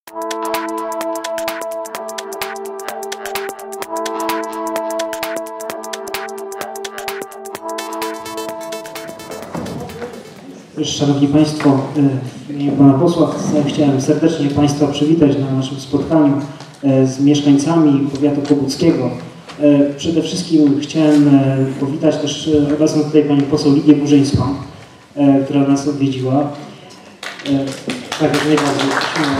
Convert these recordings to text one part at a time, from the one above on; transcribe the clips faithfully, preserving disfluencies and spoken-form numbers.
Szanowni Państwo, w imieniu Pana Posła chciałem serdecznie Państwa przywitać na naszym spotkaniu z mieszkańcami powiatu kłobuckiego. Przede wszystkim chciałem powitać też obecną tutaj Panią Poseł Lidię Burzyńską, która nas odwiedziła. Tak, jak najbardziej.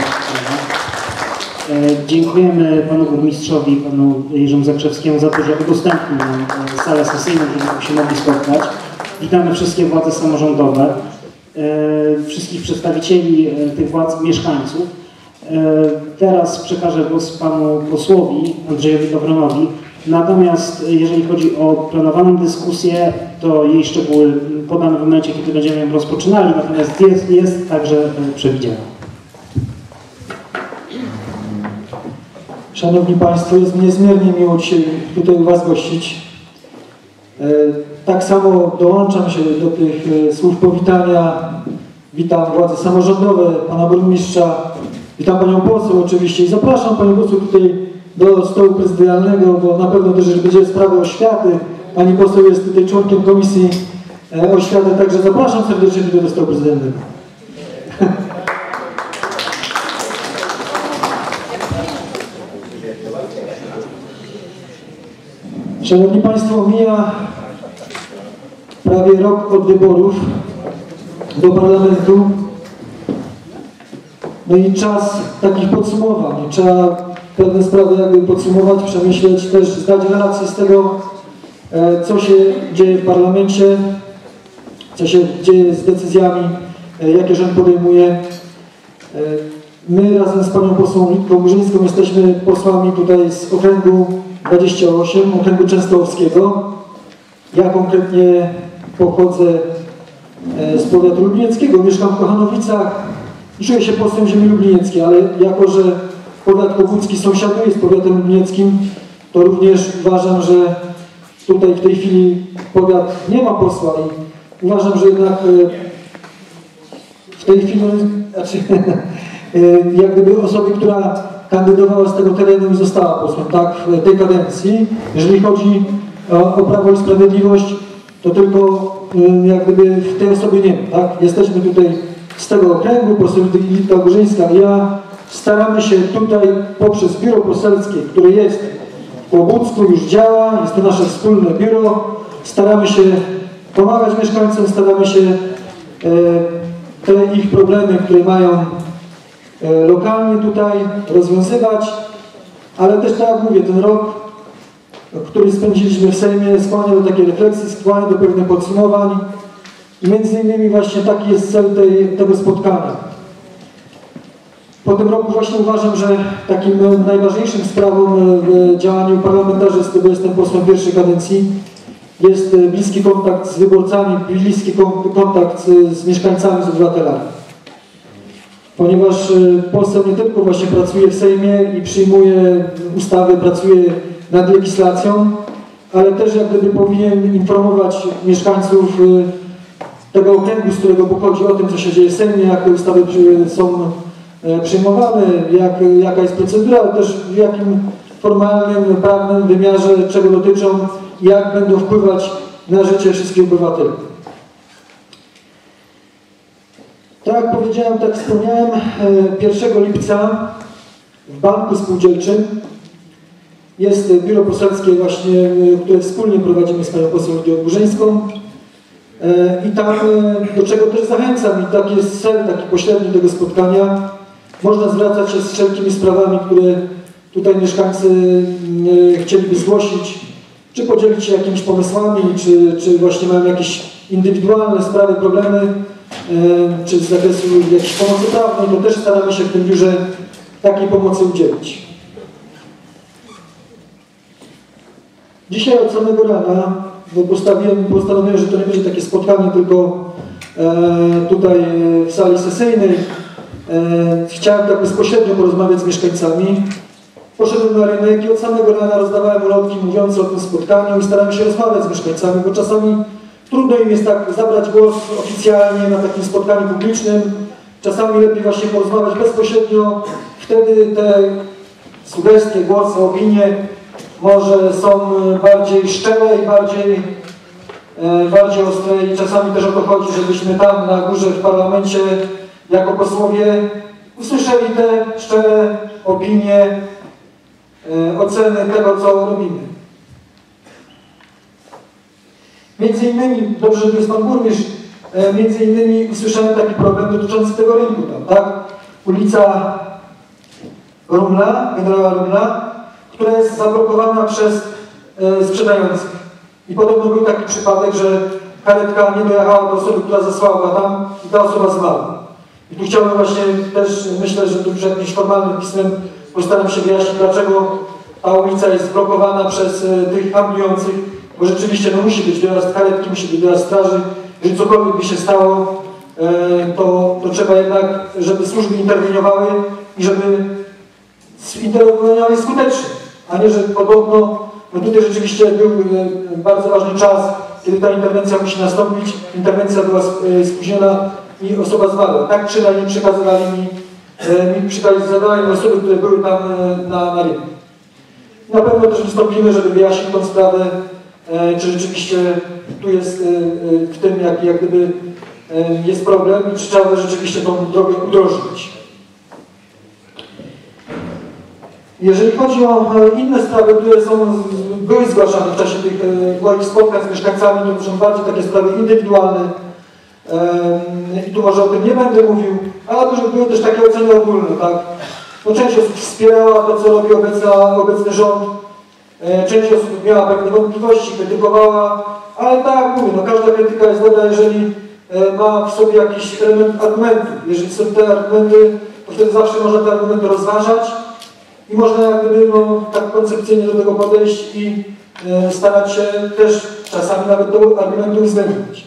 Dziękujemy Panu Burmistrzowi, Panu Jerzemu Zakrzewskiemu za to, że udostępnił nam salę sesyjną, żebyśmy się mogli spotkać. Witamy wszystkie władze samorządowe, wszystkich przedstawicieli tych władz, mieszkańców. Teraz przekażę głos Panu Posłowi Andrzejowi Gawronowi. Natomiast jeżeli chodzi o planowaną dyskusję, to jej szczegóły podamy w momencie, kiedy będziemy ją rozpoczynali, natomiast jest, jest także przewidziana. Szanowni Państwo, jest mi niezmiernie miło dzisiaj tutaj u Was gościć. Tak samo dołączam się do tych słów powitania. Witam władze samorządowe, Pana Burmistrza, witam Panią Poseł oczywiście i zapraszam Panią Poseł tutaj do stołu prezydialnego, bo na pewno też będzie sprawa oświaty. Pani Poseł jest tutaj członkiem Komisji Oświaty, także zapraszam serdecznie tutaj do stołu prezydialnego. Szanowni Państwo, mija prawie rok od wyborów do parlamentu. No i czas takich podsumowań. Trzeba pewne sprawy jakby podsumować, przemyśleć, też zdać relację z tego, co się dzieje w parlamencie, co się dzieje z decyzjami, jakie rząd podejmuje. My razem z Panią Posłą Litką Burzyńską jesteśmy posłami tutaj z okręgu dwadzieścia osiem, okręgu częstochowskiego. Ja konkretnie pochodzę z powiatu lublinieckiego, mieszkam w Kochanowicach i czuję się posłem ziemi lublinieckiej, ale jako, że powiat kłobucki sąsiaduje z powiatem lublinieckim, to również uważam, że tutaj w tej chwili powiat nie ma posła i uważam, że jednak w tej chwili, znaczy, jak gdyby osoby, która kandydowała z tego terenu i została posłem, tak, w tej kadencji. Jeżeli chodzi o, o Prawo i Sprawiedliwość, to tylko jak gdyby w tej osobie nie ma, tak. Jesteśmy tutaj z tego okręgu, poseł Litka Burzyńska i ja staramy się tutaj poprzez biuro poselskie, które jest w Kłobucku, już działa, jest to nasze wspólne biuro, staramy się pomagać mieszkańcom, staramy się e, te ich problemy, które mają lokalnie tutaj rozwiązywać, ale też tak jak mówię, ten rok, który spędziliśmy w Sejmie, skłania do takiej refleksji, skłania do pewnych podsumowań i między innymi właśnie taki jest cel tej, tego spotkania. Po tym roku właśnie uważam, że takim najważniejszym sprawą w działaniu parlamentarzysty, bo jestem posłem pierwszej kadencji, jest bliski kontakt z wyborcami, bliski kontakt z mieszkańcami, z obywatelami. Ponieważ poseł nie tylko właśnie pracuje w Sejmie i przyjmuje ustawy, pracuje nad legislacją, ale też jak gdyby powinien informować mieszkańców tego okręgu, z którego pochodzi, o tym, co się dzieje w Sejmie, jak te ustawy są przyjmowane, jak, jaka jest procedura, ale też w jakim formalnym, prawnym wymiarze, czego dotyczą i jak będą wpływać na życie wszystkich obywateli. Tak jak powiedziałem, tak wspomniałem, pierwszego lipca w Banku Spółdzielczym jest biuro poselskie właśnie, które wspólnie prowadzimy z Panią Poseł Lidią Burzyńską i tam, do czego też zachęcam i taki jest cel, taki pośredni tego spotkania, można zwracać się z wszelkimi sprawami, które tutaj mieszkańcy chcieliby zgłosić, czy podzielić się jakimiś pomysłami, czy, czy właśnie mają jakieś indywidualne sprawy, problemy, czy z zakresu jakiejś pomocy prawnej, to też staramy się w tym biurze takiej pomocy udzielić. Dzisiaj od samego rana, bo postawiłem, postanowiłem, że to nie będzie takie spotkanie tylko e, tutaj w sali sesyjnej. E, chciałem tak bezpośrednio porozmawiać z mieszkańcami. Poszedłem na rynek i od samego rana rozdawałem ulotki mówiące o tym spotkaniu i starałem się rozmawiać z mieszkańcami, bo czasami trudno im jest tak zabrać głos oficjalnie na takim spotkaniu publicznym. Czasami lepiej właśnie porozmawiać bezpośrednio w wtedy te sugestie, głosy, opinie może są bardziej szczere i bardziej, bardziej ostre i czasami też o to chodzi, żebyśmy tam na górze w parlamencie jako posłowie usłyszeli te szczere opinie, oceny tego, co robimy. Między innymi, dobrze, że tu jest pan burmistrz, między innymi usłyszałem taki problem dotyczący tego rynku tam, tak? Ulica Rumla, generała Rumla, która jest zablokowana przez e, sprzedających. I podobno był taki przypadek, że karetka nie dojechała do osoby, która zesłała tam i ta osoba zmarła. I tu chciałbym właśnie też, myślę, że tu już jakimś formalnym pismem postaram się wyjaśnić, dlaczego ta ulica jest blokowana przez e, tych handlujących, bo rzeczywiście no, musi być dojazd karetki, musi być dojazd straży. Jeżeli cokolwiek by się stało, e, to, to trzeba jednak, żeby służby interweniowały i żeby interweniowały skutecznie, a nie, że podobno, no tutaj rzeczywiście był e, bardzo ważny czas, kiedy ta interwencja musi nastąpić. Interwencja była e, spóźniona i osoba zmarła. Tak przynajmniej przekazywali mi, e, mi przekazywali mi osoby, które były tam e, na, na rynku. Na pewno też wystąpimy, żeby wyjaśnić tą sprawę, e, czy rzeczywiście tu jest e, e, w tym, jak, jak gdyby e, jest problem i czy trzeba rzeczywiście tą drogę udrożnić. Jeżeli chodzi o inne sprawy, które są, były zgłaszane w czasie tych moich spotkań z mieszkańcami, to są bardziej takie sprawy indywidualne i tu może o tym nie będę mówił, ale były też takie oceny ogólne, tak? No, część osób wspierała to, co robi obecna, obecny rząd, część osób miała pewne wątpliwości, krytykowała, ale tak jak mówię, no każda krytyka jest dobra, jeżeli ma w sobie jakiś element argumentu. Jeżeli są te argumenty, to wtedy zawsze można te argumenty rozważać i można jak gdyby no, tak koncepcyjnie do tego podejść i e, starać się też czasami nawet do argumentu uwzględnić.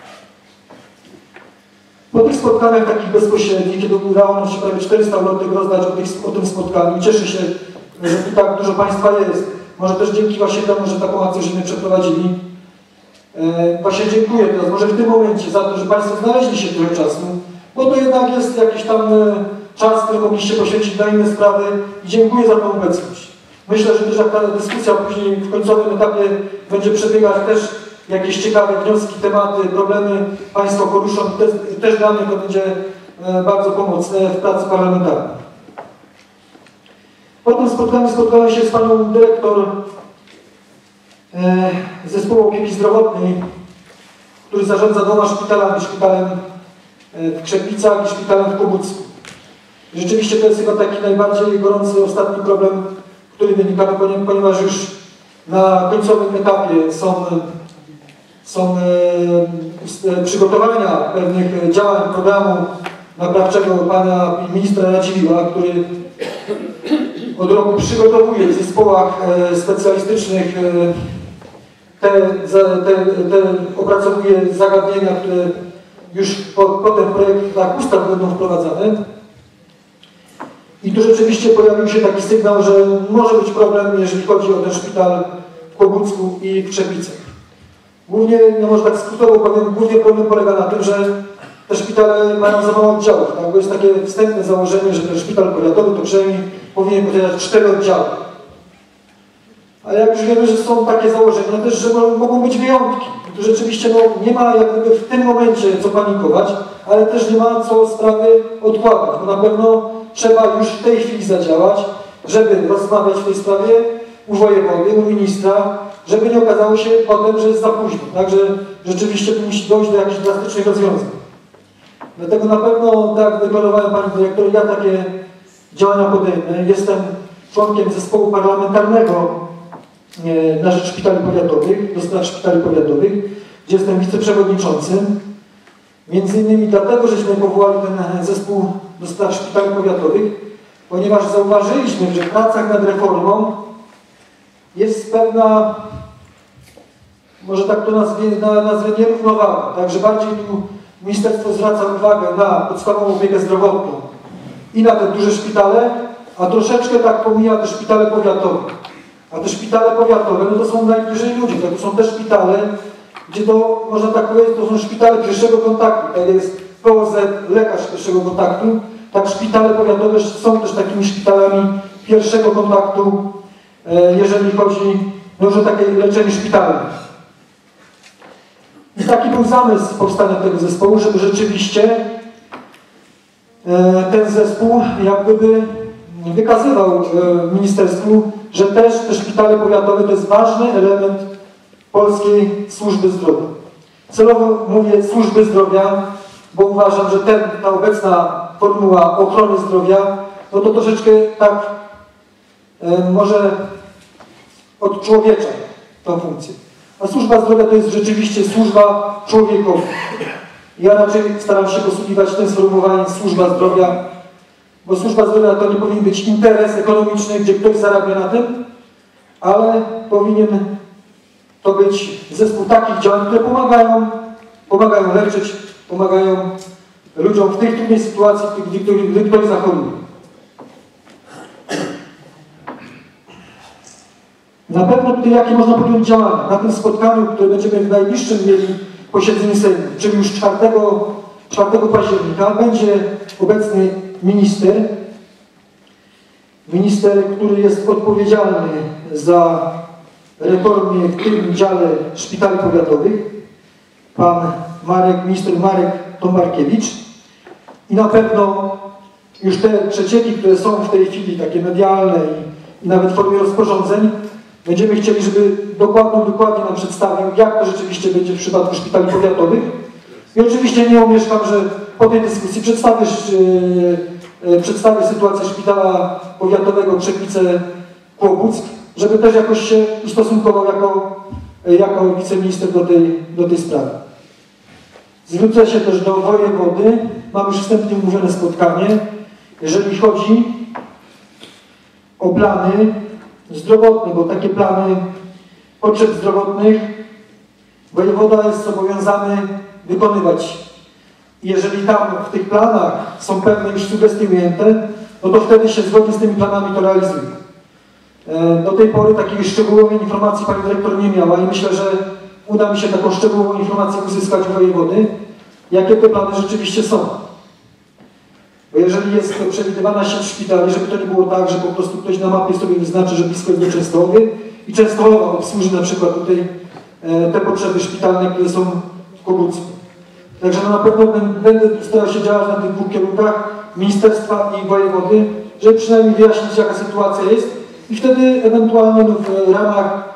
Po tych spotkaniach takich bezpośrednich, kiedy udało nam się prawie czterysta ulotek rozdać o, tych, o tym spotkaniu, cieszę się, że tu tak dużo Państwa jest. Może też dzięki właśnie temu, że taką akcję żeśmy przeprowadzili. E, właśnie dziękuję teraz, może w tym momencie za to, że Państwo znaleźli się trochę czasu, bo to jednak jest jakiś tam e, czas, który mogliście poświęcić na inne sprawy i dziękuję za tą obecność. Myślę, że też jak ta dyskusja później w końcowym etapie będzie przebiegać, też jakieś ciekawe wnioski, tematy, problemy Państwo poruszą, też, też dla mnie to będzie e, bardzo pomocne w pracy parlamentarnej. Po tym spotkaniu spotkałem się z panią dyrektor e, Zespołu Opieki Zdrowotnej, który zarządza dwoma szpitalami, szpitalem w Krzepicach i szpitalem w Kłobucku. Rzeczywiście to jest chyba taki najbardziej gorący ostatni problem, który wynika, ponieważ już na końcowym etapie są, są e, przygotowania pewnych działań programu naprawczego pana ministra Radziwiła, który od roku przygotowuje w zespołach e, specjalistycznych e, te, te, te opracowuje zagadnienia, które już po, potem w projektach ustaw będą wprowadzane. I tu rzeczywiście pojawił się taki sygnał, że może być problem, jeżeli chodzi o ten szpital w Kłobucku i w Krzepicach. Głównie, no może tak skrótowo powiem, głównie problem polega na tym, że te szpitale mają za mało oddziałów, tak? Bo jest takie wstępne założenie, że ten szpital powiatowy to przynajmniej powinien posiadać cztery oddziały. Ale jak już wiemy, że są takie założenia też, że mogą być wyjątki. Tu rzeczywiście no, nie ma jak gdyby w tym momencie co panikować, ale też nie ma co sprawy odkładać, bo na pewno trzeba już w tej chwili zadziałać, żeby rozmawiać w tej sprawie u wojewody, u ministra, żeby nie okazało się potem, że jest za późno. Także rzeczywiście tu musi dojść do jakichś drastycznych rozwiązań. Dlatego na pewno, tak jak deklarowałem pani dyrektor, ja takie działania podejmę. Jestem członkiem zespołu parlamentarnego na rzecz szpitali powiatowych, do spraw szpitali powiatowych, gdzie jestem wiceprzewodniczącym. Między innymi dlatego, żeśmy powołali ten zespół do spraw szpitali powiatowych, ponieważ zauważyliśmy, że w pracach nad reformą jest pewna, może tak to nazwie, nazwę nierównowaga. Także bardziej tu ministerstwo zwraca uwagę na podstawową opiekę zdrowotną i na te duże szpitale, a troszeczkę tak pomija te szpitale powiatowe. A te szpitale powiatowe, no to są najbliżej ludzi, to są te szpitale, gdzie to, można tak powiedzieć, to są szpitale pierwszego kontaktu, tak jest P O Z, lekarz pierwszego kontaktu, tak szpitale powiatowe są też takimi szpitalami pierwszego kontaktu, jeżeli chodzi no, o takie leczenie szpitalne. I taki był zamysł powstania tego zespołu, żeby rzeczywiście ten zespół jak gdyby wykazywał ministerstwu, że też te szpitale powiatowe to jest ważny element polskiej służby zdrowia. Celowo mówię służby zdrowia, bo uważam, że ten, ta obecna formuła ochrony zdrowia, no to troszeczkę tak e, może odczłowiecza tą funkcję. A służba zdrowia to jest rzeczywiście służba człowiekowi. Ja raczej staram się posługiwać tym sformułowaniem służba zdrowia, bo służba zdrowia to nie powinien być interes ekonomiczny, gdzie ktoś zarabia na tym, ale powinien to być zespół takich działań, które pomagają, pomagają leczyć, pomagają ludziom w tej trudnej sytuacji, gdy ktoś zachoruje. Na pewno tutaj jakie można podjąć działania? Na tym spotkaniu, które będziemy w najbliższym mieli posiedzeniu Sejmu, czyli już czwartego października, będzie obecny minister, minister, który jest odpowiedzialny za reformę w tym dziale szpitali powiatowych, pan Marek, minister Marek Tombarkiewicz. I na pewno już te przecieki, które są w tej chwili takie medialne i, i nawet w formie rozporządzeń, będziemy chcieli, żeby dokładną wykładnię nam przedstawił, jak to rzeczywiście będzie w przypadku szpitali powiatowych. I oczywiście nie omieszkam, że po tej dyskusji przedstawisz, yy, yy, przedstawię sytuację szpitala powiatowego Krzepice-Kłobuck, żeby też jakoś się ustosunkował jako, yy, jako wiceminister do tej, do tej sprawy. Zwrócę się też do wojewody. Mam już wstępnie umówione spotkanie. Jeżeli chodzi o plany zdrowotne, bo takie plany potrzeb zdrowotnych wojewoda jest zobowiązany wykonywać. Jeżeli tam w tych planach są pewne już sugestie ujęte, no to wtedy się zgodnie z tymi planami to realizuje. Do tej pory takiej szczegółowej informacji pani dyrektor nie miała i myślę, że uda mi się taką szczegółową informację uzyskać u wojewody, jakie te plany rzeczywiście są. Bo jeżeli jest przewidywana sieć szpitali, żeby to nie było tak, że po prostu ktoś na mapie sobie wyznaczy, że blisko jest do Częstochowy i Częstochowa obsłuży na przykład tutaj e, te potrzeby szpitalne, które są w Kłobucku. Także no na pewno będę starał się działać na tych dwóch kierunkach, ministerstwa i wojewody, żeby przynajmniej wyjaśnić, jaka sytuacja jest i wtedy ewentualnie no, w ramach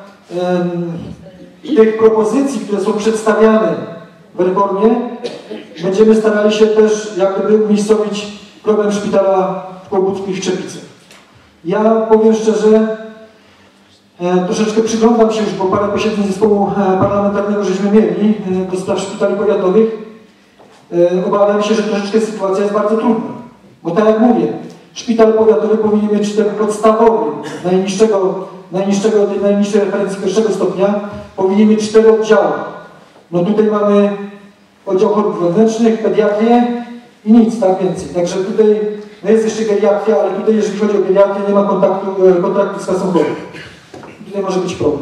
e, tych propozycji, które są przedstawiane w reformie, będziemy starali się też jak gdyby umiejscowić problem szpitala w Kłobucku i w Krzepicy. Ja powiem szczerze, e, troszeczkę przyglądam się już, bo parę posiedzeń zespołu e, parlamentarnego żeśmy mieli e, do spraw szpitali powiatowych. E, obawiam się, że troszeczkę sytuacja jest bardzo trudna. Bo tak jak mówię, szpital powiatowy powinien mieć ten podstawowy, najniższego, najniższego, tej najniższej referencji pierwszego stopnia, powinien mieć cztery oddziały. No tutaj mamy oddział chorób wewnętrznych, pediatrię i nic, tak więcej. Także tutaj no jest jeszcze geriatria, ale tutaj jeżeli chodzi o geriatrię, nie ma kontaktu, kontraktu z kasą chorób. Tutaj może być problem.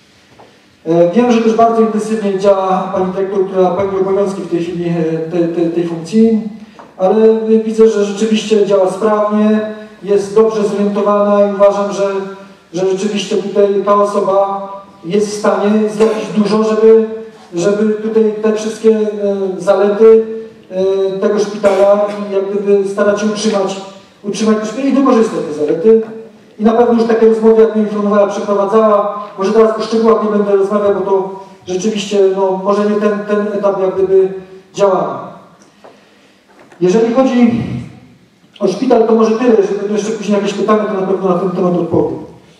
Wiem, że też bardzo intensywnie działa pani dyrektor, która pełni obowiązki w tej chwili tej, tej, tej funkcji, ale widzę, że rzeczywiście działa sprawnie, jest dobrze zorientowana i uważam, że, że rzeczywiście tutaj ta osoba jest w stanie zrobić dużo, żeby żeby tutaj te wszystkie e, zalety e, tego szpitala jak gdyby starać się utrzymać, utrzymać i wykorzystać te zalety. I na pewno już takie rozmowy, jak mnie informowała, przeprowadzała. Może teraz o szczegółach nie będę rozmawiał, bo to rzeczywiście no, może nie ten, ten etap jak gdyby działania. Jeżeli chodzi o szpital, to może tyle. Jeżeli będą jeszcze później jakieś pytania, to na pewno na ten temat odpowiem.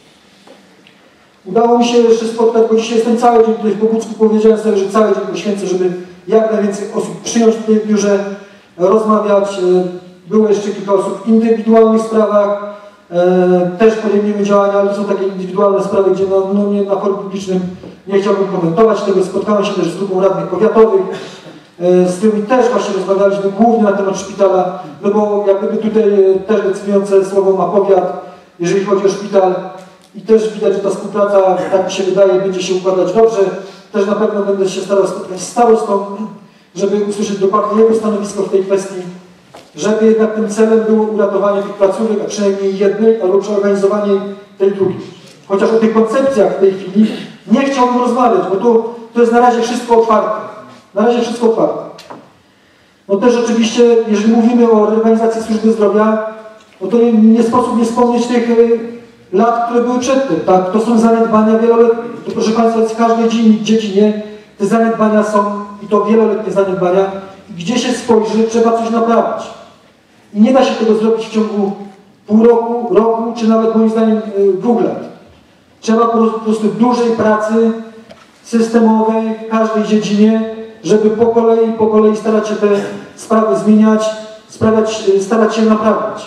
Udało mi się jeszcze spotkać, bo dzisiaj jestem cały dzień tutaj w Kłobucku, powiedziałem sobie, że cały dzień poświęcę, żeby jak najwięcej osób przyjąć tutaj w biurze, rozmawiać. Było jeszcze kilka osób w indywidualnych sprawach, też podejmiemy działania, ale to są takie indywidualne sprawy, gdzie no, no nie, na forum publicznym nie chciałbym komentować tego. Spotkałem się też z grupą radnych powiatowych, z którymi też właśnie rozmawialiśmy głównie na temat szpitala, no bo jak gdyby tutaj też decydujące słowo ma powiat, jeżeli chodzi o szpital. I też widać, że ta współpraca, tak mi się wydaje, będzie się układać dobrze. Też na pewno będę się starał spotkać z starostą, żeby usłyszeć dokładnie jego stanowisko w tej kwestii. żeby jednak tym celem było uratowanie tych placówek, a przynajmniej jednej, albo przeorganizowanie tej drugiej. Chociaż o tych koncepcjach w tej chwili nie chciałbym rozmawiać, bo to, to jest na razie wszystko otwarte. Na razie wszystko otwarte. No też oczywiście, jeżeli mówimy o reorganizacji służby zdrowia, no to nie, nie sposób nie wspomnieć tych y, lat, które były przedtem. Tak? To są zaniedbania wieloletnie. To proszę Państwa, w każdej dziedzinie te zaniedbania są, i to wieloletnie zaniedbania. I gdzie się spojrzy, trzeba coś naprawić. I nie da się tego zrobić w ciągu pół roku, roku, czy nawet moim zdaniem y, dwóch lat. Trzeba po prostu dużej pracy systemowej w każdej dziedzinie, żeby po kolei, po kolei starać się te sprawy zmieniać, sprawiać, starać się naprawiać.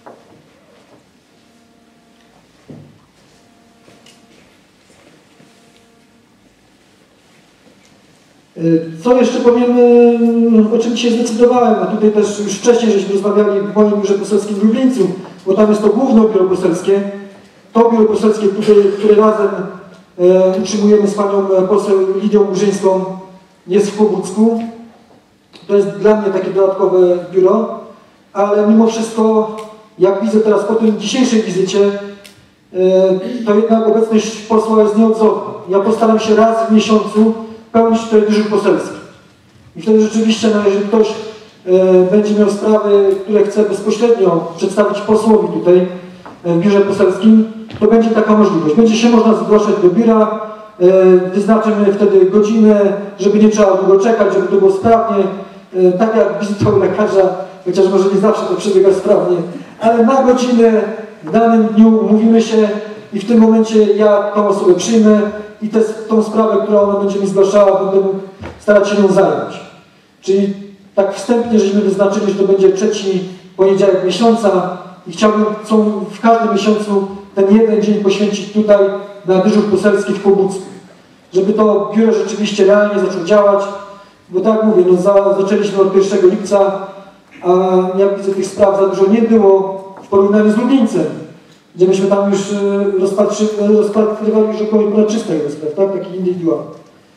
Co jeszcze powiem, o czym dzisiaj zdecydowałem, a tutaj też już wcześniej żeśmy rozmawiali w moim biurze poselskim w Lublińcu, bo tam jest to główne biuro poselskie, to biuro poselskie, które, które razem e, utrzymujemy z panią poseł Lidią Murzyńską, jest w Kłobucku. To jest dla mnie takie dodatkowe biuro, ale mimo wszystko, jak widzę teraz po tym dzisiejszej wizycie, e, to jednak obecność posła jest nieodzowna. Ja postaram się raz w miesiącu pełnić tutaj dyżur poselski. I wtedy rzeczywiście, no, jeżeli ktoś e, będzie miał sprawy, które chce bezpośrednio przedstawić posłowi tutaj e, w biurze poselskim, to będzie taka możliwość. Będzie się można zgłaszać do biura, e, wyznaczymy wtedy godzinę, żeby nie trzeba długo czekać, żeby to było sprawnie, e, tak jak wizyta u lekarza, chociaż może nie zawsze to przebiega sprawnie, ale na godzinę w danym dniu umówimy się i w tym momencie ja tą osobę przyjmę i te, tą sprawę, którą ona będzie mi zgłaszała, będę mógł starać się nią zająć. Czyli tak wstępnie, żeśmy wyznaczyli, że to będzie trzeci poniedziałek miesiąca i chciałbym co, w każdym miesiącu ten jeden dzień poświęcić tutaj na dyżur poselski w Kłobucku. Żeby to biuro rzeczywiście realnie zaczęło działać, bo tak jak mówię, no za, zaczęliśmy od pierwszego lipca, a jak widzę tych spraw za dużo nie było w porównaniu z Lublińcem, gdzie myśmy tam już rozpatrywali już około ponad trzysta spraw, tak? Takich indywidualnych.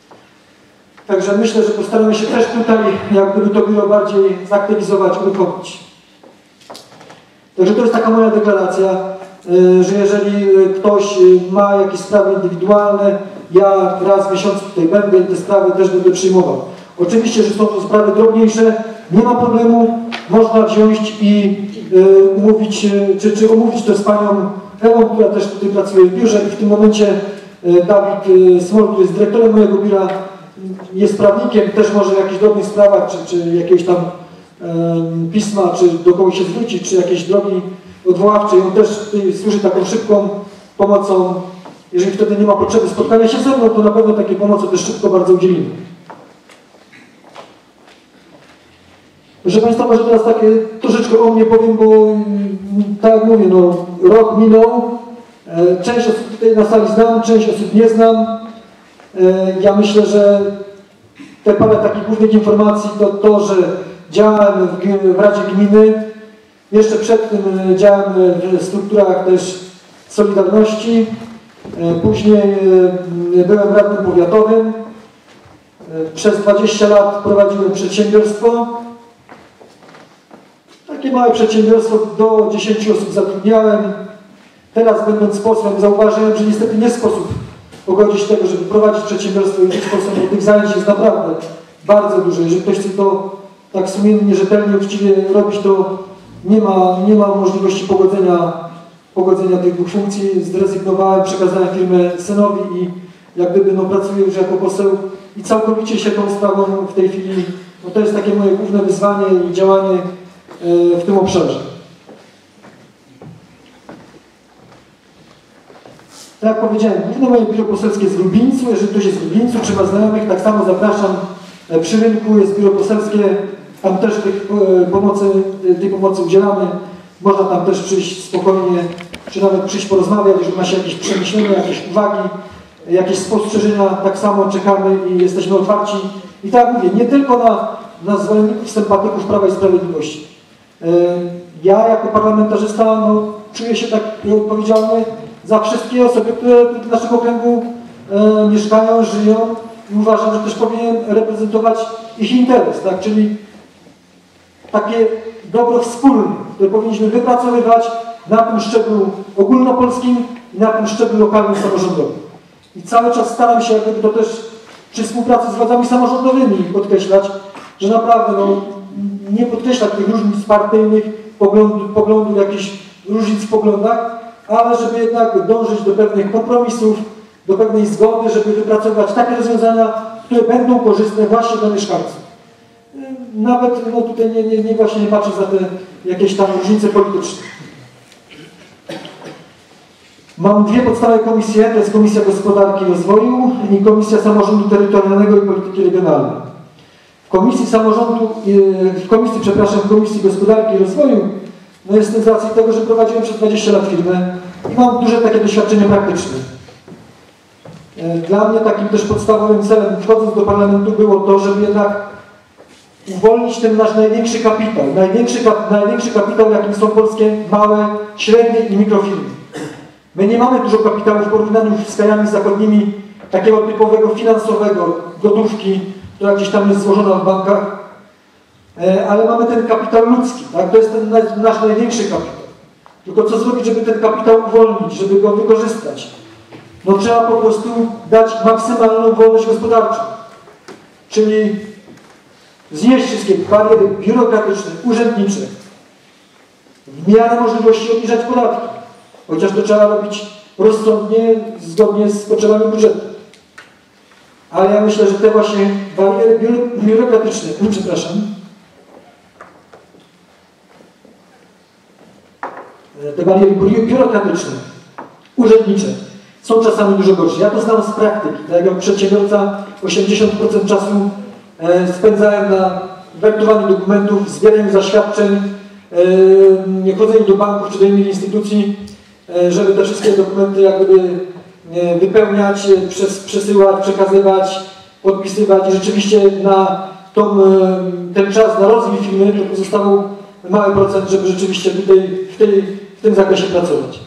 Także myślę, że postaramy się też tutaj jak gdyby to biuro bardziej zaktywizować, uruchomić. Także to jest taka moja deklaracja, że jeżeli ktoś ma jakieś sprawy indywidualne, ja raz w miesiącu tutaj będę i te sprawy też będę przyjmował. Oczywiście, że są to sprawy drobniejsze, nie ma problemu, można wziąć i y, umówić, czy, czy omówić to z panią Ewą, która też tutaj pracuje w biurze i w tym momencie y, Dawid y, Smol, który jest dyrektorem mojego biura, jest prawnikiem, też może w jakichś drobnych sprawach, czy, czy jakiegoś tam y, pisma, czy do kogoś się zwrócić, czy jakieś drogi odwoławczej, on też y, służy taką szybką pomocą. Jeżeli wtedy nie ma potrzeby spotkania się ze mną, to na pewno takiej pomocy też szybko bardzo udzielimy. Proszę Państwa, może teraz takie troszeczkę o mnie powiem, bo tak jak mówię, no, rok minął, e, część osób tutaj na sali znam, część osób nie znam. E, ja myślę, że te parę takich głównych informacji to to, że działałem w, w Radzie Gminy, jeszcze przed tym działałem w strukturach też Solidarności, e, później e, byłem radnym powiatowym, e, przez dwadzieścia lat prowadziłem przedsiębiorstwo. Takie małe przedsiębiorstwo, do dziesięciu osób zatrudniałem. Teraz będąc posłem zauważyłem, że niestety nie sposób pogodzić tego, żeby prowadzić przedsiębiorstwo i być posłem, bo tych zajęć jest naprawdę bardzo dużo. Jeżeli ktoś chce to tak sumiennie, rzetelnie, uczciwie robić, to nie ma, nie ma możliwości pogodzenia, pogodzenia tych dwóch funkcji. Zrezygnowałem, przekazałem firmę synowi i jak gdyby no, pracuję już jako poseł i całkowicie się tą sprawą w tej chwili, no to jest takie moje główne wyzwanie i działanie w tym obszarze. Tak jak powiedziałem, główne moje biuro poselskie jest w Lublińcu. Jeżeli ktoś jest w Lublińcu, czy ma znajomych, tak samo zapraszam. Przy rynku jest biuro poselskie, tam też tych pomocy, tej pomocy udzielamy. Można tam też przyjść spokojnie, czy nawet przyjść porozmawiać, jeżeli ma się jakieś przemyślenia, jakieś uwagi, jakieś spostrzeżenia, tak samo czekamy i jesteśmy otwarci. I tak jak mówię, nie tylko na, na zwolenników, sympatyków Prawa i Sprawiedliwości. Ja jako parlamentarzysta no, czuję się tak odpowiedzialny za wszystkie osoby, które w naszym okręgu e, mieszkają, żyją i uważam, że też powinien reprezentować ich interes, tak? Czyli takie dobro wspólne, które powinniśmy wypracowywać na tym szczeblu ogólnopolskim i na tym szczeblu lokalnym, samorządowym. I cały czas staram się, jakby to też przy współpracy z władzami samorządowymi podkreślać, że naprawdę no, nie podkreślać tych różnic partyjnych, poglądów, poglądów, jakichś różnic w poglądach, ale żeby jednak dążyć do pewnych kompromisów, do pewnej zgody, żeby wypracować takie rozwiązania, które będą korzystne właśnie dla mieszkańców. Nawet no, tutaj nie, nie, nie właśnie nie patrzę za te jakieś tam różnice polityczne. Mam dwie podstawowe komisje, to jest Komisja Gospodarki i Rozwoju i Komisja Samorządu Terytorialnego i Polityki Regionalnej. W Komisji Samorządu, w Komisji, przepraszam, w Komisji Gospodarki i Rozwoju, no jestem z racji tego, że prowadziłem przez dwadzieścia lat firmę i mam duże takie doświadczenie praktyczne. Dla mnie takim też podstawowym celem, wchodząc do parlamentu, było to, żeby jednak uwolnić ten nasz największy kapitał, największy, kap, największy kapitał, jakim są polskie małe, średnie i mikrofirmy. My nie mamy dużo kapitału w porównaniu z krajami zachodnimi, takiego typowego finansowego, gotówki, która gdzieś tam jest złożona w bankach, ale mamy ten kapitał ludzki, tak? To jest ten nasz największy kapitał. Tylko co zrobić, żeby ten kapitał uwolnić, żeby go wykorzystać? No trzeba po prostu dać maksymalną wolność gospodarczą, czyli znieść wszystkie bariery biurokratyczne, urzędnicze, w miarę możliwości obniżać podatki, chociaż to trzeba robić rozsądnie, zgodnie z potrzebami budżetu. Ale ja myślę, że te właśnie bariery biurokratyczne, przepraszam, te bariery biurokratyczne, urzędnicze są czasami dużo gorsze. Ja to znam z praktyki. Tak jak przedsiębiorca osiemdziesiąt procent czasu spędzałem na wertowaniu dokumentów, zbieraniu zaświadczeń, nie chodzeniu do banków czy do innych instytucji, żeby te wszystkie dokumenty jakby wypełniać, przesyłać, przekazywać, podpisywać i rzeczywiście na tą, ten czas na rozwój firmy to pozostawał mały procent, żeby rzeczywiście tutaj w, tej, w tym zakresie pracować.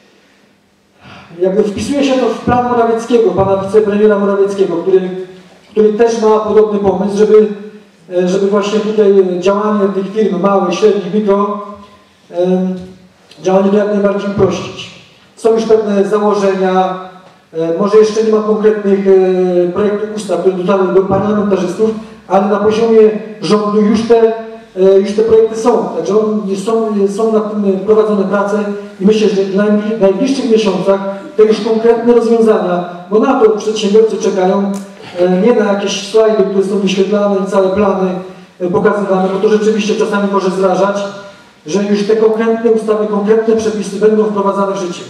Jakby wpisuje się to w plan Morawieckiego, pana wicepremiera Morawieckiego, który, który też ma podobny pomysł, żeby, żeby właśnie tutaj działanie tych firm małych, średnich, mikro, działanie to jak najbardziej uprościć. Są już pewne założenia, może jeszcze nie ma konkretnych projektów ustaw, które dotarły do parlamentarzystów, ale na poziomie rządu już te, już te projekty są. Także są, są nad tym prowadzone prace i myślę, że w najbliższych miesiącach te już konkretne rozwiązania, bo na to przedsiębiorcy czekają, nie na jakieś slajdy, które są wyświetlane i całe plany pokazywane, bo to rzeczywiście czasami może zrażać, że już te konkretne ustawy, konkretne przepisy będą wprowadzane w życie.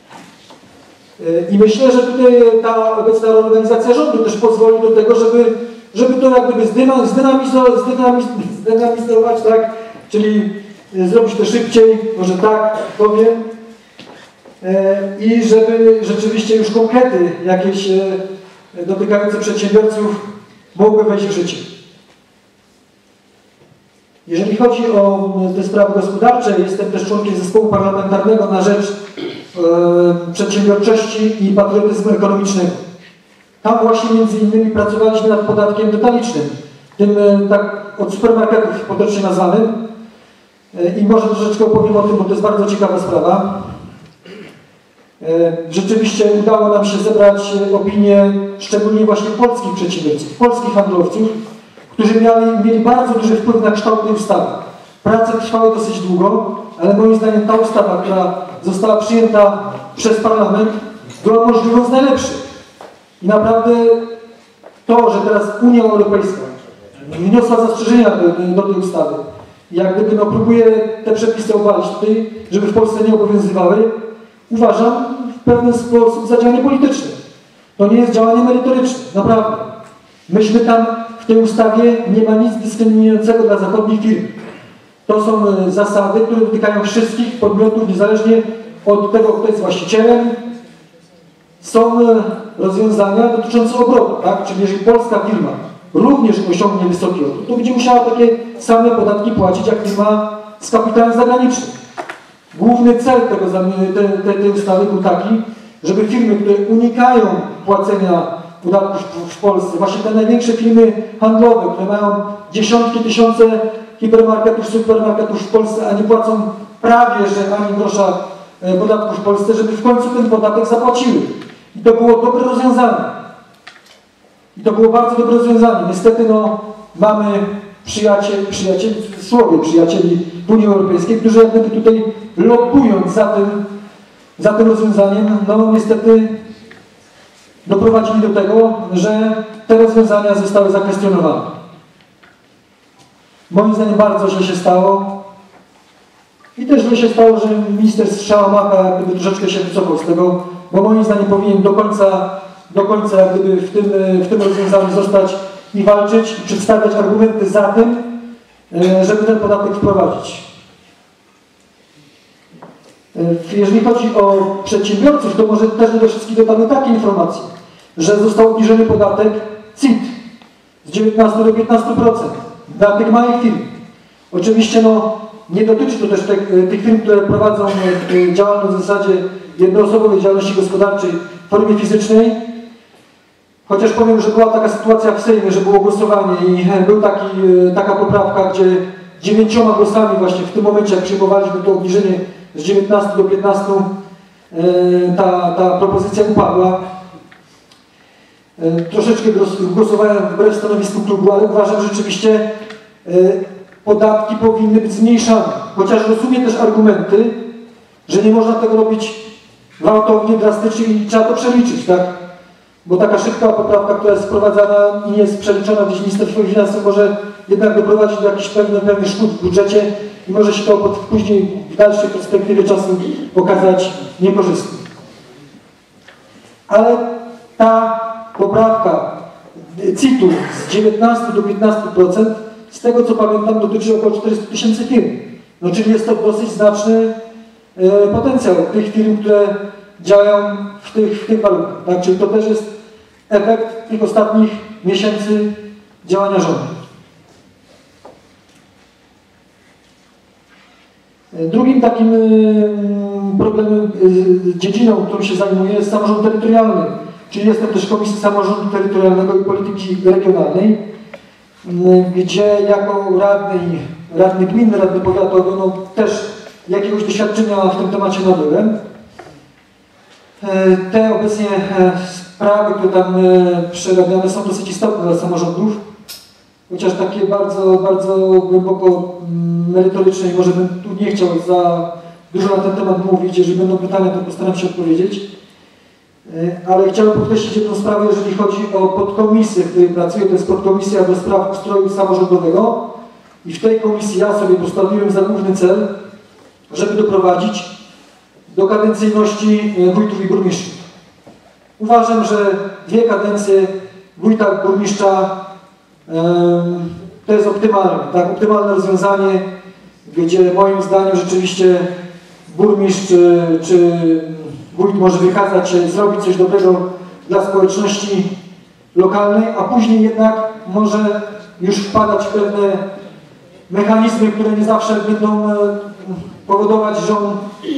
I myślę, że tutaj ta obecna organizacja rządu też pozwoli do tego, żeby, żeby to jak gdyby zdynamizować, zdynamizować, tak? Czyli zrobić to szybciej, może tak powiem, i żeby rzeczywiście już konkrety jakieś dotykające przedsiębiorców mogły wejść w życie. Jeżeli chodzi o te sprawy gospodarcze, jestem też członkiem zespołu parlamentarnego na rzecz e, przedsiębiorczości i patriotyzmu ekonomicznego. Tam właśnie między innymi pracowaliśmy nad podatkiem detalicznym, tym e, tak od supermarketów potocznie nazwanym. E, I może troszeczkę opowiem o tym, bo to jest bardzo ciekawa sprawa. E, rzeczywiście udało nam się zebrać opinię szczególnie właśnie polskich przedsiębiorców, polskich handlowców, którzy mieli, mieli bardzo duży wpływ na kształt tej ustawy. Prace trwały dosyć długo, ale moim zdaniem ta ustawa, która została przyjęta przez parlament, była możliwą z najlepszych. I naprawdę to, że teraz Unia Europejska wniosła zastrzeżenia do, do tej ustawy i jak gdyby no, próbuje te przepisy obalić tutaj, żeby w Polsce nie obowiązywały, uważam w pewien sposób za działanie polityczne. To nie jest działanie merytoryczne, naprawdę. Myśmy tam w tej ustawie nie ma nic dyskryminującego dla zachodnich firm. To są zasady, które dotykają wszystkich podmiotów, niezależnie od tego, kto jest właścicielem. Są rozwiązania dotyczące obrotu, tak? Czyli jeżeli polska firma również osiągnie wysoki obrót, to będzie musiała takie same podatki płacić, jak firma z kapitałem zagranicznym. Główny cel tego, tej, tej, tej ustawy był taki, żeby firmy, które unikają płacenia podatków w Polsce, właśnie te największe firmy handlowe, które mają dziesiątki, tysiące hipermarketów, supermarketów w Polsce, a nie płacą prawie, że ani grosza podatku w Polsce, żeby w końcu ten podatek zapłaciły. I to było dobre rozwiązanie. I to było bardzo dobre rozwiązanie. Niestety no, mamy przyjaciel, przyjacieli, w cudzysłowie przyjacieli w Unii Europejskiej, którzy jak gdyby tutaj lobbując za tym, za tym rozwiązaniem, no niestety doprowadzili do tego, że te rozwiązania zostały zakwestionowane. Moim zdaniem bardzo źle się stało. I też źle się stało, że minister Strzała-Maka jak gdyby troszeczkę się wycofał z tego, bo moim zdaniem powinien do końca, do końca jak gdyby w tym, w tym rozwiązaniu zostać i walczyć, i przedstawiać argumenty za tym, żeby ten podatek wprowadzić. Jeżeli chodzi o przedsiębiorców, to może też do wszystkich dotarły takie informacje, że został obniżony podatek C I T z dziewiętnastu do piętnastu procent dla tych małych firm. Oczywiście no, nie dotyczy to też tych, tych firm, które prowadzą działalność w zasadzie jednoosobowej działalności gospodarczej w formie fizycznej. Chociaż powiem, że była taka sytuacja w Sejmie, że było głosowanie i był taki, taka poprawka, gdzie dziewięcioma głosami właśnie w tym momencie, jak przyjmowaliśmy to obniżenie z dziewiętnastu do piętnastu, ta, ta propozycja upadła. Troszeczkę głosowałem wbrew stanowisku klubu, ale uważam, że rzeczywiście podatki powinny być zmniejszane. Chociaż rozumiem też argumenty, że nie można tego robić gwałtownie, drastycznie i trzeba to przeliczyć, tak? Bo taka szybka poprawka, która jest wprowadzana i nie jest przeliczona gdzieś Ministerstwo Finansów, może jednak doprowadzić do jakichś pewnych, pewnych szkód w budżecie i może się to później w dalszej perspektywie czasu okazać niekorzystne. Ale ta poprawka C I T-u z dziewiętnastu do piętnastu procent, z tego co pamiętam, dotyczy około czterystu tysięcy firm. No, czyli jest to dosyć znaczny e, potencjał tych firm, które działają w tych, w tych warunkach. Tak? Czyli to też jest efekt tych ostatnich miesięcy działania rządu. Drugim takim problemem, dziedziną, którą się zajmuję, jest samorząd terytorialny. Czyli jestem też w Komisji Samorządu Terytorialnego i Polityki Regionalnej, gdzie jako radny, radny gminy, radny powiatowy, no też jakiegoś doświadczenia w tym temacie nabyłem. Te obecnie sprawy, które tam przerabiane są dosyć istotne dla samorządów, chociaż takie bardzo, bardzo głęboko merytoryczne i może bym tu nie chciał za dużo na ten temat mówić. Jeżeli będą pytania, to postaram się odpowiedzieć. Ale chciałbym podkreślić jedną sprawę, jeżeli chodzi o podkomisję, w której pracuję, to jest podkomisja do spraw ustroju samorządowego i w tej komisji ja sobie postawiłem za główny cel, żeby doprowadzić do kadencyjności wójtów i burmistrzów. Uważam, że dwie kadencje wójta, burmistrza um, to jest optymalne, tak? Optymalne rozwiązanie, gdzie moim zdaniem rzeczywiście burmistrz czy, czy wójt może wykazać się, zrobić coś dobrego dla społeczności lokalnej, a później jednak może już wpadać w pewne mechanizmy, które nie zawsze będą powodować, że on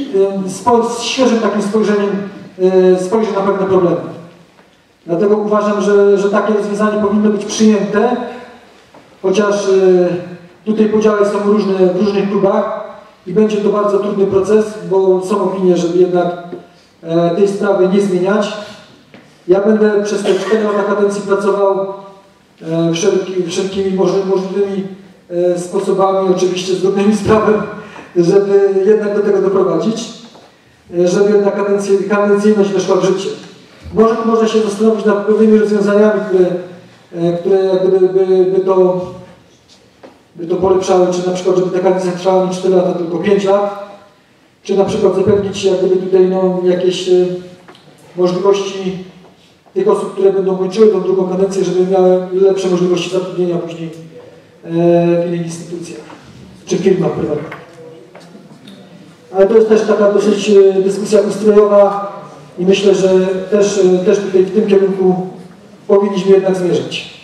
z świeżym takim spojrzeniem spojrzy na pewne problemy. Dlatego uważam, że, że takie rozwiązanie powinno być przyjęte, chociaż tutaj podziały są różne w różnych klubach i będzie to bardzo trudny proces, bo są opinie, żeby jednak tej sprawy nie zmieniać. Ja będę przez te cztery lata kadencji pracował wszelki, wszelkimi możliwymi sposobami, oczywiście zgodnymi z prawem, żeby jednak do tego doprowadzić, żeby jednak kadencyjność weszła w życie. Może można się zastanowić nad pewnymi rozwiązaniami, które, które jakby by, by, to, by to polepszały, czy na przykład, żeby ta kadencja trwała nie cztery lata, tylko pięć lat, czy na przykład zapewnić jak gdyby tutaj no, jakieś e, możliwości tych osób, które będą kończyły tą drugą kadencję, żeby miały lepsze możliwości zatrudnienia później e, w innych instytucjach, czy w firmach prywatnych. Ale to jest też taka dosyć e, dyskusja ustrojowa i myślę, że też, e, też tutaj w tym kierunku powinniśmy jednak zmierzać.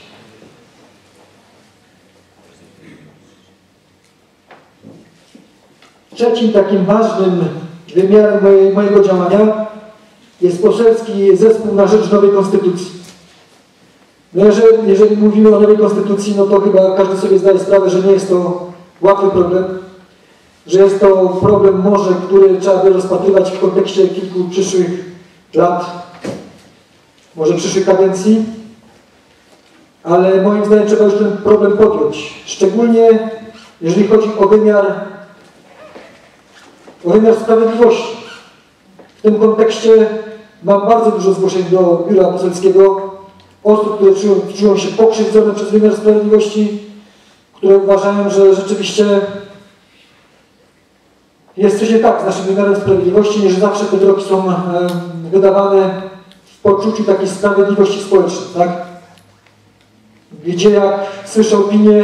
Trzecim takim ważnym wymiarem moje, mojego działania jest poselski zespół na rzecz nowej konstytucji. No jeżeli, jeżeli mówimy o nowej konstytucji, no to chyba każdy sobie zdaje sprawę, że nie jest to łatwy problem, że jest to problem może, który trzeba by rozpatrywać w kontekście kilku przyszłych lat, może przyszłych kadencji, ale moim zdaniem trzeba już ten problem podjąć. Szczególnie jeżeli chodzi o wymiar, o wymiar sprawiedliwości. W tym kontekście mam bardzo dużo zgłoszeń do Biura Poselskiego osób, które czują, czują się pokrzywdzone przez wymiar sprawiedliwości, które uważają, że rzeczywiście jest coś nie tak z naszym wymiarem sprawiedliwości, nie że zawsze te wyroki są e, wydawane w poczuciu takiej sprawiedliwości społecznej, tak? Gdzie jak słyszę opinię,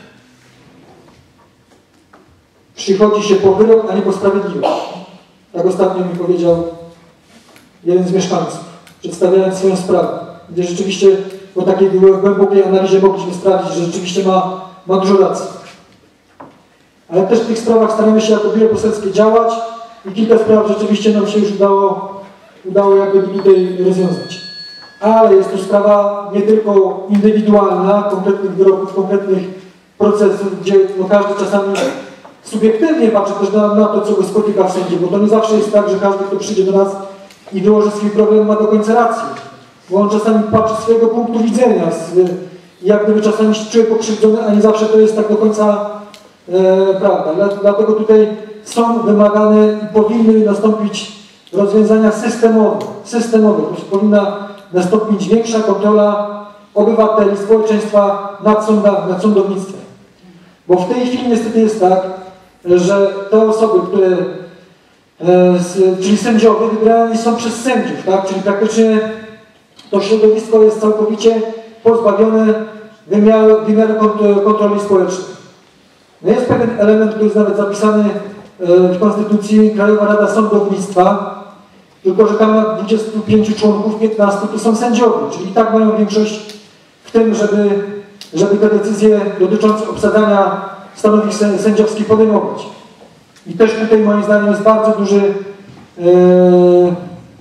przychodzi się po wyrok, a nie po sprawiedliwość. Tak ostatnio mi powiedział jeden z mieszkańców, przedstawiając swoją sprawę, gdzie rzeczywiście po takiej głębokiej analizie mogliśmy sprawdzić, że rzeczywiście ma, ma dużo racji. Ale też w tych sprawach staramy się jako biuro poselskie działać i kilka spraw rzeczywiście nam się już udało, udało jakby tutaj rozwiązać. Ale jest to sprawa nie tylko indywidualna, konkretnych wyroków, konkretnych procesów, gdzie no, każdy czasami subiektywnie patrzy też na, na to, co go spotyka w sądzie, bo to nie zawsze jest tak, że każdy, kto przyjdzie do nas i wyłoży swój problem, ma do końca rację. Bo on czasami patrzy z swojego punktu widzenia, z, jak gdyby czasami się czuje pokrzywdzony, a nie zawsze to jest tak do końca e, prawda. Dla, dlatego tutaj są wymagane i powinny nastąpić rozwiązania systemowe. systemowe. Powinna nastąpić większa kontrola obywateli, społeczeństwa nad, sąda, nad sądownictwem. Bo w tej chwili niestety jest tak, że te osoby, które, e, z, czyli sędziowie, wybierani są przez sędziów, tak? Czyli praktycznie to środowisko jest całkowicie pozbawione wymiaru, wymiaru kontroli społecznej. No jest pewien element, który jest nawet zapisany w Konstytucji, Krajowa Rada Sądownictwa, tylko że tam na dwudziestu pięciu członków, piętnastu to są sędziowie, czyli i tak mają większość w tym, żeby, żeby te decyzje dotyczące obsadzania stanowisk sędziowskich podejmować. I też tutaj moim zdaniem jest bardzo duży, yy,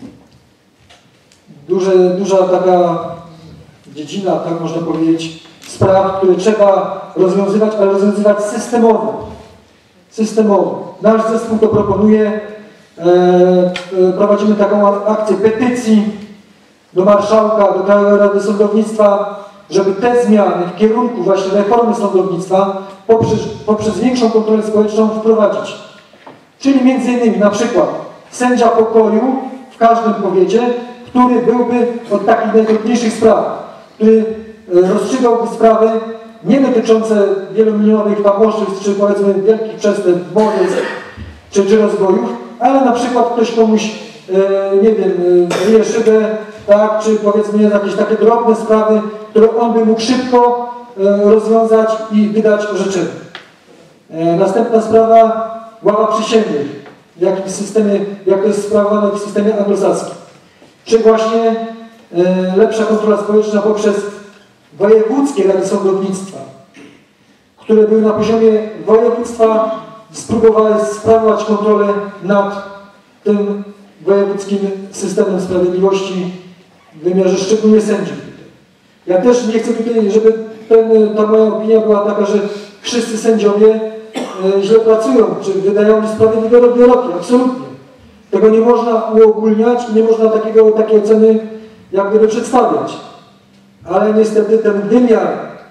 duże, duża taka dziedzina, tak można powiedzieć, spraw, które trzeba rozwiązywać, ale rozwiązywać systemowo. Systemowo. Nasz zespół to proponuje. E, e, prowadzimy taką akcję petycji do marszałka, do Krajowej Rady Sądownictwa, żeby te zmiany w kierunku właśnie reformy sądownictwa poprzez, poprzez większą kontrolę społeczną wprowadzić. Czyli między innymi na przykład sędzia pokoju w każdym powiecie, który byłby od takich najtrudniejszych spraw, który rozstrzygałby sprawy nie dotyczące wielomilionowych tam oszustw, czy powiedzmy wielkich przestępstw, morderstw, czy, czy rozbojów, ale na przykład ktoś komuś, e, nie wiem, wyje szybę, tak, czy powiedzmy jakieś takie drobne sprawy, które on by mógł szybko e, rozwiązać i wydać orzeczenie. E, następna sprawa, ława przysięgłych, w jakim systemie, jak to jest sprawowane w systemie anglosaskim. Czy właśnie e, lepsza kontrola społeczna poprzez wojewódzkie rady sądownictwa, które były na poziomie województwa, spróbowały sprawować kontrolę nad tym wojewódzkim systemem sprawiedliwości w wymiarze szczególnie sędziów. Ja też nie chcę tutaj, żeby ten, ta moja opinia była taka, że wszyscy sędziowie e, źle pracują, czy wydają niesprawiedliwe wyroki. Absolutnie. Tego nie można uogólniać i nie można takiego, takiej oceny jak gdyby przedstawiać. Ale niestety ten wymiar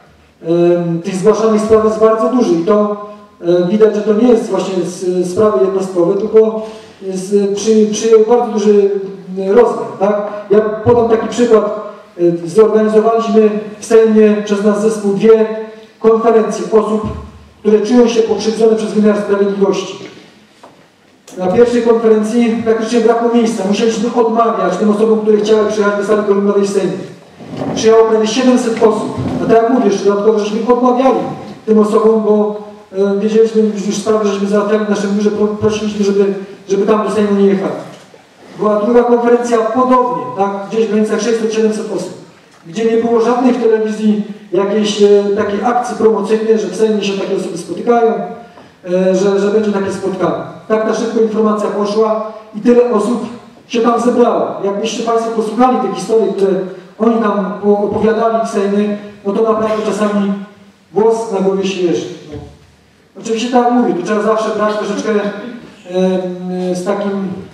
y, tych zgłaszanych spraw jest bardzo duży i to y, widać, że to nie jest właśnie z, sprawy jednostkowe, tylko jest, przy, przyjął bardzo duży rozmiar. Tak? Ja podam taki przykład. Y, zorganizowaliśmy w Sejmie przez nas zespół dwie konferencje osób, które czują się pokrzywdzone przez wymiar sprawiedliwości. Na pierwszej konferencji praktycznie brakło miejsca. Musieliśmy odmawiać tym osobom, które chciały przyjechać do sali kolumnowej w Sejmie. Przyjechało prawie siedemset osób. A tak jak mówisz, dodatkowo żeśmy odmawiali tym osobom, bo e, wiedzieliśmy już sprawę, żeśmy załatwiali w naszym biurze, prosiliśmy, żeby, żeby tam do Sejmu nie jechali. Była druga konferencja podobnie, tak, gdzieś w granicach sześćset siedemset osób, gdzie nie było żadnej w telewizji jakiejś e, takiej akcji promocyjnej, że w Sejmie się takie osoby spotykają, e, że, że będzie takie spotkanie. Tak na szybko informacja poszła i tyle osób się tam zebrało. Jakbyście Państwo posłuchali tej historii, które oni tam opowiadali w Sejmie, no to naprawdę czasami włos na głowie się jeży. No. Oczywiście tak jak mówię, tu trzeba zawsze brać troszeczkę e, z takim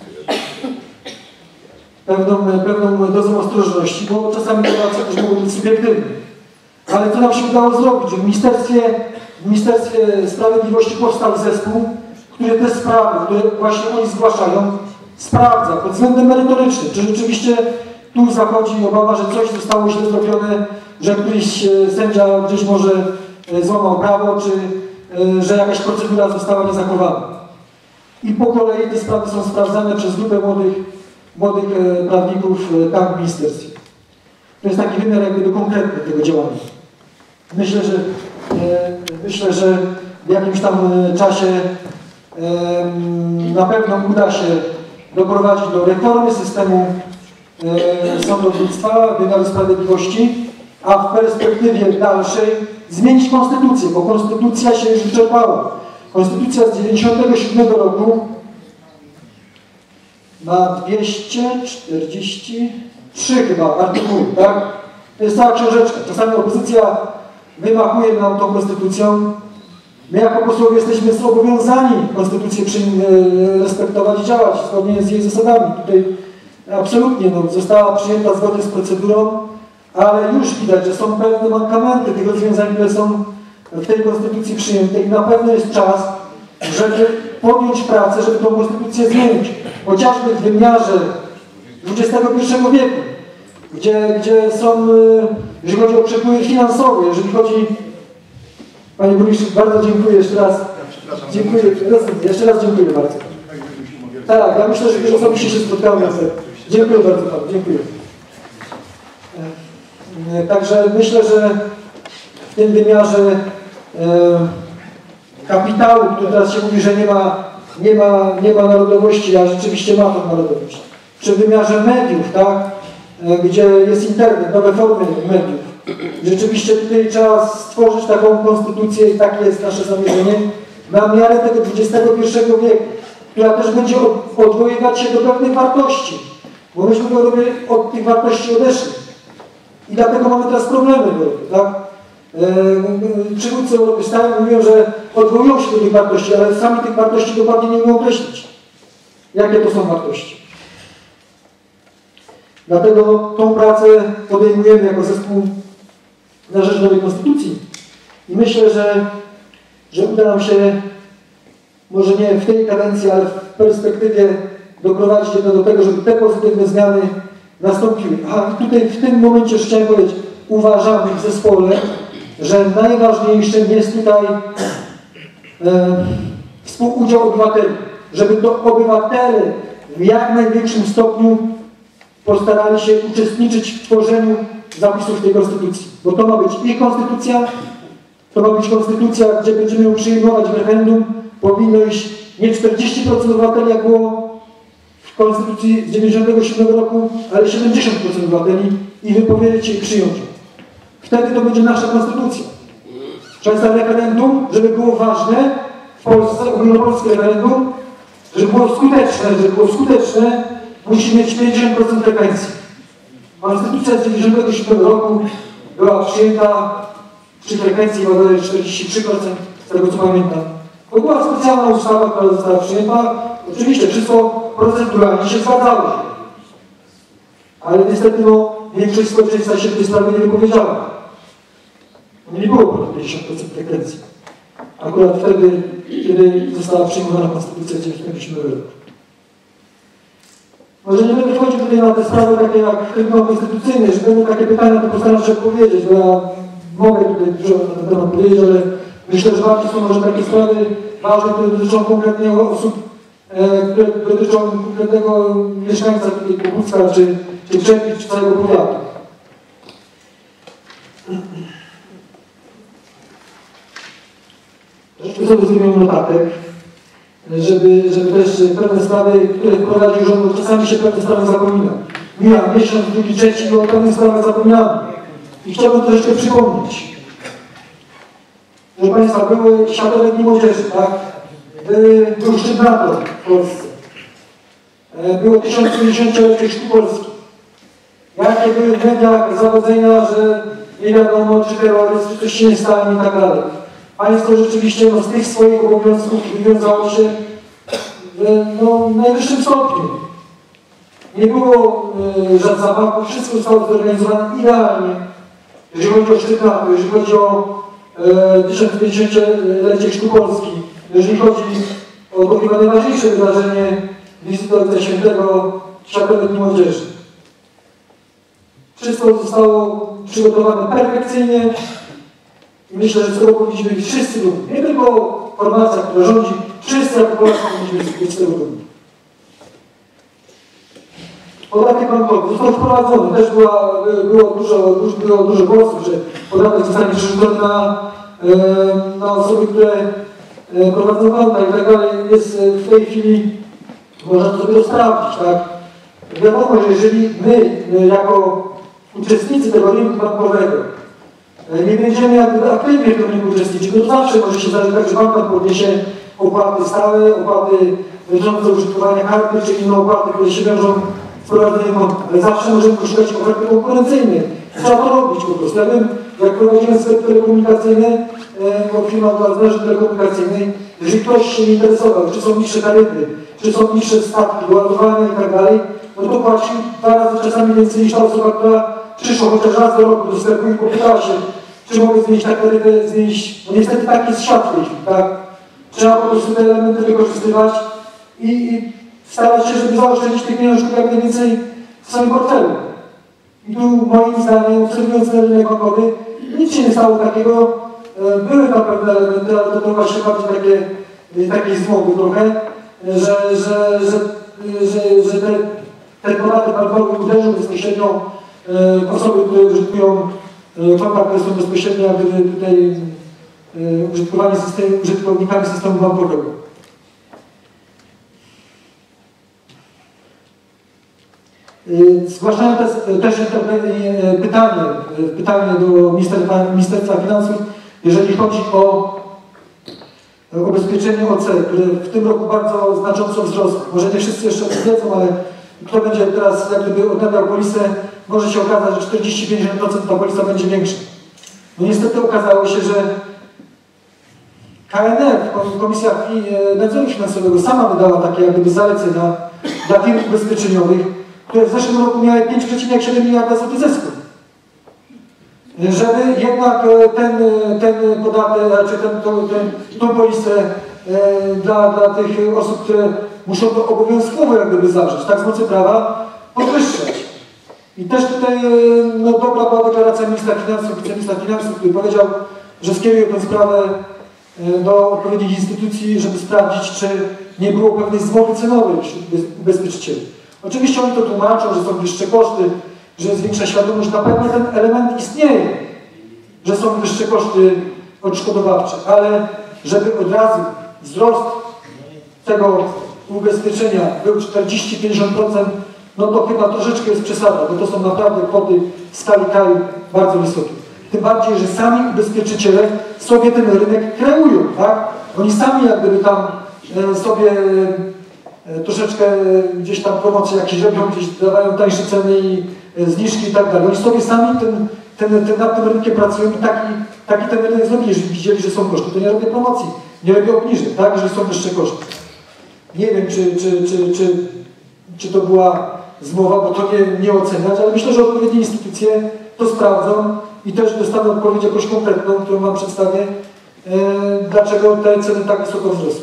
pewną, pewną dozą ostrożności, bo czasami te relacje też mogą być subiektywne. Ale co nam się udało zrobić, że w Ministerstwie, w Ministerstwie Sprawiedliwości powstał zespół, który te sprawy, które właśnie oni zgłaszają, sprawdza pod względem merytorycznym, czy rzeczywiście tu zachodzi obawa, że coś zostało źle zrobione, że któryś sędzia gdzieś może złamał prawo, czy że jakaś procedura została niezachowana. I po kolei te sprawy są sprawdzane przez grupę młodych, młodych prawników tak w ministerstwie. To jest taki wymiar jakby do konkretny tego działania. Myślę, że myślę, że w jakimś tam czasie na pewno uda się doprowadzić do reformy systemu sądownictwa, wymiaru sprawiedliwości, a w perspektywie dalszej zmienić konstytucję, bo konstytucja się już wyczerpała. Konstytucja z dziewięćdziesiątego siódmego roku ma dwieście czterdzieści trzy chyba artykuły, tak? To jest cała książeczka. Czasami opozycja wymachuje nam tą konstytucją. My jako posłowie jesteśmy zobowiązani konstytucję respektować i działać zgodnie z jej zasadami. Tutaj absolutnie no, została przyjęta zgodnie z procedurą, ale już widać, że są pewne mankamenty tych rozwiązań, które są w tej konstytucji przyjęte i na pewno jest czas, żeby podjąć pracę, żeby tą konstytucję zmienić. Chociażby w wymiarze dwudziestego pierwszego wieku, gdzie, gdzie są, jeżeli chodzi o przepływy finansowe, jeżeli chodzi... Panie burmistrzu, bardzo dziękuję jeszcze raz. Ja dziękuję, jeszcze raz dziękuję bardzo. Tak, ja myślę, że już osobiście się spotkałem. Dziękuję bardzo panu, dziękuję. Także myślę, że w tym wymiarze e, kapitału, który teraz się mówi, że nie ma, nie ma, nie ma narodowości, a rzeczywiście ma tą narodowość. Czy w wymiarze mediów, tak, e, gdzie jest internet, nowe formy mediów. Rzeczywiście tutaj trzeba stworzyć taką konstytucję i takie jest nasze zamierzenie na miarę tego dwudziestego pierwszego wieku, która też będzie odwoływać się do pewnych wartości, bo myśmy od tych wartości odeszli. I dlatego mamy teraz problemy w Europie, tak? Yy, przywódcy Europy stają i mówią, że odwołują się do tych wartości, ale sami tych wartości dokładnie nie umieją określić. Jakie to są wartości? Dlatego tą pracę podejmujemy jako zespół na rzecz nowej konstytucji. I myślę, że, że uda nam się, może nie w tej kadencji, ale w perspektywie doprowadzić do tego, żeby te pozytywne zmiany nastąpiły. A tutaj w tym momencie już chciałem powiedzieć, uważamy w zespole, że najważniejszym jest tutaj e, współudział obywateli, żeby to obywatele w jak największym stopniu postarali się uczestniczyć w tworzeniu zapisów tej konstytucji. Bo to ma być ich konstytucja, to ma być konstytucja, gdzie będziemy ją przyjmować w referendum. Powinno iść nie czterdzieści procent obywateli, jak było w konstytucji z dziewięćdziesiątego siódmego roku, ale siedemdziesiąt procent obywateli i wypowiedzieć się i przyjąć. Wtedy to będzie nasza konstytucja. Często referendum, żeby było ważne, w Polsce, ogólnopolskie referendum, żeby było skuteczne, żeby było skuteczne, musi mieć pięćdziesiąt procent frekwencji. Konstytucja z dziewięćdziesiątego siódmego roku była przyjęta przy frekwencji bodaj czterdzieści trzy procent, z tego co pamiętam. To była specjalna ustawa, która została przyjęta. Oczywiście wszystko proceduralnie się zgadzało. Ale niestety no, większość społeczeństwa się w tej sprawie nie wypowiedziała. Nie było ponad pięćdziesiąt procent frekwencji. Akurat wtedy, kiedy została przyjmowana konstytucja z dziewięćdziesiątego siódmego roku. Może nie będę wchodził tutaj na te sprawy takie jak Trybunał Konstytucyjny, że będą takie pytania, to postaram się odpowiedzieć, bo ja mogę tutaj dużo na ten temat powiedzieć, ale myślę, że bardziej są może takie sprawy ważne, które dotyczą konkretnie osób, e, które dotyczą konkretnego mieszkańca tutaj Bogucka, czy, czy Czerpic, czy całego powiatu. Żeśmy sobie zrobimy notatek, żeby, żeby też pewne sprawy, które wprowadził rząd, bo czasami się pewne sprawy zapomina. Mija miesiąc, drugi, trzeci, bo o pewnych sprawach zapominamy. I chciałbym to jeszcze przypomnieć. Proszę Państwa, były Światowe Dni Młodzieży, tak? Były, był szczyt NATO w Polsce. Było tysiącpięćdziesięciolecie Chrztu Polski. Jakie były w mediach zawodzenia, że nie wiadomo, czy terroryzm, czy coś się nie stanie i tak dalej. Państwo rzeczywiście no, z tych swoich obowiązków wywiązało się w no, najwyższym stopniu. Nie było y, żadnych zamachów, wszystko zostało zorganizowane idealnie. Jeżeli chodzi o szczyt NATO, jeżeli chodzi o tysiącpięćdziesięciolecie Chrztu Polski, jeżeli chodzi o to chyba najważniejsze wydarzenie wizyty Ojca Świętego Światowej Dni Młodzieży. Wszystko zostało przygotowane perfekcyjnie i myślę, że z tego powinniśmy być wszyscy dumni. Nie tylko formacja, która rządzi, wszyscy jako Polacy powinniśmy być z tego dumni. Podatek bankowy został wprowadzony, też była, było, dużo, było dużo głosów, że podatek zostanie przerzucony na, na osoby, które prowadzą konta i tak dalej. Jest w tej chwili, można sobie to sprawdzić, tak? Wiadomo, że jeżeli my, jako uczestnicy tego rynku bankowego, nie będziemy jakby aktywnie w tym rynku uczestniczyć, to zawsze może się zdarzyć tak, że bank nam podniesie opłaty stałe, opłaty dotyczące użytkowania karty, czy inne opłaty, które się wiążą z prowadzeniem konta. Ale zawsze możemy szukać oferty konkurencyjnej. Trzeba to robić po prostu. Ja wiem, jak prowadziłem sklep telekomunikacyjny, od firmy zależy telekomunikacyjnej, jeżeli ktoś się nie interesował, czy są niższe taryfy, czy są niższe stawki do ładowania i tak dalej, no to płaci dwa razy czasami więcej niż ta osoba, która przyszła chociaż raz do roku do sklepu i popytała się, czy mogę zmienić tak taryfę, zmienić. No niestety tak jest świat w tej chwili, tak? Trzeba po prostu te elementy wykorzystywać i, i starać się, żeby zaoszczędzić tych pieniążków jak najwięcej w swoim portfelu. I tu moim zdaniem, obserwując ten rynek bankowy, nic się nie stało takiego. Były tam pewne elementy, ale to, to właśnie bardziej takie, takie zmowy trochę, że, że, że, że, że te, ten podatek bankowy uderzył bezpośrednio w osoby, które użytkują konta, które są bezpośrednio jak gdyby tutaj użytkowanie systemu, użytkownikami systemu bankowego. Zgłaszałem też, też pytanie, pytanie do Ministerstwa, Ministerstwa Finansów, jeżeli chodzi o ubezpieczenie O C, które w tym roku bardzo znacząco wzrosło. Może nie wszyscy jeszcze wiedzą, ale kto będzie teraz jak gdyby odnawiał polisę, może się okazać, że czterdzieści do pięćdziesięciu procent ta polisa będzie większa. No niestety okazało się, że K N F, Komisja Nadzoru Finansowego, sama wydała takie jak gdyby zalecenia dla firm ubezpieczeniowych, które w zeszłym roku miały pięć przecinek siedem miliarda złotych zysku. Żeby jednak ten, ten podatek, czy ten, ten, tą polisę e, dla, dla tych osób, które muszą to obowiązkowo jak gdyby zawrzeć, tak z mocy prawa, podwyższać. I też tutaj no, dobra była deklaracja ministra finansów, wiceministra finansów, który powiedział, że skieruje tę sprawę do odpowiednich instytucji, żeby sprawdzić, czy nie było pewnej zmowy cenowej wśród ubezpieczycieli. Oczywiście oni to tłumaczą, że są wyższe koszty, że jest większa świadomość, na pewno ten element istnieje, że są wyższe koszty odszkodowawcze, ale żeby od razu wzrost tego ubezpieczenia był czterdzieści do pięćdziesięciu procent, no to chyba troszeczkę jest przesada, bo to są naprawdę kwoty w skali kraju bardzo wysokie. Tym bardziej, że sami ubezpieczyciele sobie ten rynek kreują, tak? Oni sami jak gdyby tam e, sobie e, troszeczkę gdzieś tam promocje jakieś robią, gdzieś dawają tańsze ceny i e, zniżki i tak dalej. Oni sobie sami ten, ten, ten, nad tym rynkiem pracują i taki, taki ten rynek zrobili, jeżeli widzieli, że są koszty, to nie robię promocji, nie robię obniżek, tak? Że są wyższe koszty. Nie wiem, czy, czy, czy, czy, czy to była zmowa, bo to nie, nie oceniać, ale myślę, że odpowiednie instytucje to sprawdzą i też dostanę odpowiedź jakąś konkretną, którą Wam przedstawię, e, dlaczego te ceny tak wysoko wzrosły.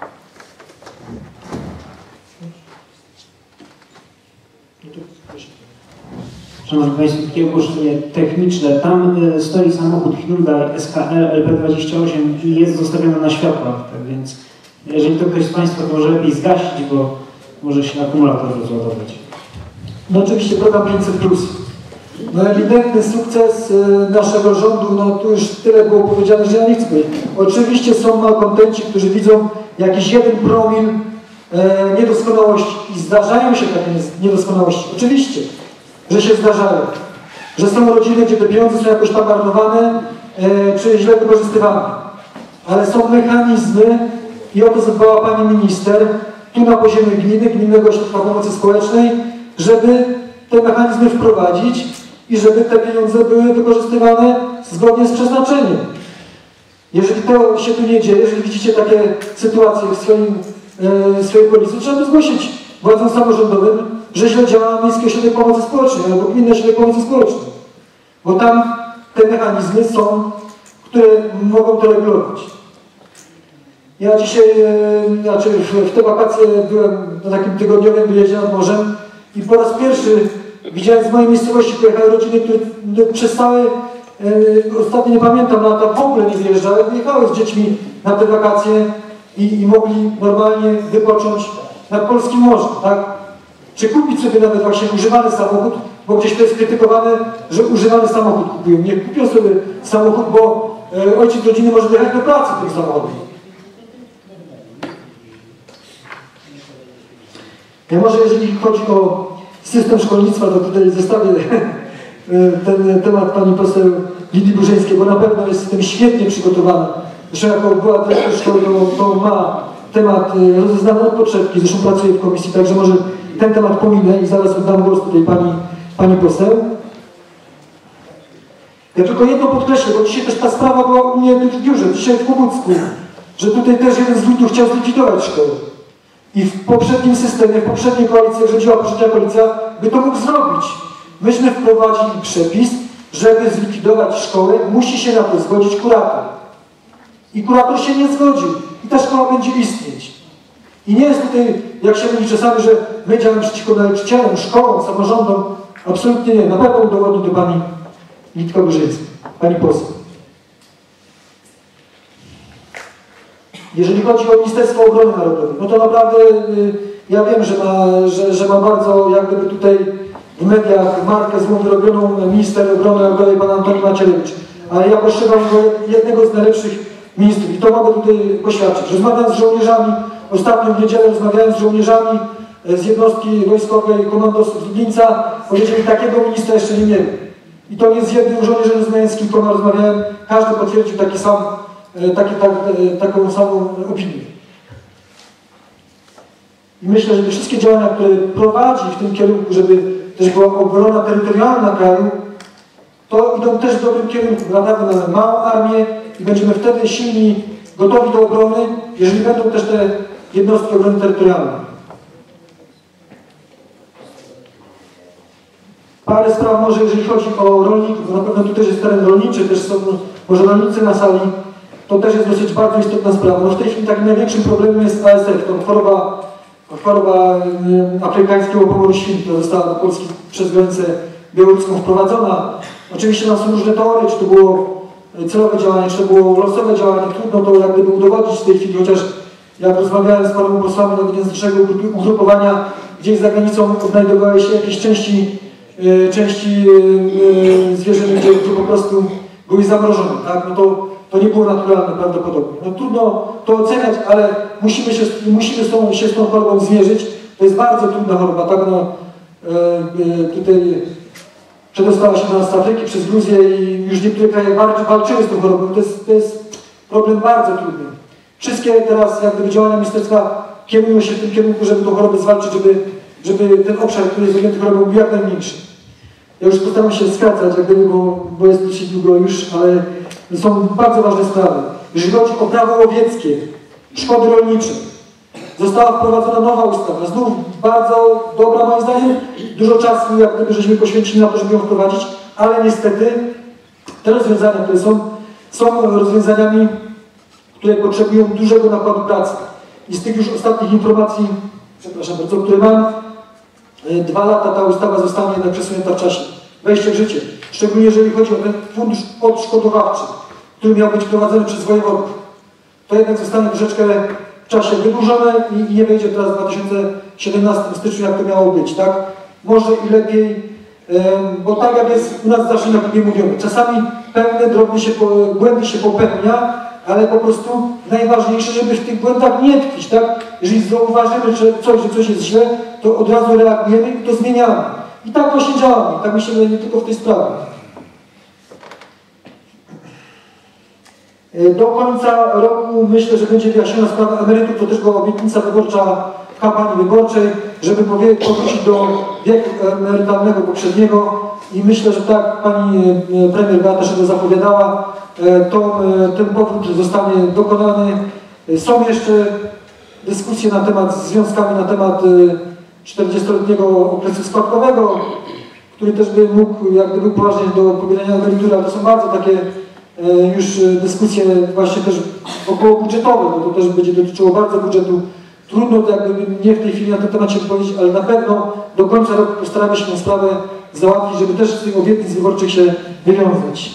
Szanowni Państwo, takie ogłoszenie techniczne. Tam y, stoi samochód Hyundai S K L L P dwadzieścia osiem i jest zostawiony na światłach, tak więc jeżeli to ktoś z Państwa, to może lepiej zgasić, bo może się akumulator rozładować. No oczywiście program pięćset plus. No ewidentny sukces y, naszego rządu, no tu już tyle było powiedziane, że ja nie chcę powiedzieć. Oczywiście są malkontenci, którzy widzą jakiś jeden promil e, niedoskonałości i zdarzają się takie niedoskonałości. Oczywiście, że się zdarzają. Że są rodziny, gdzie te pieniądze są jakoś tam marnowane, e, czy źle wykorzystywane. Ale są mechanizmy i o to zadbała Pani Minister, tu na poziomie gminy, Gminnego Ośrodka Pomocy Społecznej, żeby te mechanizmy wprowadzić i żeby te pieniądze były wykorzystywane zgodnie z przeznaczeniem. Jeżeli to się tu nie dzieje, jeżeli widzicie takie sytuacje w swoim, e, swojej okolicy, trzeba to zgłosić władzom samorządowym, że źle działa Miejski Ośrodek Pomocy Społecznej albo Gminny Ośrodek Pomocy Społecznej. Bo tam te mechanizmy są, które mogą to regulować. Ja dzisiaj, e, znaczy w, w te wakacje byłem na takim tygodniowym wyjeździe nad morzem i po raz pierwszy widziałem z mojej miejscowości, pojechały rodziny, które przez całe, e, ostatnio nie pamiętam, lata w ogóle nie wyjeżdżały, wyjechały z dziećmi na te wakacje i, i mogli normalnie wypocząć nad polskim morzem, tak? Czy kupić sobie nawet właśnie używany samochód, bo gdzieś to jest krytykowane, że używany samochód kupują. Nie kupią sobie samochód, bo e, ojciec rodziny może jechać do pracy tym samochodem. Ja może jeżeli chodzi o system szkolnictwa, to tutaj zostawię ten temat pani poseł Lidii Burzyńskiej, bo na pewno jest system świetnie przygotowany. Zresztą jako była dyrektor szkoły, to, to ma temat rozeznany od podszewki, zresztą pracuje w komisji, także może ten temat pominę i zaraz oddam głos tutaj pani, pani poseł. Ja tylko jedno podkreślę, bo dzisiaj też ta sprawa była u mnie w biurze, dzisiaj w Kłobucku, że tutaj też jeden z wójtów chciał zlikwidować szkołę. I w poprzednim systemie, w poprzedniej koalicji, jak rządziła poprzednia koalicja, by to mógł zrobić. Myśmy wprowadzili przepis, żeby zlikwidować szkołę, musi się na to zgodzić kurator. I kurator się nie zgodził. I ta szkoła będzie istnieć. I nie jest tutaj, jak się mówi czasami, że my działamy przeciwko nauczycielom, szkołom, samorządom. Absolutnie nie. Na pewno udowodni to pani Litka Burzyńska, pani poseł. Jeżeli chodzi o Ministerstwo Obrony Narodowej, no to naprawdę y, ja wiem, że ma, że, że ma bardzo jak gdyby tutaj w mediach markę złą wyrobioną minister obrony narodowej pan Antoni Macierewicz, ale ja postrzegam go jednego z najlepszych ministrów i to mogę tutaj poświadczyć. Rozmawiałem z żołnierzami, ostatnio w niedzielę rozmawiałem z żołnierzami z jednostki wojskowej komandosów z Lublińca, powiedzieli, takiego ministra jeszcze nie mieli. I to nie z jednym żołnierzem rozmawiałem, z kilkoma rozmawiałem, każdy potwierdził taki sam Takie, tak, taką samą opinię. I myślę, że te wszystkie działania, które prowadzi w tym kierunku, żeby też była obrona terytorialna kraju, to idą też w dobrym kierunku. Naprawdę mamy małą armię i będziemy wtedy silni, gotowi do obrony, jeżeli będą też te jednostki obrony terytorialnej. Parę spraw może, jeżeli chodzi o rolników, bo na pewno tu też jest teren rolniczy, też są może rolnicy na sali. To też jest dosyć bardzo istotna sprawa. No w tej chwili takim największym problemem jest A S F, to choroba, choroba y, afrykańskiego pomoru świń, która została do Polski przez granicę białoruską wprowadzona. Oczywiście tam są różne teorie, czy to było celowe działanie, czy to było losowe działanie. Trudno to jak gdyby udowodnić w tej chwili, chociaż jak rozmawiałem z paroma posłami nowodniecznego ugrupowania, gdzieś za granicą odnajdowały się jakieś części, y, części y, y, zwierzyny, gdzie, gdzie po prostu były zamrożone. Tak? No to, To nie było naturalne prawdopodobnie. No trudno to oceniać, ale musimy się, musimy z tą, się z tą chorobą zmierzyć. To jest bardzo trudna choroba. Tak, no, e, tutaj przedostała się do nas z Afryki przez Gruzję i już niektóre kraje walczyły z tą chorobą. To jest, to jest problem bardzo trudny. Wszystkie teraz jak gdyby działania ministerstwa kierują się w tym kierunku, żeby tą chorobę zwalczyć, żeby, żeby ten obszar, który jest objęty chorobą, był jak najmniejszy. Ja już postaram się skracać, jak gdyby, bo, bo jest dosyć długo już, ale są bardzo ważne sprawy. Jeżeli chodzi o prawo łowieckie, szkody rolnicze, została wprowadzona nowa ustawa. Znów bardzo dobra moim zdaniem. Dużo czasu jak gdyby żeśmy poświęcili na to, żeby ją wprowadzić, ale niestety te rozwiązania, które są, są rozwiązaniami, które potrzebują dużego nakładu pracy. I z tych już ostatnich informacji, przepraszam bardzo, które mam, dwa lata ta ustawa zostanie jednak przesunięta w czasie. Wejście w życie. Szczególnie jeżeli chodzi o ten fundusz odszkodowawczy, który miał być prowadzony przez wojewodów. To jednak zostanie troszeczkę w czasie wydłużone i, i nie wejdzie teraz w dwa tysiące siedemnastym styczniu, jak to miało być, tak? Może i lepiej, bo tak jak jest u nas zawsze na Kubie mówione, czasami pewne drobne się, błędy się popełnia, ale po prostu najważniejsze, żeby w tych błędach nie tkwić, tak? Jeżeli zauważymy, że coś, że coś jest źle, to od razu reagujemy i to zmieniamy. I tak właśnie działamy, tak myślę, nie tylko w tej sprawie. Do końca roku myślę, że będzie wyjaśniona sprawa emerytów, to też była obietnica wyborcza w kampanii wyborczej, żeby powrócić do wieku emerytalnego poprzedniego. i myślę, że tak pani premier Beata Szydło zapowiadała, to ten powrót zostanie dokonany. Są jeszcze dyskusje na temat, z związkami na temat czterdziestoletniego okresu składkowego, który też by mógł jak gdyby upoważniać do pobierania emerytury, ale to są bardzo takie już dyskusje właśnie też około budżetowe, bo to też będzie dotyczyło bardzo budżetu. Trudno to jakby nie w tej chwili na ten temat się powiedzieć, ale na pewno do końca roku postaramy się tę sprawę załatwić, żeby też z tych obietnic wyborczych się wywiązać.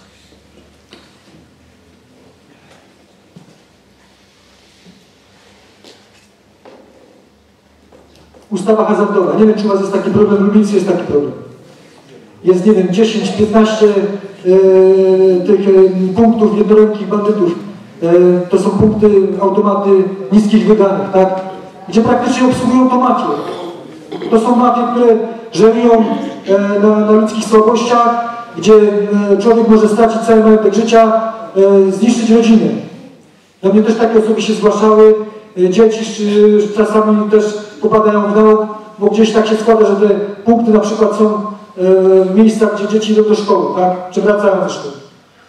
Ustawa hazardowa. Nie wiem, czy u was jest taki problem, w Lublińcu jest taki problem. Jest, nie wiem, dziesięć, piętnaście yy, tych yy, punktów jednorękich bandytów. Yy, to są punkty, automaty niskich wydanych, tak? Gdzie praktycznie obsługują to mafie. To są mafie, które żerują yy, na, na ludzkich słabościach, gdzie yy, człowiek może stracić cały majątek życia, yy, zniszczyć rodzinę. Do mnie też takie osoby się zgłaszały. Yy, dzieci yy, czasami też popadają w nauk, bo gdzieś tak się składa, że te punkty na przykład są w miejscach, gdzie dzieci idą do szkoły, tak? Czy wracają ze szkoły.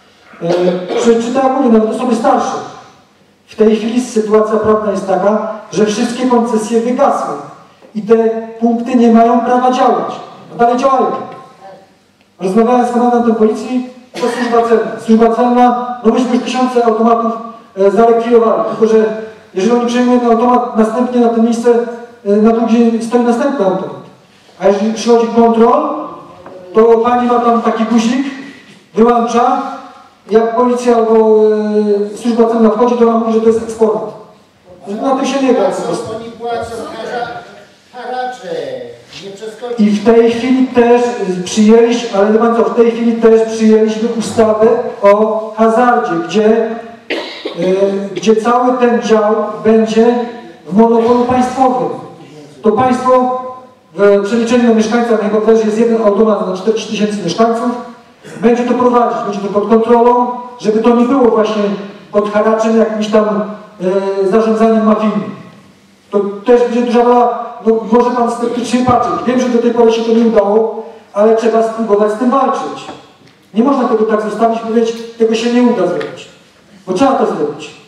Czy, czy tak jak mówię, nawet osoby starsze. W tej chwili sytuacja prawna jest taka, że wszystkie koncesje wygasły i te punkty nie mają prawa działać. A dalej działają. Rozmawiałem z komendantem policji, to służba celna. Służba celna, no myśmy już tysiące automatów e, zarekwirowali, tylko że jeżeli oni przejmują ten automat, następnie na to miejsce, e, na drugie stoi następny automat. A jeżeli przychodzi kontrol, to pani ma tam taki guzik, wyłącza, jak policja albo e, służba celna wchodzi, to ona mówi, że to jest eksponat. Na tym się nie da. Oni płacą haracze, nie przeskoczy. I w tej chwili też przyjęliśmy, ale nie pan co, w tej chwili też przyjęliśmy ustawę o hazardzie, gdzie, e, gdzie cały ten dział będzie w monopolu państwowym. To państwo w przeliczeniu na mieszkańca, na też jest jeden automat na czterdzieści tysięcy mieszkańców, będzie to prowadzić, będzie to pod kontrolą, żeby to nie było właśnie pod haraczem, jakimś tam e, zarządzaniem mafijnym. To też będzie duża rola, no może pan sceptycznie patrzeć. Wiem, że do tej pory się to nie udało, ale trzeba spróbować z tym walczyć. Nie można tego tak zostawić, powiedzieć, tego się nie uda zrobić. Bo trzeba to zrobić.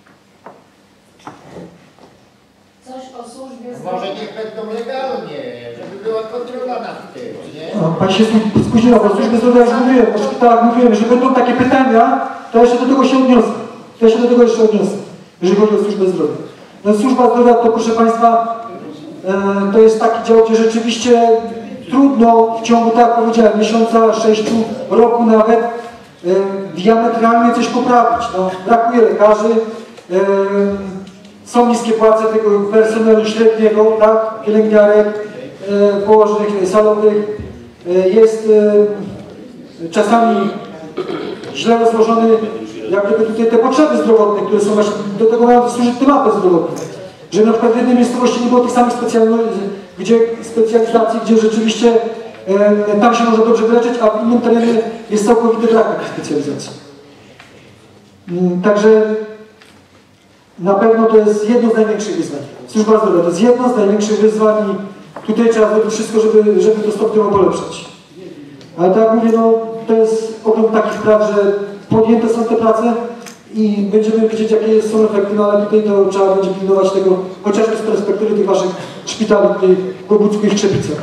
Może niech będą legalnie, żeby była kontrola nad tym, nie? No, pani się spóźniła, bo służby zdrowia już mówiłem, tak mówiłem, że będą takie pytania, to jeszcze do tego się odniosę. To jeszcze do tego jeszcze odniosę, jeżeli chodzi o służbę zdrowia. No, służba zdrowia to, proszę państwa, e, to jest taki dział, gdzie rzeczywiście trudno w ciągu, tak jak powiedziałem, miesiąca, sześciu, roku nawet e, diametralnie coś poprawić. No, brakuje lekarzy, e, są niskie płace tego personelu średniego, tak, pielęgniarek, e, położnych, salowych. E, jest e, czasami źle rozłożony, jak gdyby tutaj te potrzeby zdrowotne, które są właśnie, do tego mają służyć te mapy zdrowotne. Że na przykład w jednej miejscowości nie było tych samych gdzie, specjalizacji, gdzie rzeczywiście e, tam się może dobrze wyleczyć, a w innym terenie jest całkowity brak takich specjalizacji. Mm, także na pewno to jest jedno z największych wyzwań. Służba zdrowia to jest jedno z największych wyzwań i tutaj trzeba zrobić wszystko, żeby, żeby to stopniowo polepszyć. Ale tak jak mówię, no, to jest ogrom takich spraw, że podjęte są te prace i będziemy wiedzieć, jakie są efekty, no ale tutaj to trzeba będzie pilnować tego, chociażby z perspektywy tych waszych szpitali tutaj w Bogucku i w Trzepicach.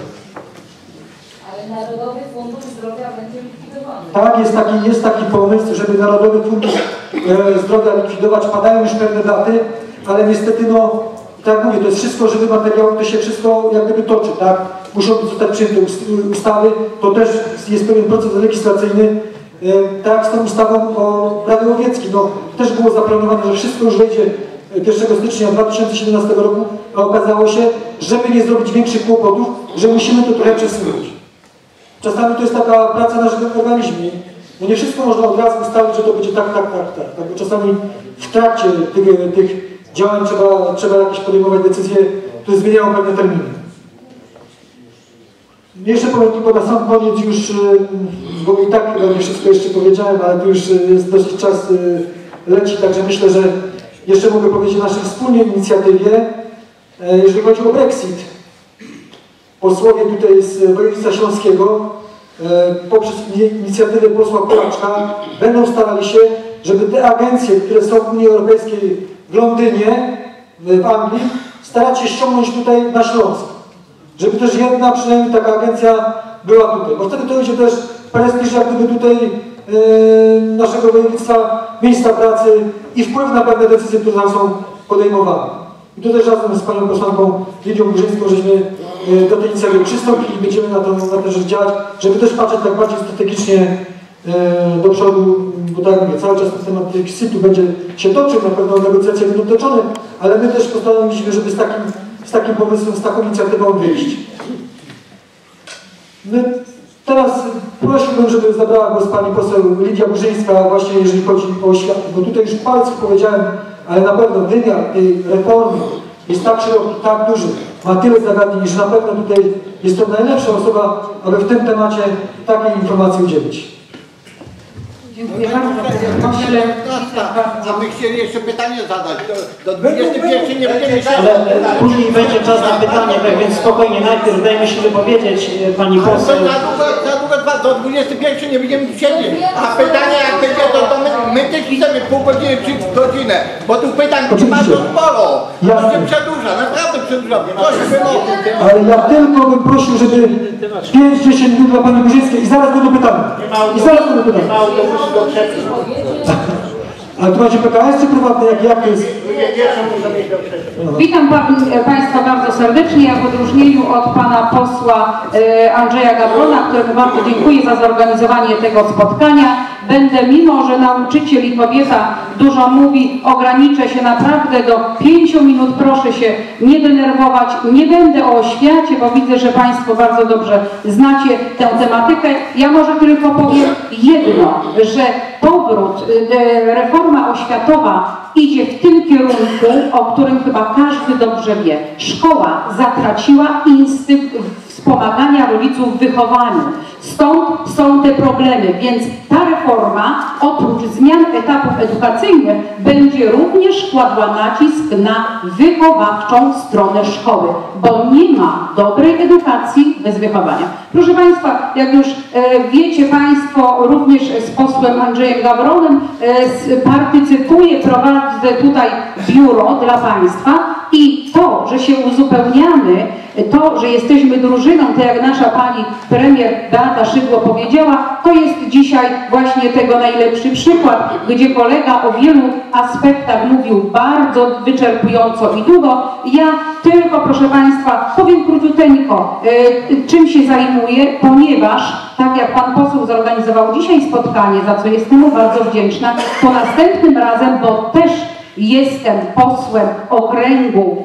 Ale Narodowy Fundusz Zdrowia będzie likwidowany. Tak, jest taki, jest taki pomysł, żeby Narodowy Fundusz e, Zdrowia likwidować. Padają już pewne daty, ale niestety, no, tak jak mówię, to jest wszystko żywy materiał, to się wszystko jak gdyby toczy, tak? Muszą zostać przyjęte ustawy, to też jest pewien proces legislacyjny, e, tak jak z tą ustawą o prawie łowieckim. No, też było zaplanowane, że wszystko już wejdzie pierwszego stycznia dwa tysiące siedemnastego roku, a okazało się, żeby nie zrobić większych kłopotów, że musimy to trochę przesunąć. Czasami to jest taka praca na żywym organizmie. No nie wszystko można od razu ustalić, że to będzie tak, tak, tak, tak. tak bo czasami w trakcie tych, tych działań trzeba, trzeba jakieś podejmować decyzje, które zmieniają pewne terminy. Jeszcze powiem tylko na sam koniec już, bo i tak chyba nie wszystko jeszcze powiedziałem, ale tu już jest dosyć czas leci, także myślę, że jeszcze mogę powiedzieć o naszej wspólnej inicjatywie, jeżeli chodzi o Brexit. Posłowie tutaj z województwa śląskiego poprzez inicjatywę posła Kolaczka będą starali się, żeby te agencje, które są w Unii Europejskiej w Londynie, w Anglii, starać się ściągnąć tutaj na Śląsk. Żeby też jedna przynajmniej taka agencja była tutaj. Bo wtedy to będzie też prestiż jak gdyby tutaj yy, naszego województwa, miejsca pracy i wpływ na pewne decyzje, które tam są podejmowane. I tu też razem z panią posłanką Lidią Burzyńską, żeśmy yy, do tej inicjatywy przystąpili, będziemy na to, na to rzecz działać, żeby też patrzeć tak bardziej strategicznie yy, do przodu, bo tak jak mówię, cały czas ten temat tych situ będzie się toczył, na pewno negocjacje będą toczone, ale my też postanowiliśmy, żeby z takim, z takim pomysłem, z taką inicjatywą wyjść. My teraz prosiłbym, żeby zabrała głos pani poseł Lidia Burzyńska właśnie jeżeli chodzi o oświatę, bo tutaj już palców powiedziałem, ale na pewno wymiar tej reformy jest tak szeroki, tak duży, ma tyle zagadnień, że na pewno tutaj jest to najlepsza osoba, aby w tym temacie takiej informacji udzielić. Dziękuję bardzo, panie pośle. A my chcieli jeszcze pytanie zadać. Do, do dwudziestej pierwszej nie będziemy się... Ale później będzie czas na pytanie, tak więc spokojnie, najpierw dajmy się wypowiedzieć pani Ale to poseł. za długo, za długo dwa, do dwudziestej pierwszej nie będziemy siedzieć. A pytanie jak będzie, to, to my, my też chcemy pół godziny czy godzinę, bo tu pytań bardzo sporo. To się przedłuża, naprawdę przedłuża. Proszę wymowy. Ale ja tylko bym prosił, żeby pięć do dziesięciu minut dla pani Burzyńskiej i zaraz będą pytania. I zaraz będą pytania. Ale tu macie P K S czy prywatne? Jak, jak to jest? Witam pa, Państwa bardzo serdecznie. Ja w odróżnieniu od Pana posła e, Andrzeja Gawrona, któremu bardzo dziękuję za zorganizowanie tego spotkania, będę, mimo że nauczyciel i kobieta dużo mówi, ograniczę się naprawdę do pięciu minut. Proszę się nie denerwować. Nie będę o oświacie, bo widzę, że Państwo bardzo dobrze znacie tę tematykę. Ja może tylko powiem jedno, że powrót, e, reforma oświatowa idzie w tym kierunku, o którym chyba każdy dobrze wie. Szkoła zatraciła instynkt wspomagania rodziców w wychowaniu. Stąd są te problemy, więc ta reforma oprócz zmian etapów edukacyjnych będzie również kładła nacisk na wychowawczą stronę szkoły, bo nie ma dobrej edukacji bez wychowania. Proszę Państwa, jak już e, wiecie Państwo, również z posłem Andrzejem Gawronem e, partycypuję, prowadzę tutaj biuro dla Państwa i to, że się uzupełniamy, to, że jesteśmy drużyną, tak jak nasza pani premier Beata Szydło powiedziała, to jest dzisiaj właśnie tego najlepszy przykład, gdzie kolega o wielu aspektach mówił bardzo wyczerpująco i długo. Ja tylko, proszę Państwa, powiem króciuteńko, y, czym się zajmuję, ponieważ tak jak pan poseł zorganizował dzisiaj spotkanie, za co jestem mu bardzo wdzięczna, to następnym razem, bo też jestem posłem okręgu,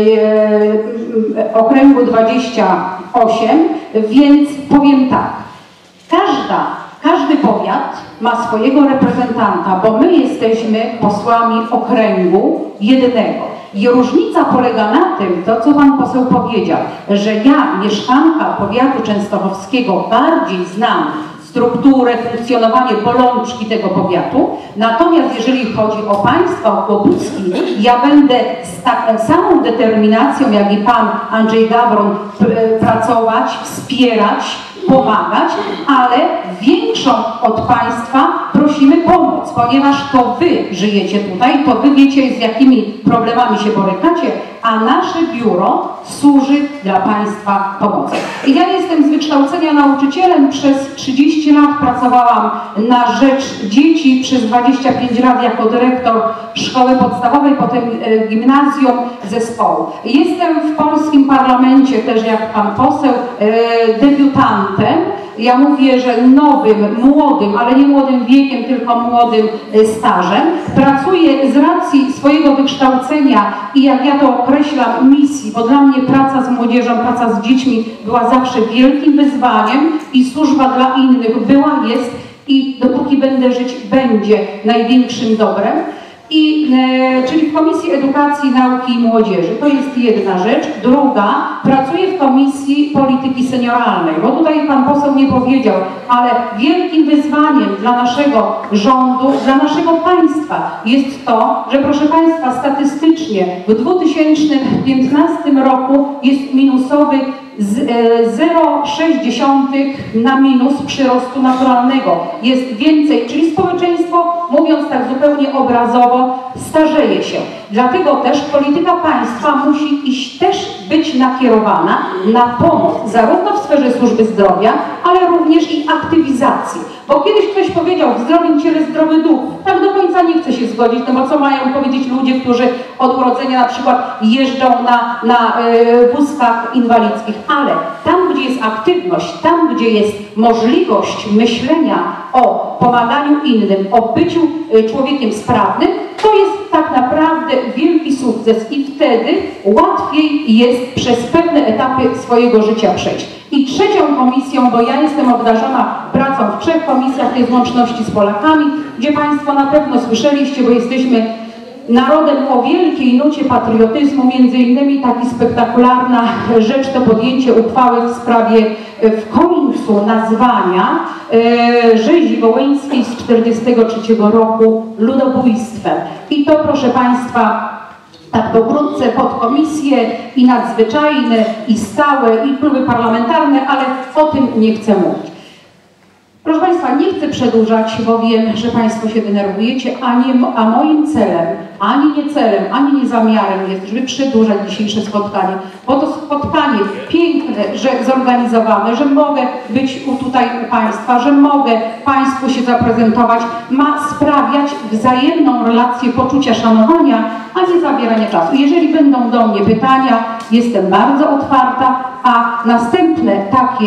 e, okręgu dwadzieścia osiem, więc powiem tak, każda, każdy powiat ma swojego reprezentanta, bo my jesteśmy posłami okręgu jednego. I różnica polega na tym, to co pan poseł powiedział, że ja, mieszkanka powiatu częstochowskiego, bardziej znam strukturę, funkcjonowanie bolączki tego powiatu. Natomiast jeżeli chodzi o państwa Kłobucki, ja będę z taką samą determinacją, jak i pan Andrzej Gawron pracować, wspierać, pomagać, ale większą od Państwa prosimy pomoc, ponieważ to Wy żyjecie tutaj, to Wy wiecie, z jakimi problemami się borykacie, a nasze biuro służy dla Państwa pomocy. I ja jestem z wykształcenia nauczycielem, przez trzydzieści lat pracowałam na rzecz dzieci, przez dwadzieścia pięć lat jako dyrektor szkoły podstawowej, potem e, gimnazjum, zespołu. Jestem w polskim parlamencie też jak pan poseł e, debiutantem. Ja mówię, że nowym, młodym, ale nie młodym wiekiem, tylko młodym stażem. Pracuję z racji swojego wykształcenia i jak ja to określam, misji, bo dla mnie praca z młodzieżą, praca z dziećmi była zawsze wielkim wyzwaniem i służba dla innych była, jest i dopóki będę żyć, będzie największym dobrem. I, e, czyli w Komisji Edukacji, Nauki i Młodzieży. To jest jedna rzecz. Druga, pracuję w Komisji Polityki Senioralnej, bo tutaj pan poseł nie powiedział, ale wielkim wyzwaniem dla naszego rządu, dla naszego państwa jest to, że proszę państwa, statystycznie w dwa tysiące piętnastym roku jest minusowy zero przecinek sześć na minus przyrostu naturalnego. Jest więcej, czyli społeczeństwo, mówiąc tak zupełnie obrazowo, starzeje się. Dlatego też polityka państwa musi iść też być nakierowana na pomoc zarówno w sferze służby zdrowia, ale również i aktywizacji. Bo kiedyś ktoś powiedział, w zdrowym ciele zdrowy duch. Tak do końca nie chcę się zgodzić, no bo co mają powiedzieć ludzie, którzy od urodzenia na przykład jeżdżą na, na y, wózkach inwalidzkich. Ale tam, gdzie jest aktywność, tam, gdzie jest możliwość myślenia o pomaganiu innym, o byciu y, człowiekiem sprawnym, to jest tak naprawdę wielki sukces i wtedy łatwiej jest przez pewne etapy swojego życia przejść. I trzecią komisją, bo ja jestem obdarzona pracą w trzech komisjach, to jest łączności z Polakami, gdzie państwo na pewno słyszeliście, bo jesteśmy narodem o wielkiej nucie patriotyzmu, między innymi taki spektakularna rzecz to podjęcie uchwały w sprawie w końcu nazwania e, rzezi wołyńskiej z czterdziestego trzeciego roku ludobójstwem. I to, proszę państwa, tak pokrótce podkomisje i nadzwyczajne, i stałe, i kluby parlamentarne, ale o tym nie chcę mówić. Proszę państwa, nie chcę przedłużać, bo wiem, że państwo się denerwujecie, a, nie, a moim celem, ani nie celem, ani nie zamiarem jest, żeby przedłużać dzisiejsze spotkanie, bo to spotkanie piękne, że zorganizowane, że mogę być tutaj u państwa, że mogę państwu się zaprezentować, ma sprawiać wzajemną relację poczucia szanowania, a nie zabierania czasu. Jeżeli będą do mnie pytania, jestem bardzo otwarta, a następne takie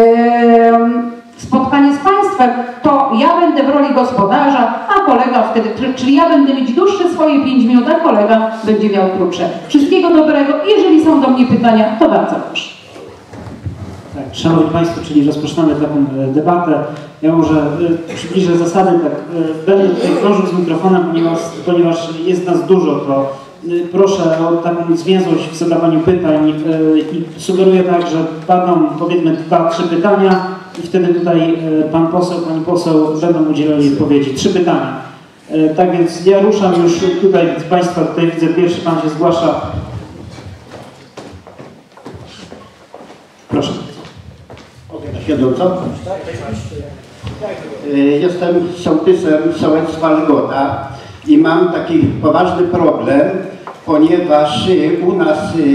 yy, spotkanie z państwem, to ja będę w roli gospodarza, a kolega wtedy, czyli ja będę mieć dłuższe swoje pięć minut, a kolega będzie miał krótsze. Wszystkiego dobrego. Jeżeli są do mnie pytania, to bardzo proszę. Tak, szanowni państwo, czyli rozpoczynamy taką debatę. Ja może y, przybliżę zasady, tak, y, będę tutaj krążył z mikrofonem, ponieważ, ponieważ jest nas dużo, to y, proszę o taką zwięzłość w zadawaniu pytań y, i sugeruję tak, że padną powiedzmy dwa, trzy pytania i wtedy tutaj y, pan poseł, pani poseł będą udzielali odpowiedzi. Trzy pytania. Y, tak więc ja ruszam już tutaj z państwa, tutaj widzę pierwszy pan się zgłasza. Proszę. Siedząco? Jestem sołtysem sołectwa Lgota i mam taki poważny problem, ponieważ u nas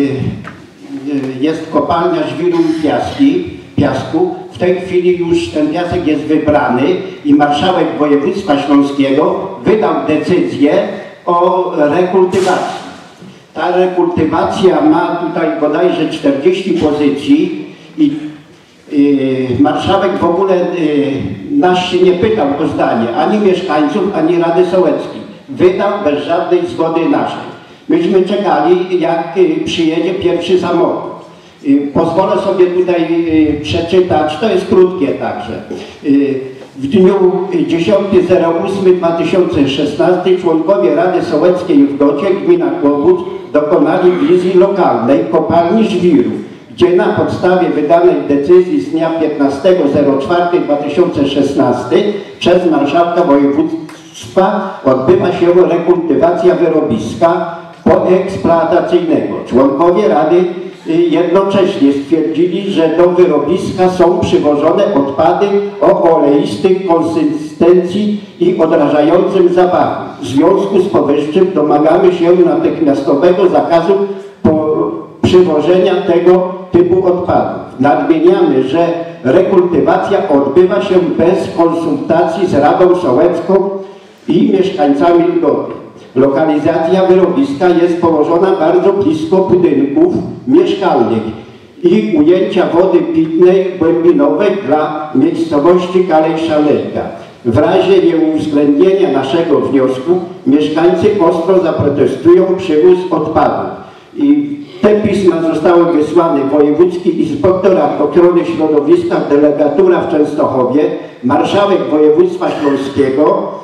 jest kopalnia żwiru i piaski, piasku. W tej chwili już ten piasek jest wybrany i marszałek województwa śląskiego wydał decyzję o rekultywacji. Ta rekultywacja ma tutaj bodajże czterdzieści pozycji i Yy, marszałek w ogóle yy, nas się nie pytał o zdanie, ani mieszkańców, ani Rady Sołeckiej. Wydał bez żadnej zgody naszej. Myśmy czekali, jak yy, przyjedzie pierwszy samochód. Yy, pozwolę sobie tutaj yy, przeczytać, to jest krótkie także. Yy, w dniu dziesiątego ósmego dwa tysiące szesnastego członkowie Rady Sołeckiej w Lgocie, gmina Kłobuc, dokonali wizji lokalnej kopalni żwiru, gdzie na podstawie wydanej decyzji z dnia piętnastego czwartego dwa tysiące szesnastego przez marszałka województwa odbywa się rekultywacja wyrobiska poeksploatacyjnego. Członkowie Rady jednocześnie stwierdzili, że do wyrobiska są przywożone odpady o oleistej konsystencji i odrażającym zapachu. W związku z powyższym domagamy się natychmiastowego zakazu przywożenia tego typu odpadów. Nadmieniamy, że rekultywacja odbywa się bez konsultacji z Radą Sołecką i mieszkańcami Lgoty. Lokalizacja wyrobiska jest położona bardzo blisko budynków mieszkalnych i ujęcia wody pitnej głębinowej dla miejscowości Kalej-Szalejka. W razie nieuwzględnienia naszego wniosku mieszkańcy ostro zaprotestują przywóz odpadów. I te pisma zostały wysłane wojewódzki inspektorat ochrony środowiska, delegatura w Częstochowie, marszałek województwa śląskiego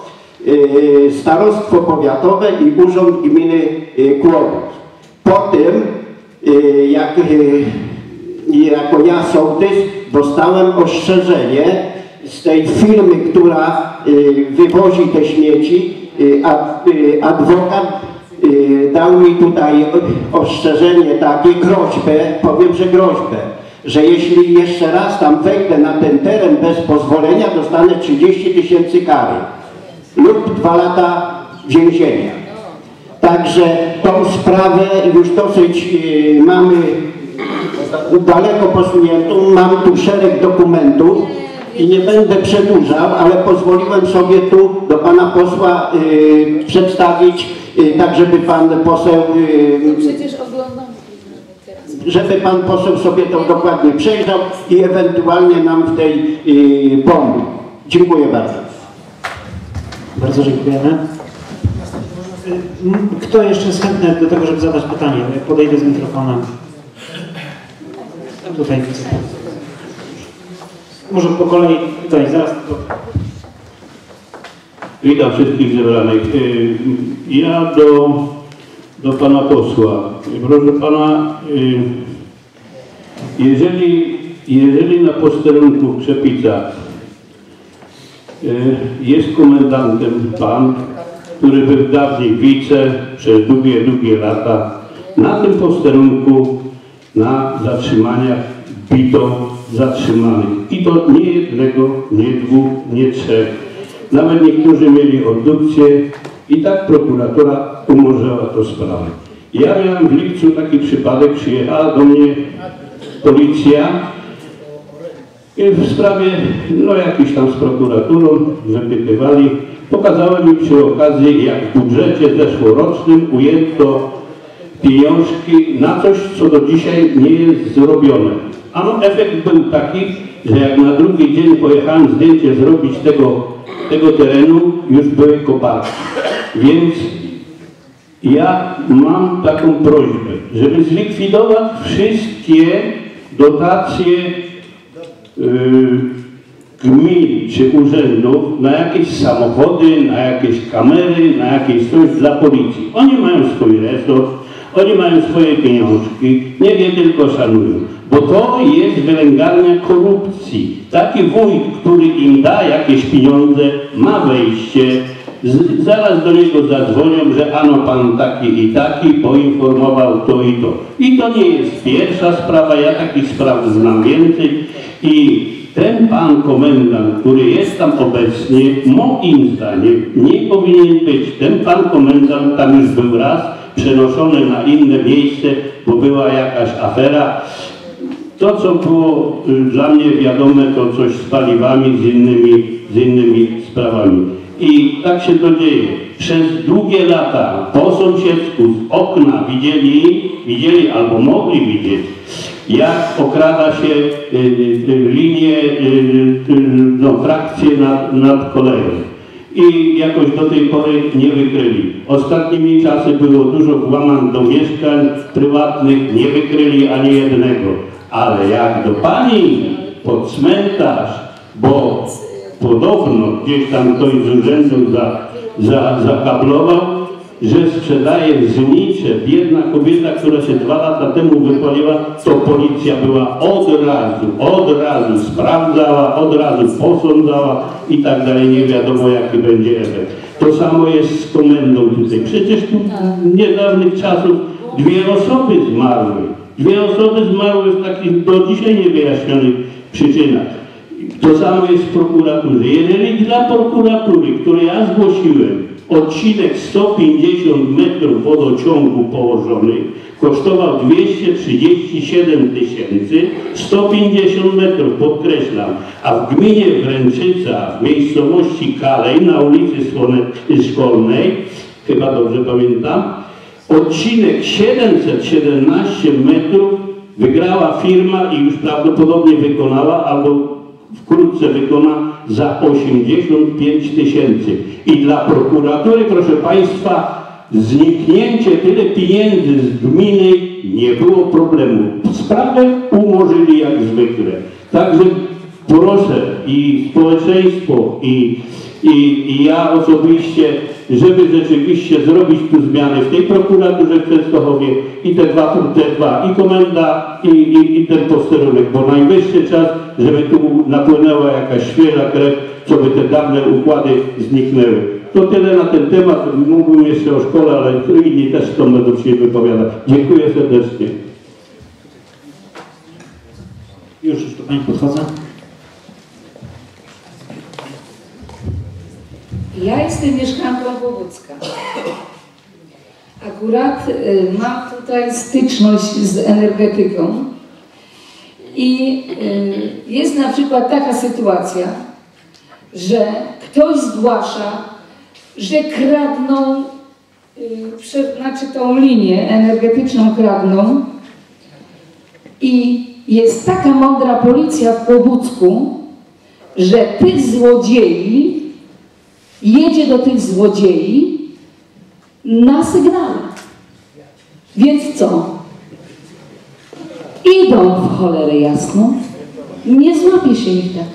Starostwo Powiatowe i Urząd Gminy Kłobuck. Potem, jak, jako ja sołtys, dostałem ostrzeżenie z tej firmy, która wywozi te śmieci. Adwokat dał mi tutaj ostrzeżenie takie, groźbę, powiem, że groźbę, że jeśli jeszcze raz tam wejdę na ten teren bez pozwolenia, dostanę trzydzieści tysięcy kary lub dwa lata więzienia. Także tą sprawę już dosyć yy, mamy daleko posuniętą, mam tu szereg dokumentów i nie będę przedłużał, ale pozwoliłem sobie tu do pana posła yy, przedstawić, yy, tak żeby pan poseł... Yy, Przecież oglądam teraz. Żeby pan poseł sobie to dokładnie przejrzał i ewentualnie nam w tej yy, pomógł. Dziękuję bardzo. Bardzo dziękujemy. Kto jeszcze jest chętny do tego, żeby zadać pytanie? Jak podejdę z mikrofonem. Tutaj widzę. Może po kolei, tutaj, zaraz. Witam wszystkich zebranych. Ja do, do pana posła. Proszę pana, jeżeli, jeżeli na posterunku w Krzepicach jest komendantem pan, który był dawniej wice przez długie, długie lata, na tym posterunku na zatrzymaniach bito zatrzymanych. I to nie jednego, nie dwóch, nie trzech. Nawet niektórzy mieli obdukcję i tak prokuratura umorzała tę sprawę. Ja miałem w lipcu taki przypadek, przyjechała do mnie policja i w sprawie, no jakiś tam z prokuraturą wypytywali. Pokazałem im przy okazji, jak w budżecie zeszłorocznym ujęto pieniążki na coś, co do dzisiaj nie jest zrobione. A no efekt był taki, że jak na drugi dzień pojechałem zdjęcie zrobić tego, tego terenu, już były koparki. Więc ja mam taką prośbę, żeby zlikwidować wszystkie dotacje yy, gmin czy urzędów na jakieś samochody, na jakieś kamery, na jakieś coś dla policji. Oni mają swój resort, oni mają swoje pieniążki, niech je tylko szanują. Bo to jest wylęgarnia korupcji. Taki wójt, który im da jakieś pieniądze, ma wejście, z, zaraz do niego zadzwonią, że ano pan taki i taki poinformował to i to. I to nie jest pierwsza sprawa, ja takich spraw znam więcej. I ten pan komendant, który jest tam obecnie, moim zdaniem nie powinien być. Ten pan komendant tam już był raz przenoszony na inne miejsce, bo była jakaś afera. To, co było dla mnie wiadome, to coś z paliwami, z innymi, z innymi sprawami. I tak się to dzieje. Przez długie lata po sąsiedzku z okna widzieli, widzieli albo mogli widzieć, jak okrada się y, y, linie, y, y, no, trakcje nad, nad koleją. I jakoś do tej pory nie wykryli. Ostatnimi czasy było dużo włamań do mieszkań prywatnych, nie wykryli ani jednego. Ale jak do pani pod cmentarz, bo podobno gdzieś tam ktoś z urzędu za, za, zakablował, że sprzedaje znicze, biedna kobieta, która się dwa lata temu wypaliła, to policja była od razu, od razu sprawdzała, od razu posądzała i tak dalej, nie wiadomo jaki będzie efekt. To samo jest z komendą tutaj. Przecież tu w niedawnych czasów dwie osoby zmarły. Dwie osoby zmarły w takich do dzisiaj niewyjaśnionych przyczynach. To samo jest w prokuraturze. Jeżeli dla prokuratury, który ja zgłosiłem, odcinek sto pięćdziesiąt metrów wodociągu położony kosztował dwieście trzydzieści siedem tysięcy, sto pięćdziesiąt metrów, podkreślam, a w gminie Wręczyca, w miejscowości Kalej, na ulicy Szkolnej, chyba dobrze pamiętam, odcinek siedemset siedemnaście metrów wygrała firma i już prawdopodobnie wykonała, albo wkrótce wykona za osiemdziesiąt pięć tysięcy. I dla prokuratury, proszę Państwa, zniknięcie tyle pieniędzy z gminy nie było problemu. Sprawę umorzyli jak zwykle. Także proszę i społeczeństwo, i I, I ja osobiście, żeby rzeczywiście zrobić tu zmiany w tej prokuraturze w Częstochowie i te dwa, te dwa i komenda i, i, i ten posterunek, bo najwyższy czas, żeby tu napłynęła jakaś świeża krew, co by te dawne układy zniknęły. To tyle na ten temat. Mógłbym jeszcze o szkole, ale inni też to będą się wypowiadać. Dziękuję serdecznie. Już, już do Pani podchodzę. Ja jestem mieszkanką Kłobucka. Akurat y, mam tutaj styczność z energetyką i y, jest na przykład taka sytuacja, że ktoś zgłasza, że kradną, y, prze, znaczy tą linię energetyczną kradną i jest taka mądra policja w Kłobucku, że tych złodziei jedzie do tych złodziei na sygnale. Więc co? Idą w cholerę jasną, nie złapie się ich tak.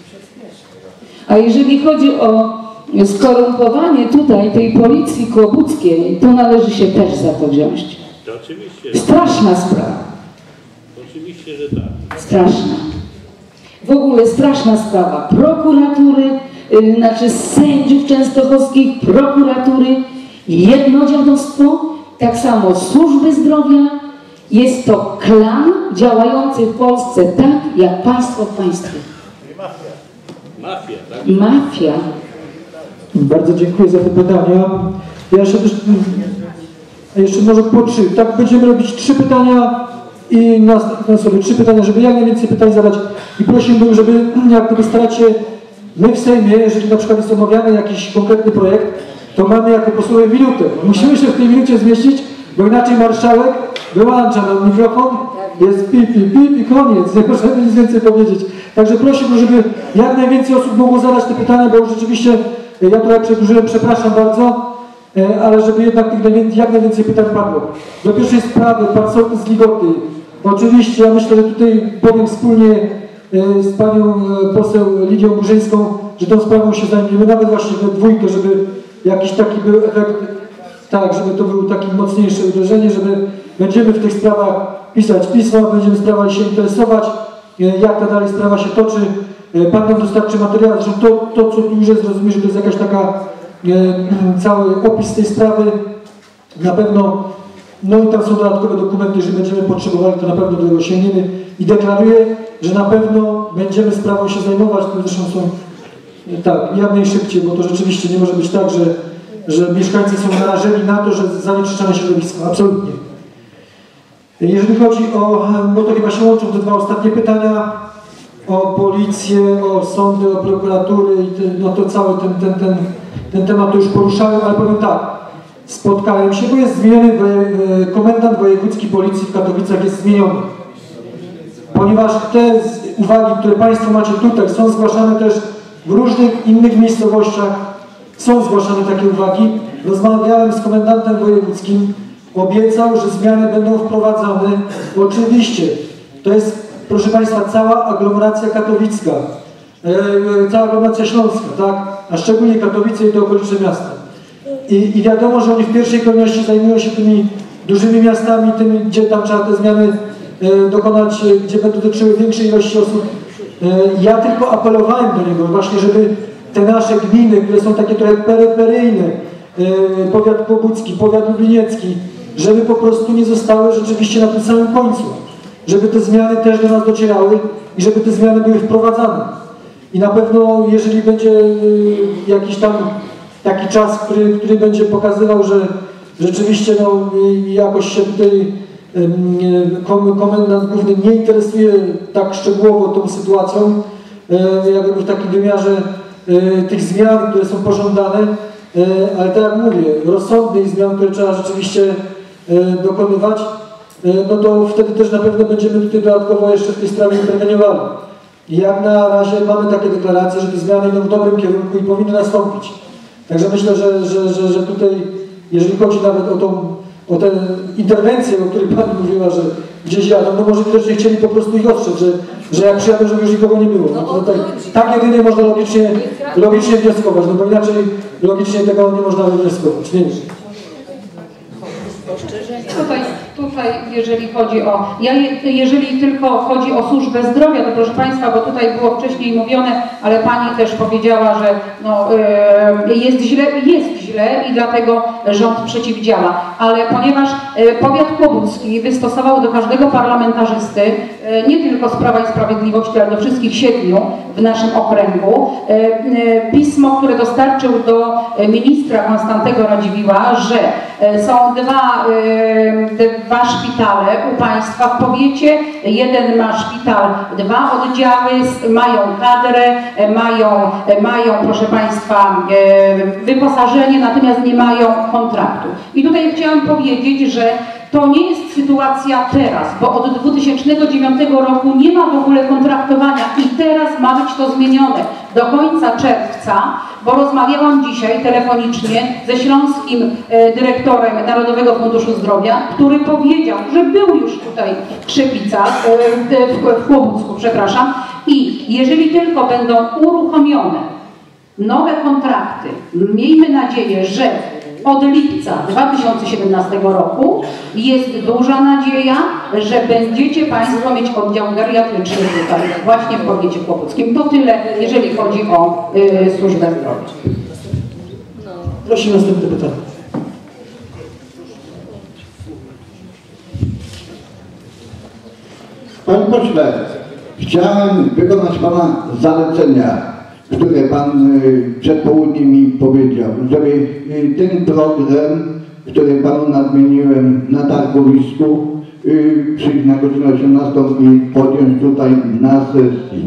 A jeżeli chodzi o skorumpowanie tutaj tej policji kłobuckiej, to należy się też za to wziąć. To oczywiście. Straszna sprawa. Oczywiście, że tak. Straszna. W ogóle straszna sprawa prokuratury, yy, znaczy sędziów częstochowskich, prokuratury, jednodziadostwo, tak samo służby zdrowia. Jest to klan działający w Polsce tak, jak państwo w państwie. Mafia, tak? Mafia. Bardzo dziękuję za te pytania. Ja jeszcze też, jeszcze może po trzy. Tak, będziemy robić trzy pytania i na, na sobie trzy pytania, żeby jak najwięcej pytań zadać. I prosiłbym, żeby jak gdyby starać się, my w Sejmie, jeżeli na przykład jest omawiany jakiś konkretny projekt, to mamy jako posłowie minutę. Musimy się w tej minucie zmieścić, bo inaczej marszałek wyłącza nam mikrofon, jest pip, pip, pip i koniec. Nie możemy nic więcej powiedzieć. Także prosiłbym, żeby jak najwięcej osób mogło zadać te pytania, bo rzeczywiście ja trochę przedłużyłem, przepraszam bardzo, ale żeby jednak tych najwięcej, jak najwięcej pytań padło. Do pierwszej sprawy, pan sołtys z Ligoty. Oczywiście, ja myślę, że tutaj powiem wspólnie z panią poseł Lidią Burzyńską, że tą sprawą się zajmiemy, nawet właśnie we dwójkę, żeby jakiś taki był efekt, tak, żeby to było takie mocniejsze uderzenie, żeby będziemy w tych sprawach pisać pisma, będziemy sprawami się interesować, jak ta dalej sprawa się toczy. Pan nam dostarczy materiał, zresztą to, to co tu już jest, rozumiem, że to jest jakaś taka e, cały opis tej sprawy. Na pewno, no i tam są dodatkowe dokumenty, jeżeli będziemy potrzebowali, to na pewno do tego sięgniemy. I deklaruję, że na pewno będziemy sprawą się zajmować, to zresztą są e, tak, jak najszybciej, bo to rzeczywiście nie może być tak, że, że mieszkańcy są narażeni na to, że zanieczyszczane środowisko. Absolutnie. Jeżeli chodzi o, bo to chyba się łączą te dwa ostatnie pytania, o policję, o sądy, o prokuratury i te, no to cały ten, ten, ten, ten temat to już poruszałem, ale powiem tak, spotkałem się, bo jest zmieniony komendant wojewódzki policji w Katowicach, jest zmieniony. Ponieważ te uwagi, które Państwo macie tutaj, są zgłaszane też w różnych innych miejscowościach, są zgłaszane takie uwagi. Rozmawiałem z komendantem wojewódzkim, obiecał, że zmiany będą wprowadzone. Oczywiście, to jest, proszę Państwa, cała aglomeracja katowicka, e, cała aglomeracja śląska, tak? A szczególnie Katowice i te okoliczne miasta. I, I wiadomo, że oni w pierwszej kolejności zajmują się tymi dużymi miastami, tymi, gdzie tam trzeba te zmiany e, dokonać, e, gdzie będą dotyczyły większej ilości osób. E, ja tylko apelowałem do niego właśnie, żeby te nasze gminy, które są takie trochę peryferyjne, e, powiat kłobucki, powiat lubliniecki, żeby po prostu nie zostały rzeczywiście na tym samym końcu. Żeby te zmiany też do nas docierały i żeby te zmiany były wprowadzane. I na pewno, jeżeli będzie y, jakiś tam taki czas, który, który będzie pokazywał, że rzeczywiście no, y, jakoś się tutaj y, kom, komendant główny nie interesuje tak szczegółowo tą sytuacją, y, jakby w takim wymiarze y, tych zmian, które są pożądane, y, ale tak jak mówię, rozsądnych zmian, które trzeba rzeczywiście y, dokonywać, no to wtedy też na pewno będziemy tutaj dodatkowo jeszcze w tej sprawie interweniowali. I jak na razie mamy takie deklaracje, że te zmiany idą w dobrym kierunku i powinny nastąpić. Także myślę, że, że, że, że tutaj, jeżeli chodzi nawet o tą o te interwencje, o których Pani mówiła, że gdzieś jadą, no może widocznie chcieli po prostu ich ostrzec, że, że jak przyjadą, żeby już nikogo nie było. No to tak, tak jedynie można logicznie, logicznie wnioskować, no bo inaczej logicznie tego nie można wnioskować. Nie wiem. Tutaj, tutaj, jeżeli chodzi o, ja, jeżeli tylko chodzi o służbę zdrowia, to proszę Państwa, bo tutaj było wcześniej mówione, ale Pani też powiedziała, że no, yy, jest źle, jest źle i dlatego rząd przeciwdziała. Ale ponieważ yy, powiat kłobucki wystosował do każdego parlamentarzysty, yy, nie tylko z Prawa i Sprawiedliwości, ale do wszystkich siedmiu w naszym okręgu, yy, yy, pismo, które dostarczył do ministra Konstantego Radziwiłła, że yy, są dwa Te dwa szpitale u Państwa w powiecie, jeden ma szpital, dwa oddziały, mają kadrę, mają, mają proszę Państwa wyposażenie, natomiast nie mają kontraktu. I tutaj chciałam powiedzieć, że to nie jest sytuacja teraz, bo od dwa tysiące dziewiątego roku nie ma w ogóle kontraktowania i teraz ma być to zmienione do końca czerwca, bo rozmawiałam dzisiaj telefonicznie ze śląskim e, dyrektorem Narodowego Funduszu Zdrowia, który powiedział, że był już tutaj w Krzepicach, e, w, w Kłobucku, przepraszam, i jeżeli tylko będą uruchomione nowe kontrakty, miejmy nadzieję, że od lipca dwa tysiące siedemnastego roku jest duża nadzieja, że będziecie Państwo mieć oddział geriatryczny tutaj, właśnie w powiecie kłobuckim. To tyle, jeżeli chodzi o y, służbę zdrowia. Proszę następne pytanie. Panie pośle, chciałem wykonać Pana zalecenia, które Pan przed południem mi powiedział, żeby ten program, który Panu nadmieniłem na targowisku, przyjść na godzinę osiemnastą i podjąć tutaj na sesji.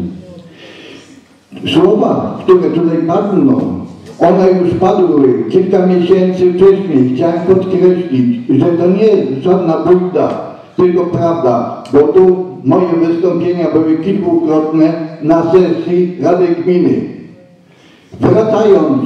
Słowa, które tutaj padną, one już padły kilka miesięcy wcześniej. Chciałem podkreślić, że to nie jest żadna bójda, tylko prawda, bo tu moje wystąpienia były kilkukrotne na sesji Rady Gminy. Wracając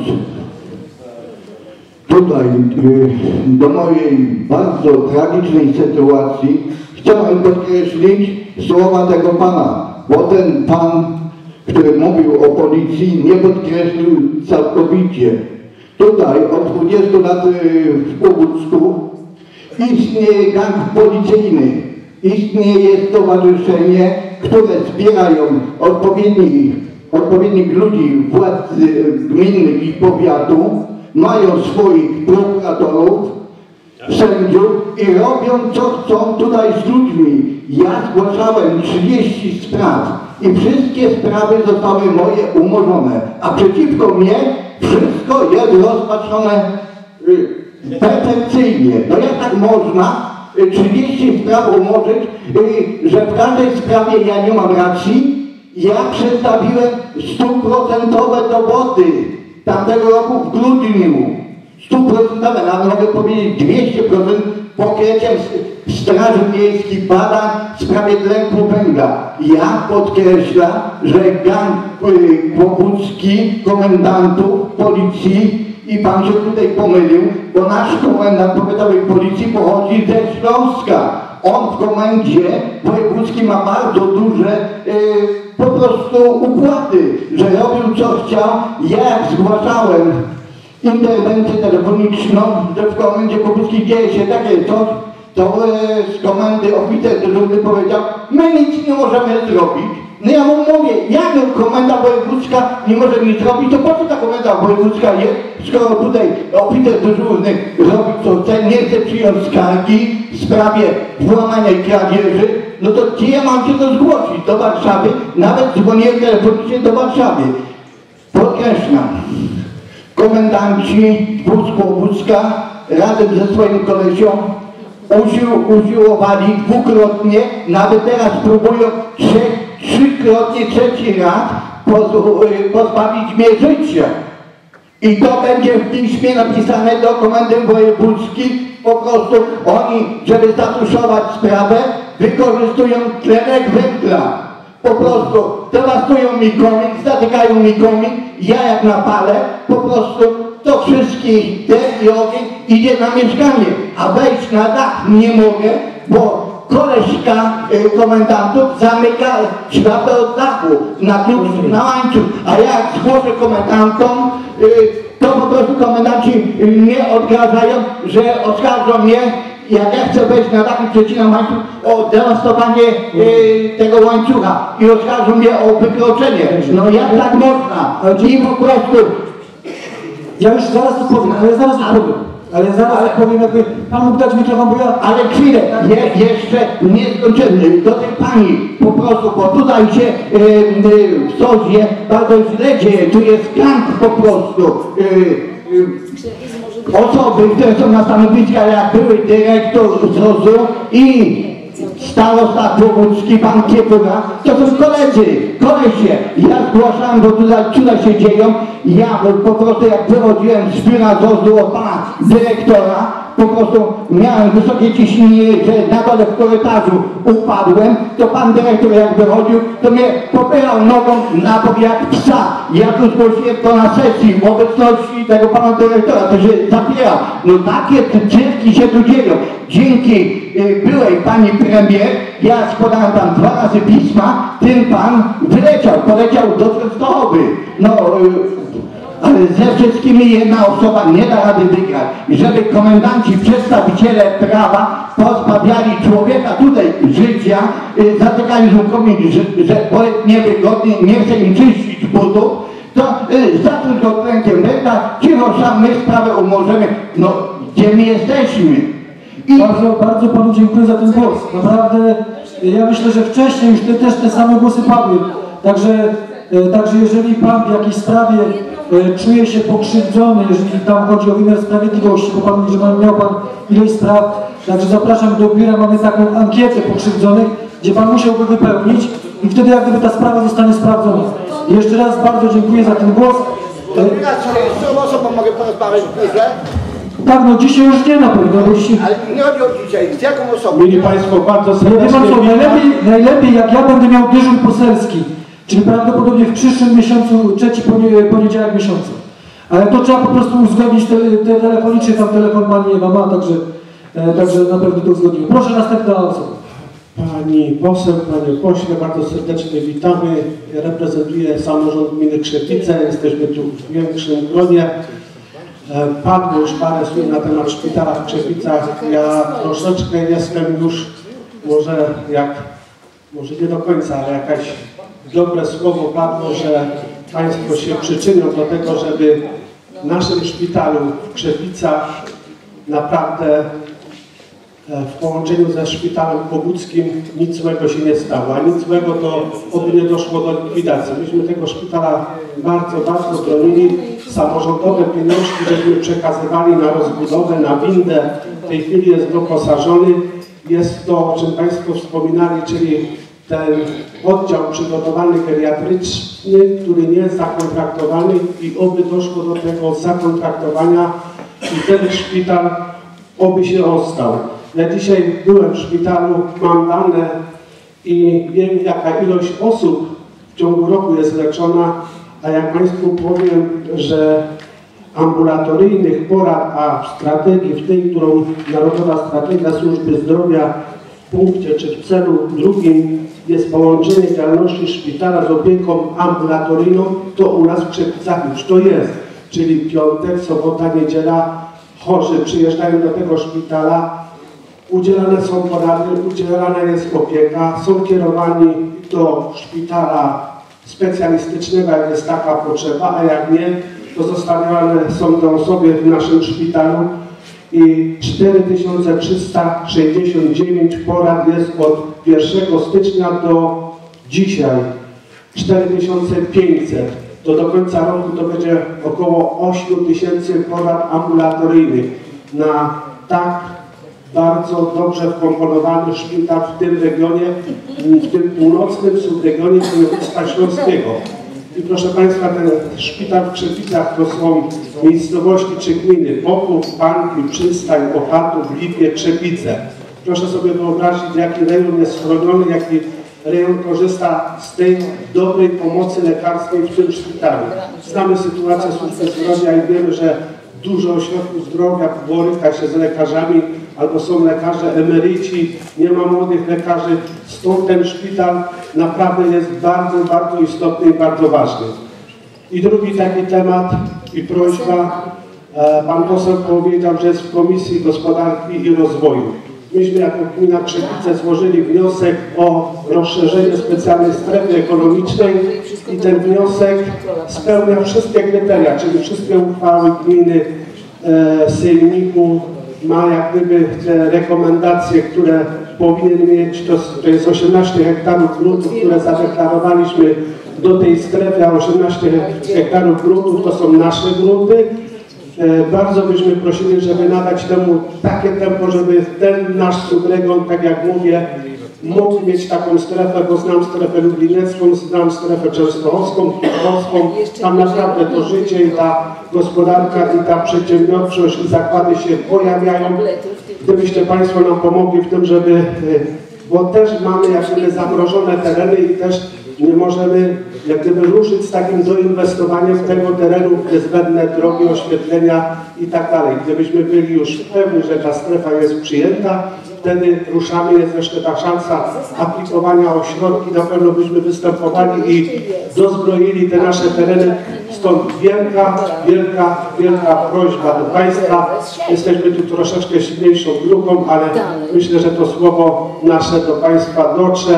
tutaj do mojej bardzo tragicznej sytuacji, chciałem podkreślić słowa tego pana, bo ten pan, który mówił o policji, nie podkreślił całkowicie. Tutaj od dwudziestu lat w Kłobucku istnieje gang policyjny, istnieje stowarzyszenie, które wspierają odpowiednich, odpowiednich ludzi władz gminnych i powiatu, mają swoich prokuratorów, sędziów i robią co chcą tutaj z ludźmi. Ja zgłaszałem trzydzieści spraw i wszystkie sprawy zostały moje umorzone, a przeciwko mnie wszystko jest rozpatrzone perfekcyjnie. No jak tak można trzydzieści spraw umorzyć, że w każdej sprawie ja nie mam racji? Ja przedstawiłem stuprocentowe dowody tamtego roku w grudniu. Stuprocentowe, nawet mogę powiedzieć dwieście procent pokryciem Straży Miejskiej badań w sprawie tlenku węgla. Ja podkreślam, że gang kłobucki komendantów policji, i pan się tutaj pomylił, bo nasz komendant powiatowej policji pochodzi ze Śląska. On w komendzie wojewódzkim ma bardzo duże yy, po prostu układy, że robił co chciał. Ja jak zgłaszałem interwencję telefoniczną, że w komendzie kłobuckiej dzieje się takie coś, to yy, z komendy oficer dyżurny powiedział, my nic nie możemy zrobić. No ja mu mówię, jak komenda wojewódzka nie może nic zrobić, to po co ta komenda wojewódzka jest, skoro tutaj oficer dyżurny robi co chce, nie chce przyjąć skargi w sprawie włamania i kradzieży, no to gdzie ja mam się to zgłosić? Do Warszawy? Nawet dzwoniłem telefonicznie do Warszawy. Podkreślam, komendanci wóz Kłobucka razem ze swoim kolesią usił, usiłowali dwukrotnie, nawet teraz próbują trzech trzykrotnie trzeci raz pozbawić mnie życia. I to będzie w piśmie napisane do komendy wojewódzkiej. Po prostu oni, żeby zatuszować sprawę, wykorzystują tlenek węgla. Po prostu dewastują mi komin, zatykają mi komin ja jak napalę, po prostu to wszystkich dech i ogień idzie na mieszkanie, a wejść na dach nie mogę, bo koleżka y, komendantów zamyka szlapę od dachu na klucz, na łańcuch, a ja jak zgłoszę komendantom, y, to po prostu komendanci y, mnie odgrażają, że oskarżą mnie, jak ja chcę wejść na dach i przecinam łańcuch, o dewastowanie y, tego łańcucha i oskarżą mnie o wykroczenie. No jak tak można? I po prostu... Ja już zaraz odpowiem, ale zaraz odpowiem. Ale zaraz ale, powiem, jakby pan mógł dać mikrofon, bo ja... Ale chwilę, je, jeszcze nie skończymy. Do tej pani po prostu, bo tutaj się y, y, w Sozie bardzo źle dzieje, tu jest gang po prostu. Y, y, osoby, które są na stanowiskach, jak były dyrektor Sozu i starosta Kłobucki, pan Kiepura, to są koledzy, kolesie. Ja zgłaszałem, bo tutaj cuda się dzieją. Ja po prostu jak wychodziłem z biura Zozu od pana dyrektora, po prostu miałem wysokie ciśnienie, że na dole w korytarzu upadłem, to pan dyrektor jak wychodził, to mnie popierał nogą na bok jak psa. Ja tu zgłosiłem to na sesji w obecności tego pana dyrektora, to się zapierał. No takie cyrki się tu dzieją. Dzięki y, byłej pani premier, ja składałem tam dwa razy pisma, ten pan wyleciał, poleciał do Częstochowy. No, y, ale ze wszystkimi jedna osoba nie da rady wygrać. I żeby komendanci, przedstawiciele prawa pozbawiali człowieka tutaj życia, y, zatykali żółkowi, że, że bo jest niewygodnie, nie chce im czyścić butów, to y, zacząć go kręgiem ręka, cicho sam my sprawę umożemy, no gdzie my jesteśmy. I... Bardzo, bardzo panu dziękuję za ten głos. Naprawdę ja myślę, że wcześniej już te, też te same głosy padły. Także, e, także jeżeli pan w jakiejś sprawie e, czuje się pokrzywdzony, jeżeli tam chodzi o wymiar sprawiedliwości, bo pan mówi, że miał pan ileś spraw, także zapraszam do biura, mamy taką ankietę pokrzywdzonych, gdzie pan musiałby wypełnić i wtedy jak gdyby ta sprawa zostanie sprawdzona. I jeszcze raz bardzo dziękuję za ten głos. To z którą osobą mogę porozmawiać w biurze? Tak, no dzisiaj już nie na pewno, bo dzisiaj... Ale nie chodzi o dzisiaj, z jaką osobą? Mieli Państwo bardzo serdecznie... Wie pan co, najlepiej, najlepiej jak ja będę miał dyżur poselski, czyli prawdopodobnie w przyszłym miesiącu, trzeci poniedziałek miesiąca. Ale to trzeba po prostu uzgodnić te, te telefonicznie, tam telefon pani Ewa ma, także, e, także na pewno to uzgodnimy. Proszę, następna osoba. Pani poseł, panie pośle, bardzo serdecznie witamy. Reprezentuję samorząd gminy Krzepice, jesteśmy tu w większym gronie. Padło już parę słów na temat szpitala w Krzepicach. Ja troszeczkę jestem już, może jak, może nie do końca, ale jakaś dobre słowo padło, że Państwo się przyczynią do tego, żeby w naszym szpitalu w Krzepicach naprawdę w połączeniu ze szpitalem kłobuckim nic złego się nie stało, a nic złego to oby nie doszło do likwidacji. Myśmy tego szpitala bardzo, bardzo bronili. Samorządowe pieniążki, żeśmy przekazywali na rozbudowę, na windę. W tej chwili jest doposażony. Jest to, o czym Państwo wspominali, czyli ten oddział przygotowany geriatryczny, który nie jest zakontraktowany i oby doszło do tego zakontraktowania i wtedy szpital oby się ostał. Ja dzisiaj byłem w szpitalu, mam dane i wiem, jaka ilość osób w ciągu roku jest leczona, a jak Państwu powiem, że ambulatoryjnych porad, a w strategii, w tej, którą Narodowa Strategia Służby Zdrowia w punkcie czy w celu drugim jest połączenie działalności szpitala z opieką ambulatoryjną, to u nas w Krzepicach już to jest. Czyli piątek, sobota, niedziela chorzy przyjeżdżają do tego szpitala, udzielane są porady, udzielana jest opieka, są kierowani do szpitala specjalistycznego, jak jest taka potrzeba, a jak nie, to zostawiane są te osoby w naszym szpitalu i cztery tysiące trzysta sześćdziesiąt dziewięć porad jest od pierwszego stycznia do dzisiaj. cztery tysiące pięćset. To do końca roku to będzie około osiem tysięcy porad ambulatoryjnych na tak bardzo dobrze wkomponowany szpital w tym regionie, w tym północnym subregionie województwa śląskiego. I proszę Państwa, ten szpital w Krzepicach to są miejscowości czy gminy Boków, Banki, Przystań, Opatów, Lipie, Krzepice. Proszę sobie wyobrazić, jaki rejon jest chroniony, jaki rejon korzysta z tej dobrej pomocy lekarskiej w tym szpitalu. Znamy sytuację służby zdrowia i wiemy, że dużo ośrodków zdrowia boryka się z lekarzami, albo są lekarze emeryci, nie ma młodych lekarzy, stąd ten szpital naprawdę jest bardzo, bardzo istotny i bardzo ważny. I drugi taki temat i prośba, pan poseł powiedział, że jest w Komisji Gospodarki i Rozwoju. Myśmy jako gmina Krzepice złożyli wniosek o rozszerzenie specjalnej strefy ekonomicznej i ten wniosek spełnia wszystkie kryteria, czyli wszystkie uchwały gminy, e, sejmiku, ma jak gdyby te rekomendacje, które powinien mieć, to, to jest osiemnaście hektarów gruntów, które zadeklarowaliśmy do tej strefy, a osiemnaście hektarów gruntów to są nasze grunty. Bardzo byśmy prosili, żeby nadać temu takie tempo, żeby ten nasz subregion, tak jak mówię, mógł mieć taką strefę, bo znam strefę lublinecką, znam strefę częstochowską, piotrkowską. Tam naprawdę to życie i ta gospodarka i ta przedsiębiorczość i zakłady się pojawiają. Gdybyście Państwo nam pomogli w tym, żeby, bo też mamy jak gdyby zamrożone tereny i też nie możemy jak gdyby ruszyć z takim doinwestowaniem tego terenu, niezbędne drogi, oświetlenia i tak dalej. Gdybyśmy byli już pewni, że ta strefa jest przyjęta, wtedy ruszamy, jest jeszcze ta szansa aplikowania o środki, na pewno byśmy występowali i dozbroili te nasze tereny. Stąd wielka, wielka, wielka prośba do Państwa. Jesteśmy tu troszeczkę silniejszą grupą, ale myślę, że to słowo nasze do Państwa dotrze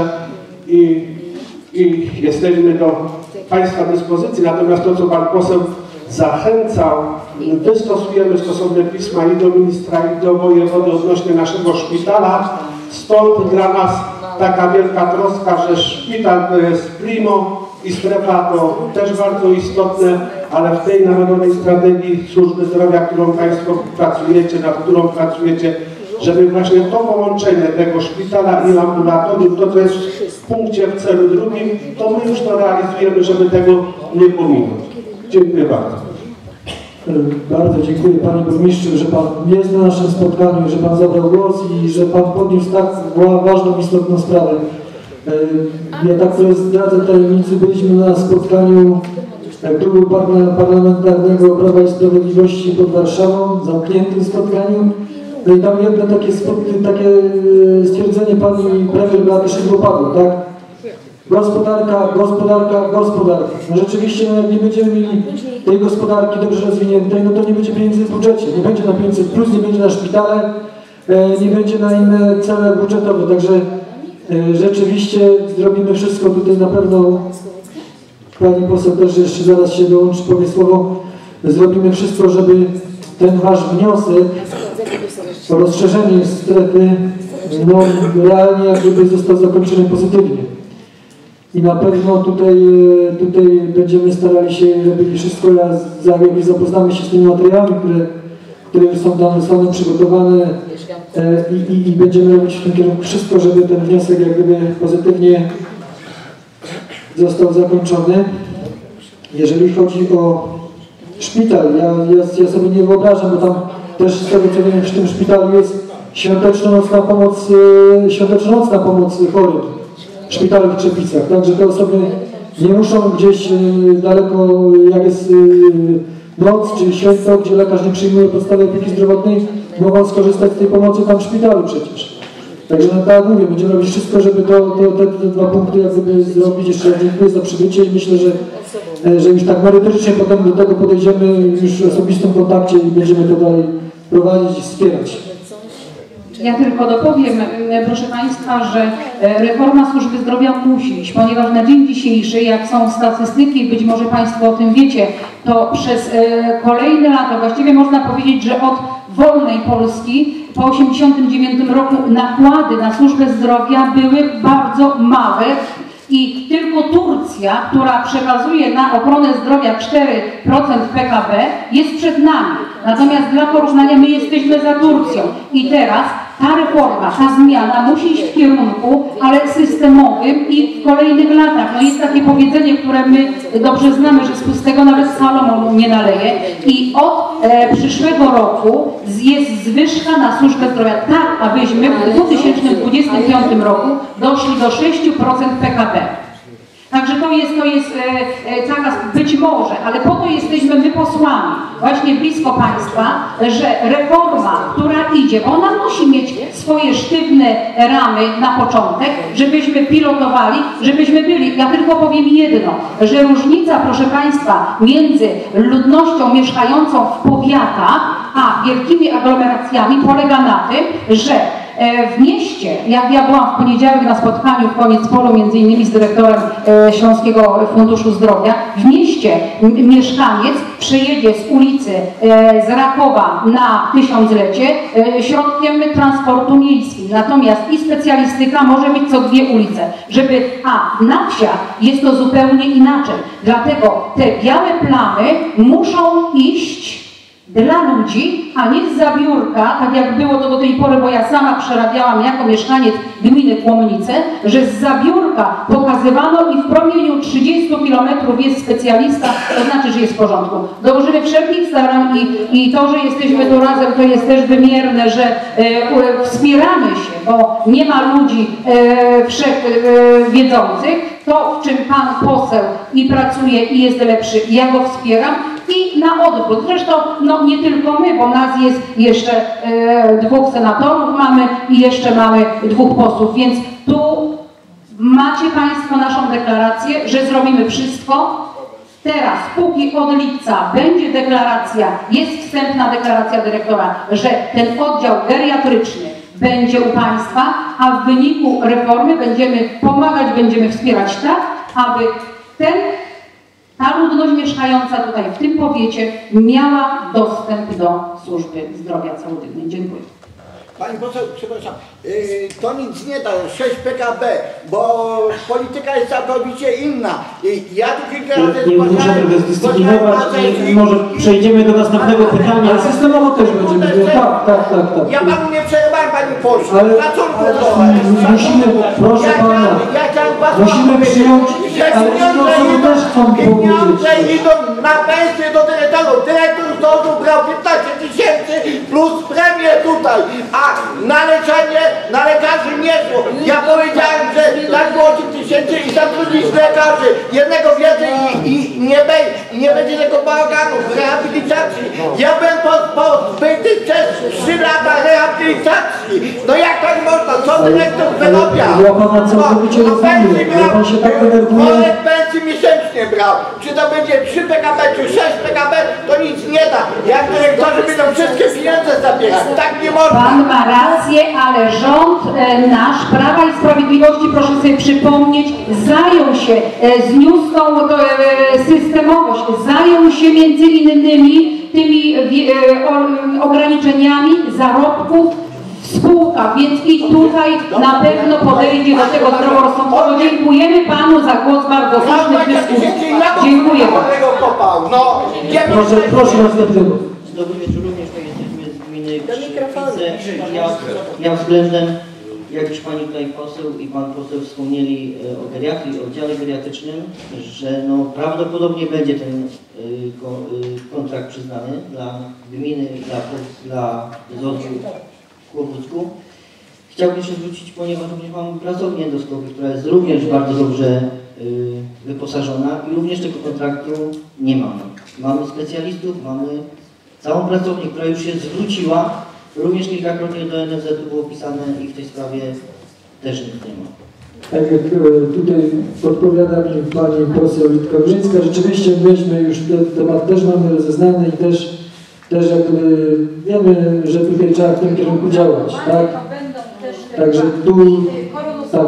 i i jesteśmy do Państwa dyspozycji, natomiast to, co Pan poseł zachęcał, wystosujemy stosowne pisma i do ministra, i do wojewody odnośnie naszego szpitala. Stąd dla nas taka wielka troska, że szpital to jest primo i strefa to też bardzo istotne, ale w tej Narodowej Strategii Służby Zdrowia, którą Państwo pracujecie, nad którą pracujecie, żeby właśnie to połączenie tego szpitala i ambulatorium, to co jest w punkcie w celu drugim, to my już to realizujemy, żeby tego nie pominąć. Dziękuję bardzo. Bardzo dziękuję Panie Burmistrzu, że Pan jest na naszym spotkaniu, że Pan zabrał głos i że Pan podniósł tak ważną, istotną sprawę. Ja tak to zdradzę tajemnicy, byliśmy na spotkaniu Klubu Parlamentarnego Prawa i Sprawiedliwości pod Warszawą, zamkniętym spotkaniu. No i tam jedno takie, takie stwierdzenie pani premier Beaty Szydło padło, tak? Gospodarka, gospodarka, gospodarka. No rzeczywiście, no jak nie będziemy mieli tej gospodarki dobrze rozwiniętej, no to nie będzie pieniędzy w budżecie. Nie będzie na pięćset plus, nie będzie na szpitale, nie będzie na inne cele budżetowe. Także rzeczywiście zrobimy wszystko tutaj na pewno. Pani poseł też jeszcze zaraz się dołączy, powie słowo. Zrobimy wszystko, żeby ten wasz wniosek o rozszerzenie strefy no, realnie jak gdyby został zakończony pozytywnie. I na pewno tutaj, tutaj będziemy starali się, robili wszystko, ja za, jak zapoznamy się z tymi materiałami, które, które już są tam zostaną przygotowane e, i, i będziemy robić w tym kierunku wszystko, żeby ten wniosek jak gdyby pozytywnie został zakończony. Jeżeli chodzi o szpital, ja, ja, ja sobie nie wyobrażam, bo tam też z tego co wiem w tym szpitalu jest świąteczno-nocna pomoc, e, świąteczno-nocna pomoc chorym w szpitalu w Czepicach. Także te osoby nie muszą gdzieś e, daleko, jak jest e, noc czy święto, gdzie lekarz nie przyjmuje podstawy opieki zdrowotnej, mogą skorzystać z tej pomocy tam w szpitalu przecież. Także no, tak jak mówię, będziemy robić wszystko, żeby to, to, te, te dwa punkty jak gdyby zrobić. Jeszcze raz dziękuję za przybycie i myślę, że, że już tak merytorycznie potem do tego podejdziemy już w osobistym kontakcie i będziemy to dalej prowadzić i wspierać. Ja tylko dopowiem, proszę Państwa, że reforma służby zdrowia musi iść, ponieważ na dzień dzisiejszy, jak są statystyki, być może Państwo o tym wiecie, to przez kolejne lata, właściwie można powiedzieć, że od wolnej Polski po tysiąc dziewięćset osiemdziesiątym dziewiątym roku nakłady na służbę zdrowia były bardzo małe i tylko Turcja, która przekazuje na ochronę zdrowia cztery procent P K B, jest przed nami. Natomiast dla porównania my jesteśmy za Turcją i teraz ta reforma, ta zmiana musi iść w kierunku, ale systemowym i w kolejnych latach. No jest takie powiedzenie, które my dobrze znamy, że z pustego nawet Salomon nie naleje i od e, przyszłego roku jest zwyżka na służbę zdrowia, tak abyśmy w dwa tysiące dwudziestym piątym roku doszli do sześć procent P K B. Także to jest, to jest e, e, taka, być może, ale po to jesteśmy my posłami, właśnie blisko Państwa, że reforma, która idzie, ona musi mieć swoje sztywne ramy na początek, żebyśmy pilotowali, żebyśmy byli. Ja tylko powiem jedno, że różnica, proszę Państwa, między ludnością mieszkającą w powiatach, a wielkimi aglomeracjami polega na tym, że w mieście, jak ja byłam w poniedziałek na spotkaniu w Koniec-Polu, między innymi z dyrektorem Śląskiego Funduszu Zdrowia, w mieście mieszkaniec przejedzie z ulicy z Rakowa na Tysiąclecie środkiem transportu miejskiego. Natomiast i specjalistyka może mieć co dwie ulice, żeby, a na wsiach jest to zupełnie inaczej. Dlatego te białe plamy muszą iść dla ludzi, a nie z zabiórka, tak jak było to do tej pory, bo ja sama przerabiałam jako mieszkaniec gminy Kłomnice, że z zabiórka pokazywano i w promieniu trzydziestu kilometrów jest specjalista, to znaczy, że jest w porządku. Dołożymy wszelkich starań i, i to, że jesteśmy tu razem, to jest też wymierne, że e, wspieramy się, bo nie ma ludzi e, wszechwiedzących, e, to w czym Pan poseł i pracuje i jest lepszy, ja go wspieram. I na odwrót. Zresztą no, nie tylko my, bo nas jest jeszcze e, dwóch senatorów mamy i jeszcze mamy dwóch posłów, więc tu macie Państwo naszą deklarację, że zrobimy wszystko. Teraz, póki od lipca będzie deklaracja, jest wstępna deklaracja dyrektora, że ten oddział geriatryczny będzie u Państwa, a w wyniku reformy będziemy pomagać, będziemy wspierać tak, aby ten ta ludność mieszkająca tutaj w tym powiecie miała dostęp do służby zdrowia całodobnej. Dziękuję. Pani poseł, przepraszam, yy, to nic nie da, sześć P K B, bo polityka jest całkowicie inna. I ja tu kilka razy Nie muszę tego zdyscyplinować, może przejdziemy do następnego pytania. Ale systemowo też będziemy, tak, tak, tak, tak. Ja Panu nie przerywałem, Panie pośle, ale szacunku musimy, proszę ja Pana, chciałem, ja chciałem musimy przyjąć, ale inne osoby też chcą pieniądze powiedzieć. idą na pensję do dyrektorów. Dyrektor z domu brał piętnaście tysięcy plus premię tutaj, a na leczenie, na lekarzy nie szło. Ja powiedziałem, że tak było osiem tysięcy i zatrudnić lekarzy. Jednego więcej i, i, nie, be, i nie będzie tego bałaganu w rehabilitacji. Ja byłem pozbyty przez trzy lata rehabilitacji. No jak tak można? Co dyrektor wyrabia? Ja Pana całkowicie rozumiem, ja Pan się tak denerwuje. Wolek pensji miesięcznie brał. Czy to będzie trzy P K B, czy sześć P K B, to nic nie da. Jak dyrektorzy będą wszystkie pieniądze zabierać. Tak nie można. Pan ma rację, ale rząd e, nasz, Prawa i Sprawiedliwości, proszę sobie przypomnieć, zajął się, e, zniósł tą e, systemowość, zajął się między innymi tymi e, o, ograniczeniami zarobków w spółkach, więc i tutaj na pewno podejdzie do tego zdroworozsądkowo. Dziękujemy Panu za głos bardzo słuszny w dyskusji. Dziękuję bardzo. Proszę, proszę następnego. Dobry wieczór, również to jesteśmy z gminy Krzywice. Ja, ja względem, jak już Pani tutaj poseł i Pan poseł wspomnieli o geriatrii, o oddziale geriatrycznym, że no prawdopodobnie będzie ten y, ko, y, kontrakt przyznany dla gminy, dla, dla Z O D w Kłobucku. Chciałbym się zwrócić, ponieważ również mamy pracownię endoskopię, która jest również bardzo dobrze y, wyposażona i również tego kontraktu nie mamy. Mamy specjalistów, mamy całą pracownię, która już się zwróciła, również kilkakrotnie do N F Z-u było pisane i w tej sprawie też nic nie ma. Tak jak tutaj podpowiada mi Pani poseł Witkowżyńska, rzeczywiście myśmy już ten temat też mamy rozeznany i też, też jakby wiemy, że tutaj trzeba w tym kierunku działać, tak? Także tu, tak.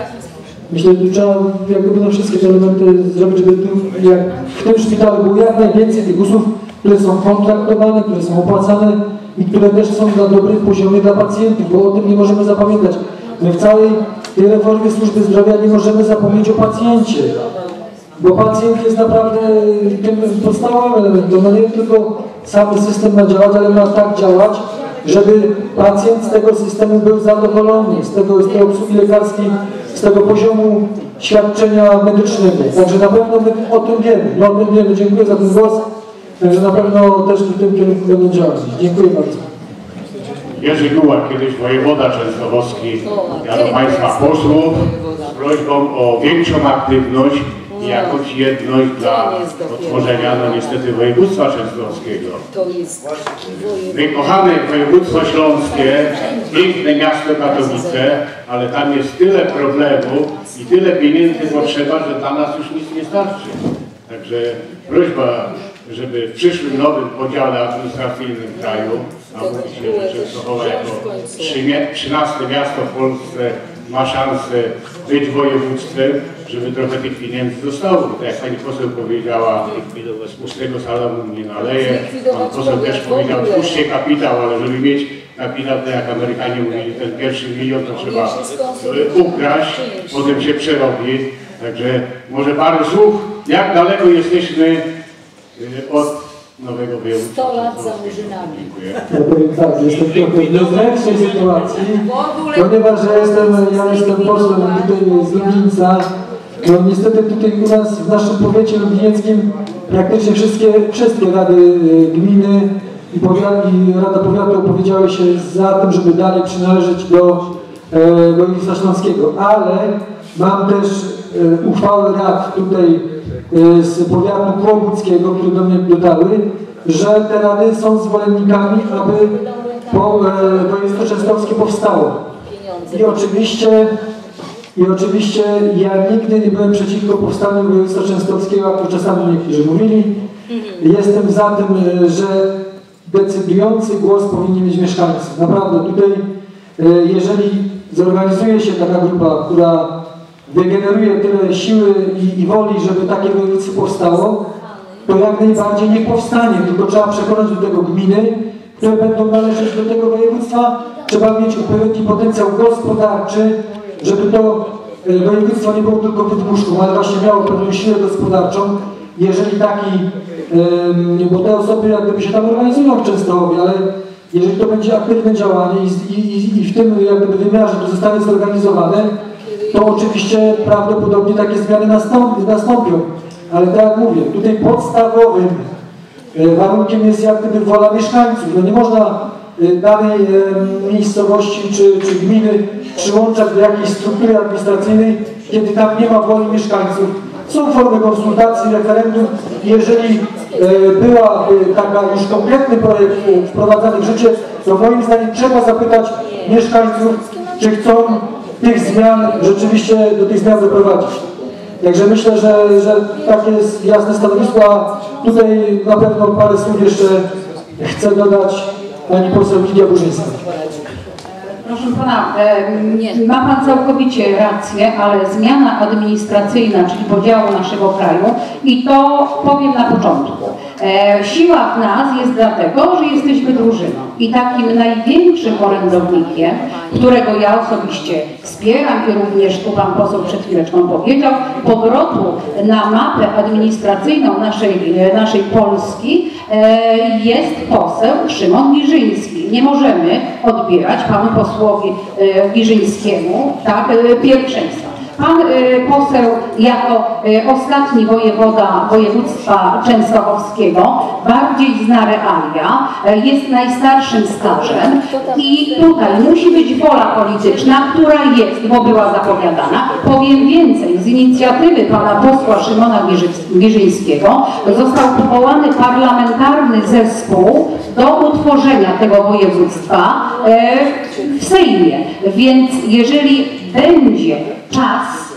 Myślę, że trzeba jakby no wszystkie te elementy zrobić, żeby tu, jak w tym szpitalu było jak najwięcej tych usług, które są kontraktowane, które są opłacane i które też są na dobrym poziomie dla pacjentów, bo o tym nie możemy zapamiętać. My w całej tej reformie służby zdrowia nie możemy zapomnieć o pacjencie, bo pacjent jest naprawdę tym podstawowym elementem. No nie tylko sam system ma działać, ale ma tak działać, żeby pacjent z tego systemu był zadowolony, z tego, z tej obsługi lekarskiej, z tego poziomu świadczenia medycznego. Także na pewno my o tym wiemy. My o tym wiemy. Dziękuję za ten głos. Także na pewno też w tym kierunku będą działać. Dziękuję bardzo. Jerzy Gułak, kiedyś wojewoda częstochowski, ja do Państwa posłów z prośbą o większą aktywność i jakąś jedność dla otworzenia, no niestety, województwa częstochowskiego. My kochamy województwo śląskie, piękne miasto Katowice, ale tam jest tyle problemów i tyle pieniędzy potrzeba, że dla nas już nic nie starczy. Także prośba, żeby w przyszłym nowym podziale administracyjnym w kraju, a mówi się, że Częstochowa jako trzynaste miasto w Polsce ma szansę być województwem, żeby trochę tych pieniędzy zostało. Tak jak pani poseł powiedziała, z pustego salonu nie naleje. Pan poseł też powiedział, twórzcie kapitał, ale żeby mieć kapitał, to jak Amerykanie mówili, ten pierwszy milion to trzeba ukraść, potem się przerobi. Także może parę słów, jak daleko jesteśmy od nowego województwa. sto lat za Murzynami. Dziękuję. Ja powiem tak, jestem trochę w niezręcznej sytuacji, ponieważ ja jestem, ja jestem posłem tutaj z Lublińca. No niestety tutaj u nas w naszym powiecie lublinieckim praktycznie wszystkie, wszystkie rady gminy i, powiat, i Rada Powiatu opowiedziały się za tym, żeby dalej przynależeć do e, województwa śląskiego, ale mam też e, uchwały rad tutaj e, z powiatu kłobuckiego, które do mnie dotarły, że te rady są zwolennikami, aby po, e, województwo częstochowskie powstało. I oczywiście I oczywiście ja nigdy nie byłem przeciwko powstaniu województwa częstochowskiego, jak to czasami niektórzy mówili. Jestem za tym, że decydujący głos powinni mieć mieszkańcy. Naprawdę tutaj, jeżeli zorganizuje się taka grupa, która wygeneruje tyle siły i, i woli, żeby takie województwo powstało, to jak najbardziej niech powstanie, tylko trzeba przekonać do tego gminy, które będą należeć do tego województwa. Trzeba mieć odpowiedni potencjał gospodarczy, żeby to województwo nie było tylko wydmuszką, ale właśnie miało pewną siłę gospodarczą. Jeżeli taki, bo te osoby jak gdyby się tam organizują w Częstochowie, ale jeżeli to będzie aktywne działanie i, i, i w tym jak gdyby wymiarze to zostanie zorganizowane, to oczywiście prawdopodobnie takie zmiany nastąpi, nastąpią. Ale tak jak mówię, tutaj podstawowym warunkiem jest jak gdyby wola mieszkańców. No nie można danej miejscowości czy, czy gminy przyłączać do jakiejś struktury administracyjnej, kiedy tam nie ma woli mieszkańców. Są formy konsultacji, referendum. Jeżeli byłaby taka już konkretny projekt wprowadzany w życie, to moim zdaniem trzeba zapytać mieszkańców, czy chcą tych zmian, rzeczywiście do tych zmian doprowadzić. Także myślę, że, że takie jest jasne stanowisko, a tutaj na pewno parę słów jeszcze chcę dodać pani poseł Lidia Burzyńska. Proszę pana, e, ma pan całkowicie rację, ale zmiana administracyjna, czyli podziału naszego kraju, i to powiem na początku. E, siła w nas jest dlatego, że jesteśmy drużyną i takim największym orędownikiem, którego ja osobiście wspieram i również tu pan poseł przed chwileczką powiedział, powrotu na mapę administracyjną naszej, naszej Polski e, jest poseł Szymon Giżyński. Nie możemy odbierać panu posłowi e, Giżyńskiemu tak, e, pierwszeństwa. Pan y, poseł jako y, ostatni wojewoda województwa częstochowskiego bardziej zna realia, y, jest najstarszym stażem i tutaj musi być wola polityczna, która jest, bo była zapowiadana. Powiem więcej, z inicjatywy pana posła Szymona Giżyńskiego został powołany parlamentarny zespół do utworzenia tego województwa y, w Sejmie. Więc jeżeli będzie czas,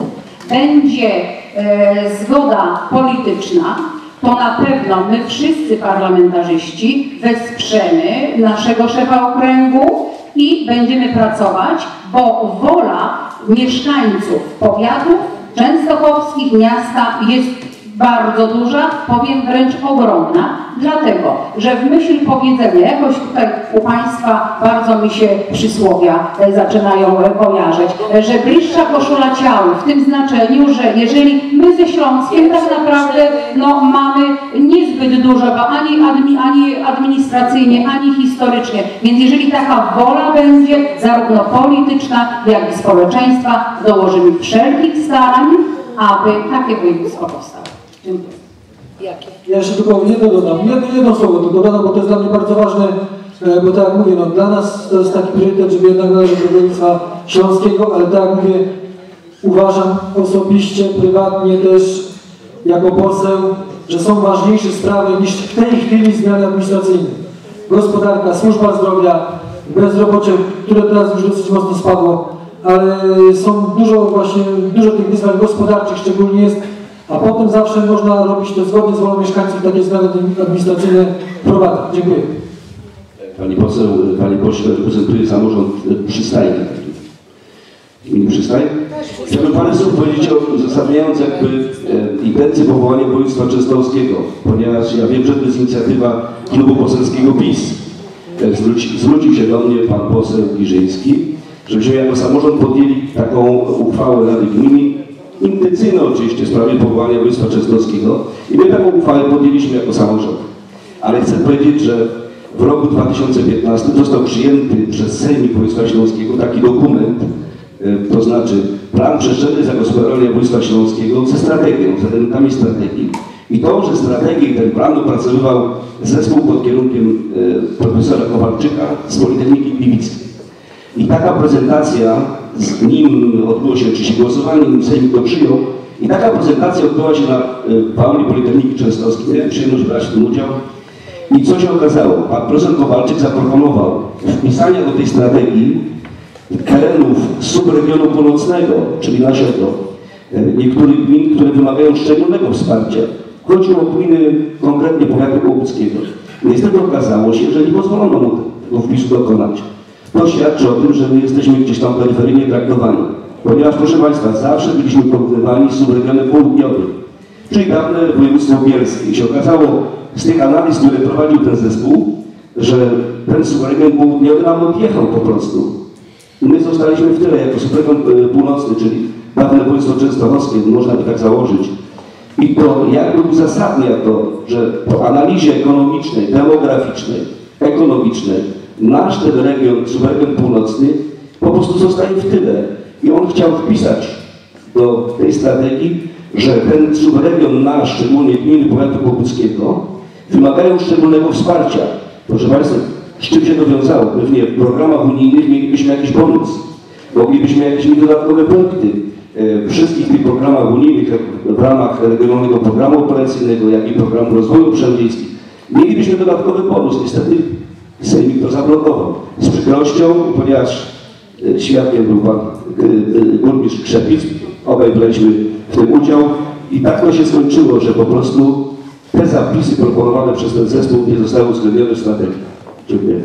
będzie e, zgoda polityczna, to na pewno my wszyscy parlamentarzyści wesprzemy naszego szefa okręgu i będziemy pracować, bo wola mieszkańców powiatów częstochowskich, miasta jest bardzo duża, powiem wręcz ogromna, dlatego, że w myśl powiedzenia, jakoś tutaj u Państwa bardzo mi się przysłowia e, zaczynają e, kojarzyć, e, że bliższa koszula ciału, w tym znaczeniu, że jeżeli my ze Śląskiem tak naprawdę no, mamy niezbyt zbyt dużego ani, admi, ani administracyjnie, ani historycznie. Więc jeżeli taka wola będzie, zarówno polityczna, jak i społeczeństwa, dołożymy wszelkich starań, aby takie województwo powstało. Dziękuję. Jakie? Ja jeszcze tylko jedno dodam, jedno, jedno słowo tylko dodam, bo to jest dla mnie bardzo ważne, bo tak jak mówię, no, dla nas to jest taki priorytet, żeby jednak należeć do województwa śląskiego, ale tak jak mówię, uważam osobiście, prywatnie też, jako poseł, że są ważniejsze sprawy niż w tej chwili zmiany administracyjne. Gospodarka, służba zdrowia, bezrobocie, które teraz już dosyć mocno spadło, ale są dużo właśnie, dużo tych wyzwań gospodarczych szczególnie jest, a potem zawsze można robić to zgodnie z wolą mieszkańców, takie zmiany administracyjne wprowadzać. Dziękuję. Pani poseł, Panie pośle, reprezentuje samorząd Przystajny. Gminy Przystań. Chciałbym parę słów powiedzieć o uzasadniając jakby e, intencje powołania województwa częstochowskiego, ponieważ ja wiem, że to jest inicjatywa klubu poselskiego PiS. E, zwróci, zwrócił się do mnie pan poseł Giżyński, żebyśmy jako samorząd podjęli taką uchwałę Rady Gminy, intencyjną oczywiście w sprawie powołania województwa częstochowskiego i my taką uchwałę podjęliśmy jako samorząd. Ale chcę powiedzieć, że w roku dwa tysiące piętnastym został przyjęty przez Sejmik Województwa Śląskiego taki dokument, to znaczy plan przestrzenny zagospodarowania województwa śląskiego ze strategią, z elementami strategii. I to, że strategię i ten plan opracowywał zespół pod kierunkiem e, profesora Kowalczyka z Politechniki Gliwickiej. I taka prezentacja, z nim odbyło się oczywiście głosowanie, nim Sejmik to przyjął, i taka prezentacja odbyła się na e, Auli Politechniki Częstochowskiej. Miałem przyjemność brać w tym udział. I co się okazało? Pan profesor Kowalczyk zaproponował wpisania do tej strategii terenów subregionu północnego, czyli naszego, niektórych gmin, które wymagają szczególnego wsparcia. Chodzi o gminy konkretnie powiatu kłobuckiego. Niestety okazało się, że nie pozwolono mu tego wpisu dokonać. To świadczy o tym, że my jesteśmy gdzieś tam peryferyjnie traktowani. Ponieważ, proszę Państwa, zawsze byliśmy porównywani z subregionem południowym, czyli dawne województwo bielskie. I się okazało z tych analiz, które prowadził ten zespół, że ten subregion południowy nam odjechał po prostu. My zostaliśmy w tyle jako subregion północny, czyli dawne województwo częstochowskie, można by tak założyć. I to jakby uzasadnia to, że po analizie ekonomicznej, demograficznej, ekonomicznej, nasz ten region, subregion północny, po prostu zostaje w tyle. I on chciał wpisać do tej strategii, że ten subregion nasz, szczególnie gminy powiatu kłobuckiego, wymagają szczególnego wsparcia. Proszę Państwa, z czym się to wiązało? Pewnie w programach unijnych mielibyśmy jakiś bonus, moglibyśmy jakieś dodatkowe punkty. W wszystkich tych programach unijnych w ramach regionalnego programu operacyjnego, jak i programu rozwoju obszarów wiejskich mielibyśmy dodatkowy bonus. Niestety Sejmik to zablokował. Z przykrością, ponieważ świadkiem był pan burmistrz Krzepic, obaj braliśmy w tym udział i tak to się skończyło, że po prostu te zapisy proponowane przez ten zespół nie zostały uwzględnione w strategii. Dziękuję.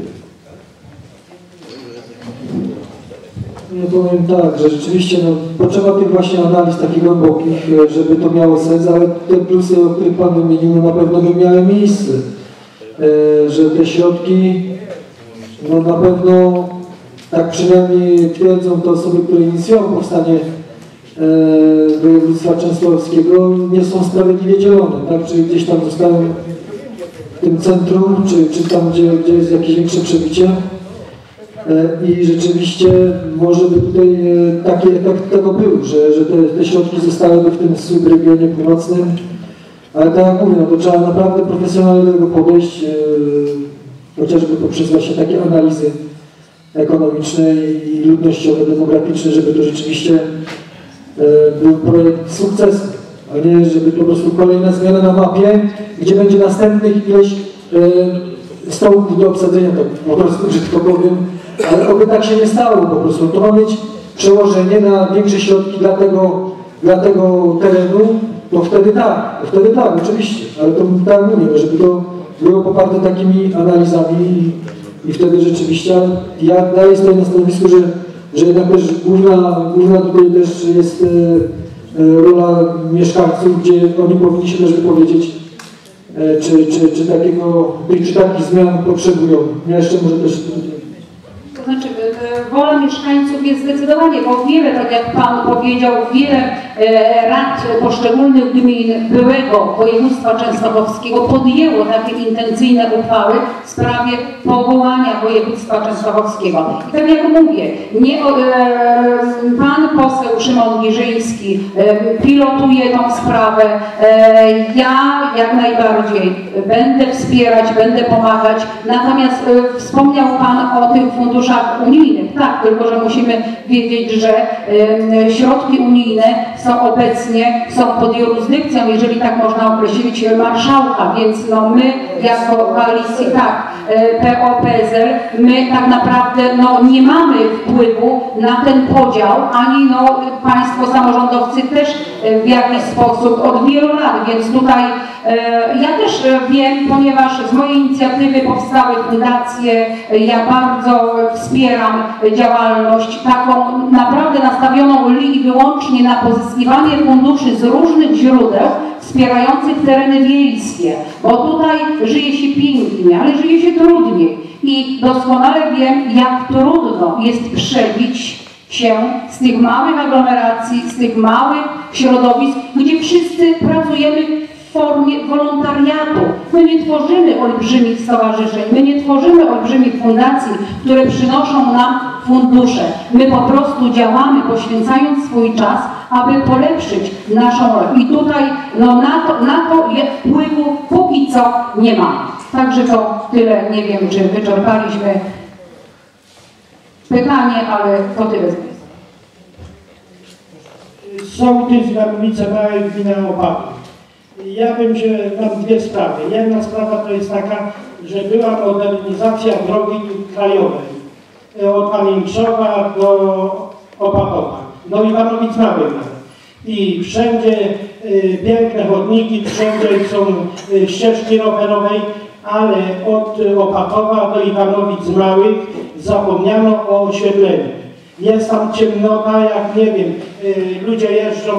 Ja powiem tak, że rzeczywiście no, potrzeba tych właśnie analiz takich głębokich, żeby to miało sens, ale te plusy, o których Pan wymienił, no, na pewno by miały miejsce. E, że te środki, no na pewno, tak przynajmniej twierdzą te osoby, które inicjują powstanie e, województwa częstochowskiego, nie są sprawiedliwie dzielone, tak? Czyli gdzieś tam zostają w tym centrum, czy, czy tam, gdzie, gdzie jest jakieś większe przebicie. I rzeczywiście może by tutaj taki efekt tego był, że, że te, te środki zostałyby w tym subregionie północnym, ale tak jak mówię, no to trzeba naprawdę profesjonalnie do tego podejść, yy, chociażby poprzez właśnie takie analizy ekonomiczne i ludnościowe, demograficzne, żeby to rzeczywiście yy, był projekt sukcesu, a nie żeby po prostu kolejna zmiana na mapie, gdzie będzie następnych ileś yy, stołków do obsadzenia, tak po prostu brzydko powiem, ale oby tak się nie stało po prostu. To ma mieć przełożenie na większe środki dla tego, dla tego terenu, to wtedy tak, to wtedy tak, oczywiście, ale to tak mówię, żeby to było poparte takimi analizami i, i wtedy rzeczywiście, ale ja daję stoję na stanowisku, że, że jednak też główna, główna tutaj też jest e, e, rola mieszkańców, gdzie oni powinni się też wypowiedzieć, e, czy, czy, czy, takiego, czy takich zmian potrzebują. Ja jeszcze może też... To znaczy, wola mieszkańców jest zdecydowanie, bo wiele, tak jak Pan powiedział, wiele e, rad poszczególnych gmin byłego województwa częstochowskiego podjęło takie intencyjne uchwały w sprawie powołania województwa częstochowskiego. I tak jak mówię, nie, e, pan poseł Szymon Giżyński e, pilotuje tą sprawę. E, ja jak najbardziej będę wspierać, będę pomagać. Natomiast e, wspomniał pan o tych funduszach unijnych. Tak, tylko że musimy wiedzieć, że e, środki unijne są obecnie, są pod jurysdykcją, jeżeli tak można określić, marszałka, więc no my jako koalicji, tak, P O P S L, my tak naprawdę no, nie mamy wpływu na ten podział, ani no, państwo samorządowcy też w jakiś sposób od wielu lat, więc tutaj e, ja też wiem, ponieważ z mojej inicjatywy powstały fundacje, ja bardzo wspieram działalność taką naprawdę nastawioną li i wyłącznie na pozyskiwanie funduszy z różnych źródeł wspierających tereny wiejskie, bo tutaj żyje się pięknie, ale żyje się trudniej i doskonale wiem, jak trudno jest przebić się z tych małych aglomeracji, z tych małych środowisk, gdzie wszyscy pracujemy w formie wolontariatu. My nie tworzymy olbrzymich stowarzyszeń, my nie tworzymy olbrzymich fundacji, które przynoszą nam fundusze. My po prostu działamy, poświęcając swój czas, aby polepszyć naszą rolę. I tutaj no, na to, na to wpływu póki co nie ma. Także to tyle, nie wiem, czy wyczerpaliśmy pytanie, ale to tyle. Sołtys Warmice Małej, gmina Opatów. Ja bym się, mam dwie sprawy. Jedna sprawa to jest taka, że była modernizacja drogi krajowej od Panięczowa do Opatowa, no i Wanowic Małych. I wszędzie y, piękne chodniki, wszędzie są y, ścieżki rowerowej, ale od Opatowa do Iwanowic Małych zapomniano o oświetleniu. Jest tam ciemnota, jak nie wiem, y, ludzie jeżdżą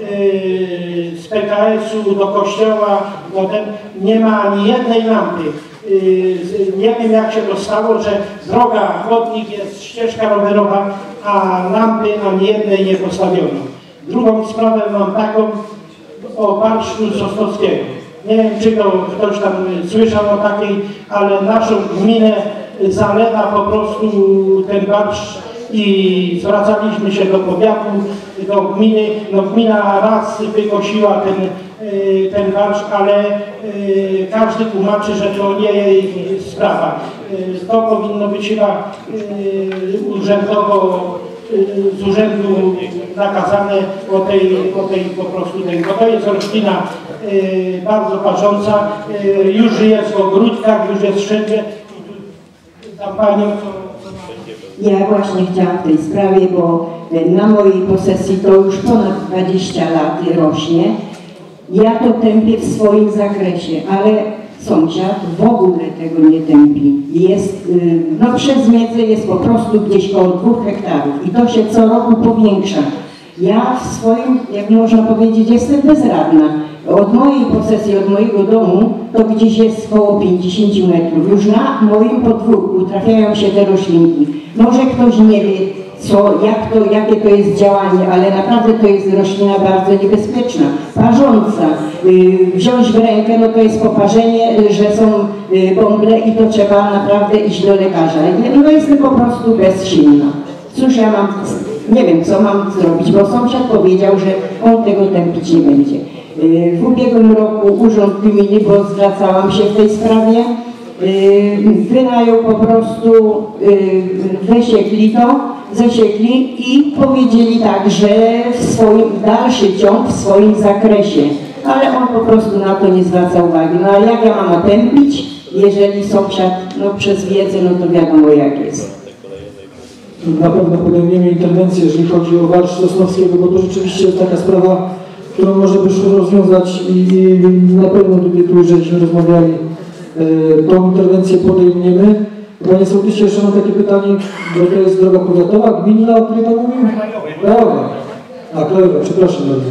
y, z P K S-u do kościoła, no ten, nie ma ani jednej lampy. Y, nie wiem, jak się to stało, że droga, chodnik jest, ścieżka rowerowa, a lampy ani jednej nie postawiono. Drugą sprawę mam taką o barszczu Sosnowskiego. Nie wiem, czy to ktoś tam słyszał o takiej, ale naszą gminę zalewa po prostu ten barszcz i zwracaliśmy się do powiatu, do gminy. No gmina raz wykosiła ten, ten barszcz, ale każdy tłumaczy, że to nie jej sprawa. To powinno być chyba urzędowo, z urzędu nakazane o tej, o tej po prostu ten, bo to jest roślina y, bardzo parząca, y, już jest w ogródkach, już jest wszędzie. I tam panią, Ja właśnie chciałam w tej sprawie, bo na mojej posesji to już ponad dwadzieścia lat rośnie. Ja to tępię w swoim zakresie, ale sąsiad w ogóle tego nie tępi. Jest, no przez miedzę jest po prostu gdzieś koło dwóch hektarów i to się co roku powiększa. Ja w swoim, jak można powiedzieć, jestem bezradna. Od mojej posesji, od mojego domu to gdzieś jest koło pięćdziesiąt metrów. Już na moim podwórku trafiają się te roślinki. Może ktoś nie wie, co, jak to, jakie to jest działanie, ale naprawdę to jest roślina bardzo niebezpieczna, parząca. Yy, wziąć w rękę, no to jest poparzenie, yy, że są yy, bąble i to trzeba naprawdę iść do lekarza. No jestem po prostu bezsilna. Cóż ja mam, nie wiem co mam zrobić, bo sąsiad powiedział, że on tego tępić nie będzie. Yy, w ubiegłym roku urząd gminy, bo zwracałam się w tej sprawie, yy, wynajął po prostu, yy, wysiekli to, zasiekli i powiedzieli tak, że w swoim dalszy ciąg w swoim zakresie, ale on po prostu na to nie zwraca uwagi. No ale jak ja mam otępić, jeżeli sąsiad no, przez wiedzę, no to wiadomo jak jest. Na pewno podejmiemy interwencję, jeżeli chodzi o Barszcz Sosnowskiego, bo to rzeczywiście jest taka sprawa, którą może by szło rozwiązać i na pewno tutaj tu, żeśmy rozmawiali, tą interwencję podejmiemy. Panie sołtysie, jeszcze mam takie pytanie, bo to jest droga powiatowa, gminna, o której Pan mówił? Krajowa. A, krajowa, przepraszam bardzo.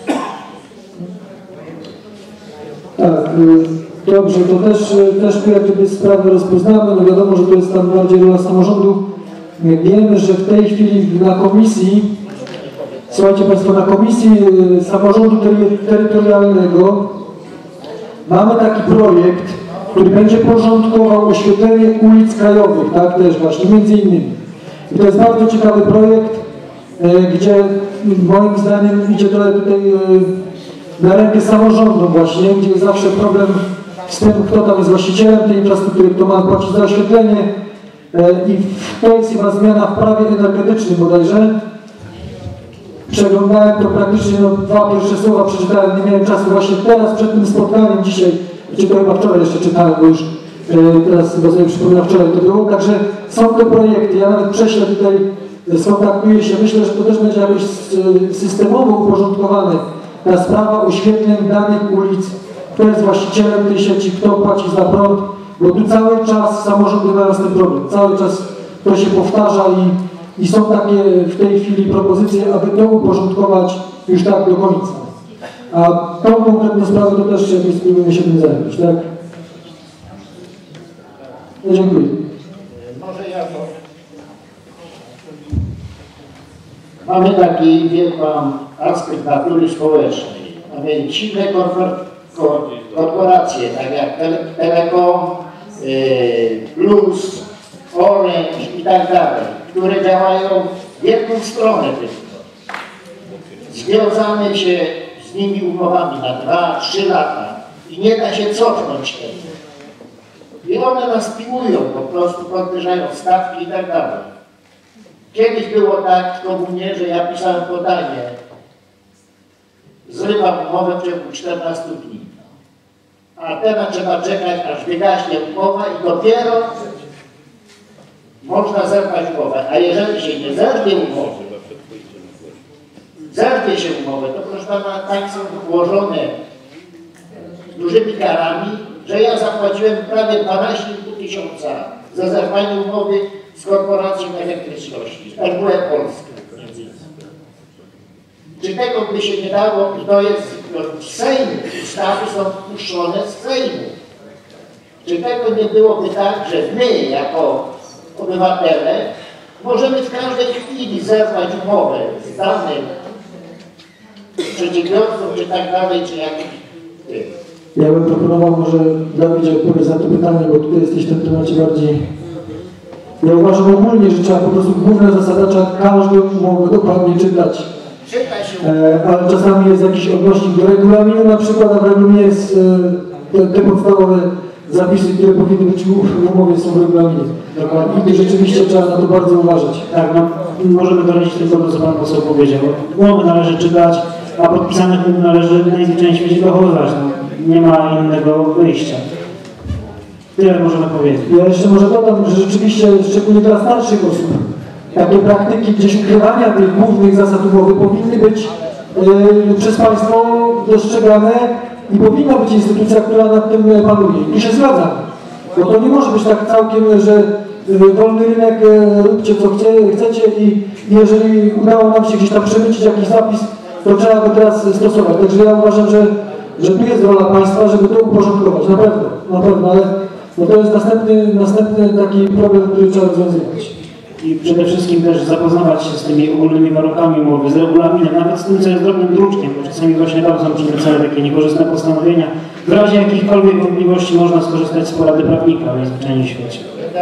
Tak, dobrze, to też, też jak gdyby sprawę rozpoznamy, no wiadomo, że to jest tam bardziej rola samorządu. Wiemy, że w tej chwili na komisji Słuchajcie Państwo, na Komisji Samorządu Terytorialnego mamy taki projekt, który będzie porządkował oświetlenie ulic krajowych, tak też właśnie, między innymi. I to jest bardzo ciekawy projekt, gdzie moim zdaniem idzie trochę tutaj na rękę samorządom właśnie, gdzie jest zawsze problem z tym, kto tam jest właścicielem tej infrastruktury, kto ma płacić za oświetlenie. I to jest chyba zmiana w prawie energetycznym bodajże. Przeglądałem to praktycznie, no, dwa pierwsze słowa przeczytałem, nie miałem czasu właśnie teraz przed tym spotkaniem dzisiaj, czy to chyba wczoraj jeszcze czytałem, bo już e, teraz chyba sobie przypominam, wczoraj to było, także są te projekty, ja nawet prześlę tutaj, skontaktuję się, myślę, że to też będzie jakoś systemowo uporządkowane, ta sprawa oświetleń danych ulic, kto jest właścicielem tej sieci, kto płaci za prąd, bo tu cały czas samorządy mają z tym problem, cały czas to się powtarza i I są takie w tej chwili propozycje, aby to uporządkować już tak do końca. A tą konkretną sprawę to też jakoś spróbujemy się tym zająć, tak? No, dziękuję. Może ja to... Mamy taki, wie pan, aspekt natury społecznej. Mamy silne korporacje, tak jak tele, Telekom, yy, Plus, Orange i tak dalej, które działają w jedną stronę tylko. Związamy się z nimi umowami na dwa, trzy lata i nie da się cofnąć tego. I one nas piłują, po prostu podwyższają stawki i tak dalej. Kiedyś było tak w komunie, że ja pisałem podanie, zrywam umowę w ciągu czternastu dni. A teraz trzeba czekać, aż wygaśnie umowa i dopiero można zerwać umowę, a jeżeli się nie zerwie umowy, zerwie się umowę, to proszę pana, tak są ułożone dużymi karami, że ja zapłaciłem prawie dwanaście i pół tysiąca za zerwanie umowy z korporacją elektryczności, z R W E Polska. Czy tego by się nie dało, i to jest w Sejmu, ustawy są puszczone z Sejmu. Czy tego nie byłoby tak, że my jako obywatele możemy w każdej chwili zerwać umowę z danym przedsiębiorcą, czy tak dalej, czy jakimś tym. Ja bym proponował może Dawidzie odpowiedź na to pytanie, bo tutaj jesteś w tym temacie bardziej... Ja uważam ogólnie, że trzeba po prostu główna zasada, trzeba każdą umowę dokładnie czytać. E, ale czasami jest jakiś odnośnik do regulaminu na przykład, a w regulaminie jest e, te, te podstawowe zapisy, które powinny być w umowie, są w regulaminie. Dokładnie. I rzeczywiście trzeba na to bardzo uważać. Tak, no możemy doradzić tylko to, co pan poseł powiedział. Umowy należy czytać, a podpisanych umów należy najzwyczajniej w świecie dochowywać. No, nie ma innego wyjścia. Tyle możemy powiedzieć. Ja jeszcze może dodam, że rzeczywiście, szczególnie dla starszych osób, takie praktyki gdzieś ukrywania tych głównych zasad umowy powinny być yy, przez państwo dostrzegane i powinna być instytucja, która nad tym panuje. I się zgadzam. Bo to nie może być tak całkiem, że wolny rynek, róbcie co chcie, chcecie i jeżeli udało nam się gdzieś tam przemycić jakiś zapis, to trzeba go teraz stosować. Także ja uważam, że, że tu jest rola państwa, żeby to uporządkować. Na pewno, na pewno, ale no to jest następny, następny taki problem, który trzeba rozwiązywać. I przede wszystkim też zapoznawać się z tymi ogólnymi warunkami umowy, z regulaminem, nawet z tym, co jest drobnym druczkiem, bo czasami właśnie tam są przemycane takie niekorzystne postanowienia. W razie jakichkolwiek wątpliwości można skorzystać z porady prawnika w najzwyczajniej w świecie.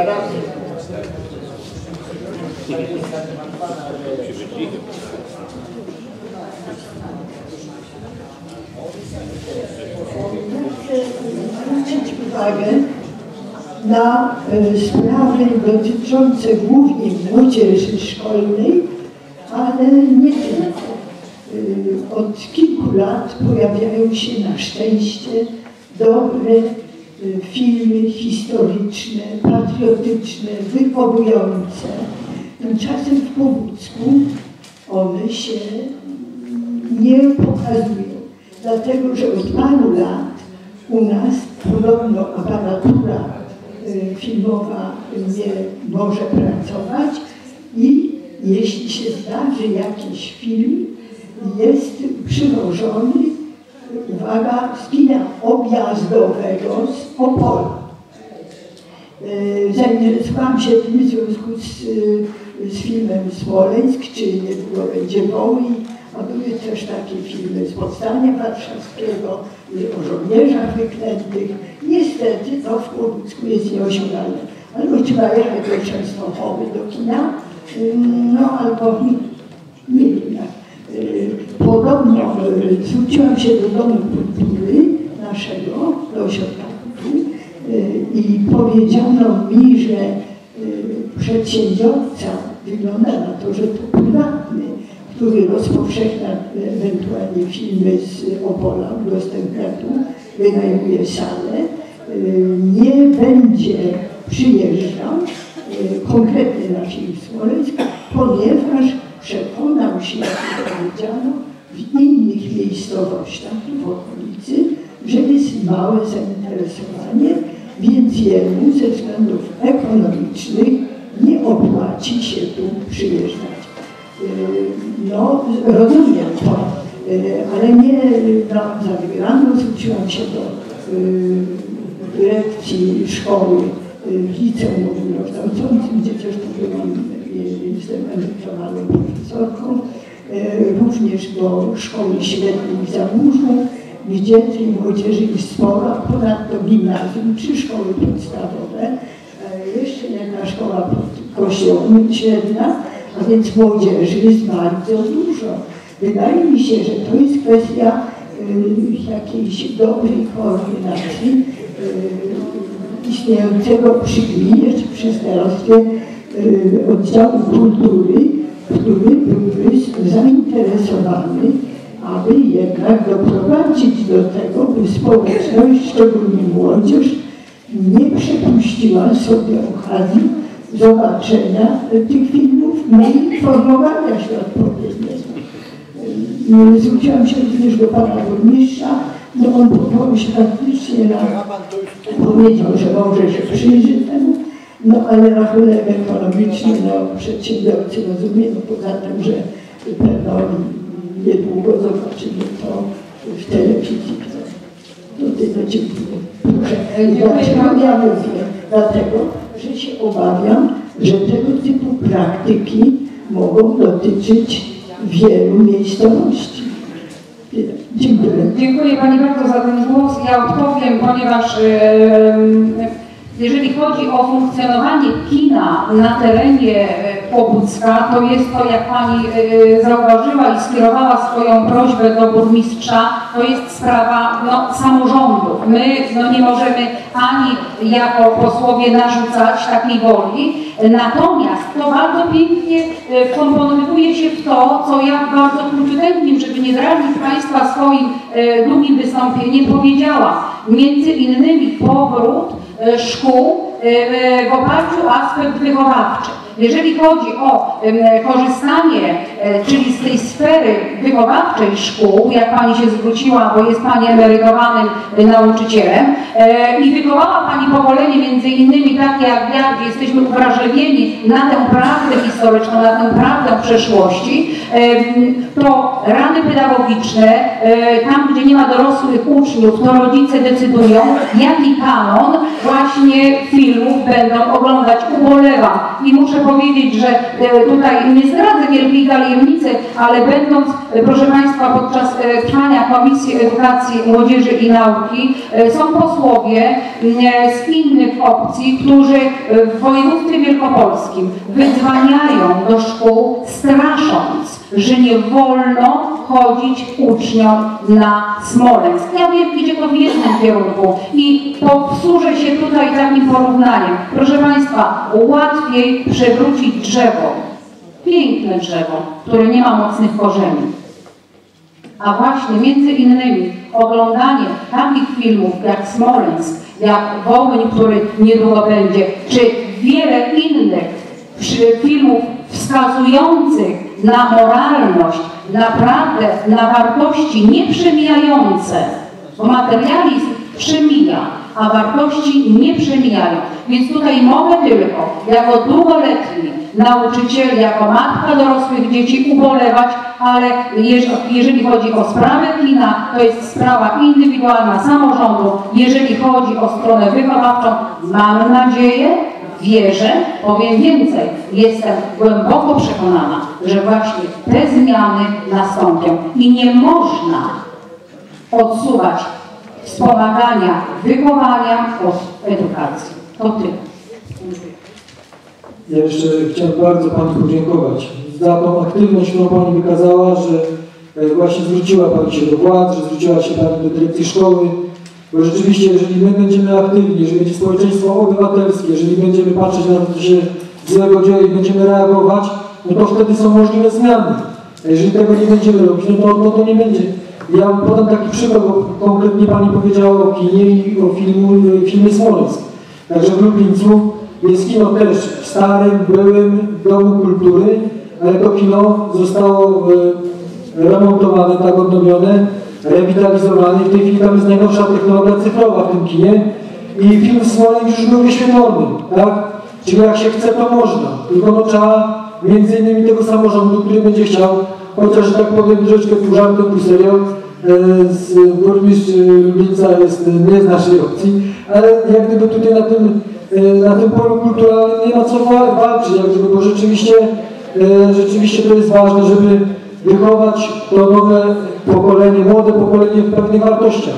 Zwrócić uwagę na y, sprawy dotyczące głównie młodzieży szkolnej, ale nie tylko. Y, od kilku lat pojawiają się na szczęście dobre y, filmy historyczne, patriotyczne, wychowujące. Tymczasem w Powódzku one się nie pokazują, dlatego że od paru lat u nas podobno aparatura filmowa nie może pracować i jeśli się zdarzy jakiś film, jest przywożony, uwaga, z kina objazdowego z Opola. Zainteresowałam się tym w związku z, z filmem Smoleńsk, czy niedługo będzie Wołyń, a były też takie filmy z Powstania Warszawskiego, o żołnierzach wyklętych. Niestety to w Kłobucku jest nieosiągalne. Albo trzeba jechać do Częstochowy, do kina, no albo nie wiem jak. Podobno zwróciłam się do Domu Kultury naszego, do Ośrodka Kultury i powiedziano mi, że przedsiębiorca, wygląda na to, że to prywatny, który rozpowszechnia ewentualnie filmy z Opola, udostępnia tu, wynajmuje salę, nie będzie przyjeżdżał konkretnie na film Smoleńsk, ponieważ przekonał się, jak powiedziano, w innych miejscowościach w okolicy, że jest małe zainteresowanie, więc jemu ze względów ekonomicznych nie opłaci się tu przyjeżdżać. No, rozumiem to, ale nie na zawygraną zwróciłam się do dyrekcji szkoły w liceum ogólnokształcącym, gdzie też tu byłam, jestem emerytowaną profesorką, również do szkoły średniej w Zaburzu, gdzie tej młodzieży jest sporo, a ponadto gimnazjum czy szkoły podstawowe, jeszcze jedna szkoła pod kościołem średnia, a więc młodzieży jest bardzo dużo. Wydaje mi się, że to jest kwestia y, jakiejś dobrej koordynacji y, istniejącego przy gminie czy przy starostwie y, oddziału kultury, który byłby zainteresowany, aby jednak doprowadzić do tego, by społeczność, szczególnie młodzież, nie przepuściła sobie okazji zobaczenia tych filmów, no i informowania się odpowiedniego. Zwróciłam się również do pana burmistrza, no on powołał się faktycznie na, powiedział, że może się przyjrzy temu, no ale rachunek ekonomiczny, no przedsiębiorcy rozumie, no poza tym, że pewno niedługo zobaczymy to w telewizji. To tyle, dziękuję. Dlaczego ja mówię? Dlatego, że się obawiam, że tego typu praktyki mogą dotyczyć wielu miejscowości. Dziękuję. Dziękuję Pani bardzo za ten głos. Ja odpowiem, ponieważ yy, jeżeli chodzi o funkcjonowanie kina na terenie Kłobucka, to jest to, jak Pani y, zauważyła i skierowała swoją prośbę do burmistrza, to jest sprawa no, samorządu. My no, nie możemy ani jako posłowie narzucać takiej woli, natomiast to bardzo pięknie wkomponowuje się w to, co ja bardzo króciuteńkim, żeby nie zrazić Państwa swoim y, długim wystąpieniem, powiedziałam. Między innymi powrót y, szkół y, w oparciu o aspekt wychowawczy. Jeżeli chodzi o e, korzystanie, e, czyli z tej sfery wychowawczej szkół, jak Pani się zwróciła, bo jest Pani emerytowanym e, nauczycielem e, i wychowała Pani pokolenie między innymi takie jak ja, gdzie jesteśmy uwrażliwieni na tę prawdę historyczną, na tę prawdę przeszłości, e, to rady pedagogiczne, e, tam gdzie nie ma dorosłych uczniów, to rodzice decydują, jaki kanon właśnie filmów będą oglądać. Ubolewam i muszę powiedzieć, że tutaj nie zdradzę wielkiej tajemnicy, ale będąc, proszę Państwa, podczas trwania Komisji Edukacji, Młodzieży i Nauki są posłowie z innych opcji, którzy w województwie wielkopolskim wydzwaniają do szkół, strasząc, że nie wolno chodzić uczniom na Smoleńsk. Ja wiem, idzie to w jednym kierunku i powtórzę się tutaj takim porównaniem. Proszę Państwa, łatwiej przewrócić drzewo, piękne drzewo, które nie ma mocnych korzeni. A właśnie między innymi oglądanie takich filmów jak Smoleńsk, jak Wołyń, który niedługo będzie, czy wiele innych filmów wskazujących na moralność, naprawdę na wartości nieprzemijające, bo materializm przemija, a wartości nie przemijają. Więc tutaj mogę tylko, jako długoletni nauczyciel, jako matka dorosłych dzieci ubolewać, ale jeżeli chodzi o sprawę kina, to jest sprawa indywidualna samorządu. Jeżeli chodzi o stronę wychowawczą, mam nadzieję, Wierzę, powiem więcej, jestem głęboko przekonana, że właśnie te zmiany nastąpią i nie można odsuwać wspomagania wychowania od edukacji. To tyle. Ja jeszcze chciałem bardzo Pani podziękować za tą aktywność, którą Pani wykazała, że właśnie zwróciła Pani się do władz, że zwróciła się Pani do dyrekcji szkoły, bo rzeczywiście, jeżeli my będziemy aktywni, jeżeli będzie społeczeństwo obywatelskie, jeżeli będziemy patrzeć na to, co się złego dzieje i będziemy reagować, no to wtedy są możliwe zmiany. A jeżeli tego nie będziemy robić, no to, no to nie będzie. Ja podam taki przykład, bo konkretnie Pani powiedziała o kinie i o filmu, filmie Smoleńsk. Także w Lublińcu jest kino też w starym, byłym Domu Kultury, ale to kino zostało remontowane, tak odnowione, rewitalizowane i w tej chwili tam jest najnowsza technologia cyfrowa w tym kinie i film Smoleńsk już był wyświetlony, tak? Czyli jak się chce, to można, tylko no trzeba między innymi tego samorządu, który będzie chciał, chociaż, że tak powiem, troszeczkę pół żartem, pół serio, z burmistrz Lublińca jest nie z naszej opcji, ale jak gdyby tutaj na tym, na tym polu kulturalnym nie ma co walczyć, jak gdyby, bo rzeczywiście, rzeczywiście to jest ważne, żeby wychować to nowe pokolenie, młode pokolenie w pewnych wartościach.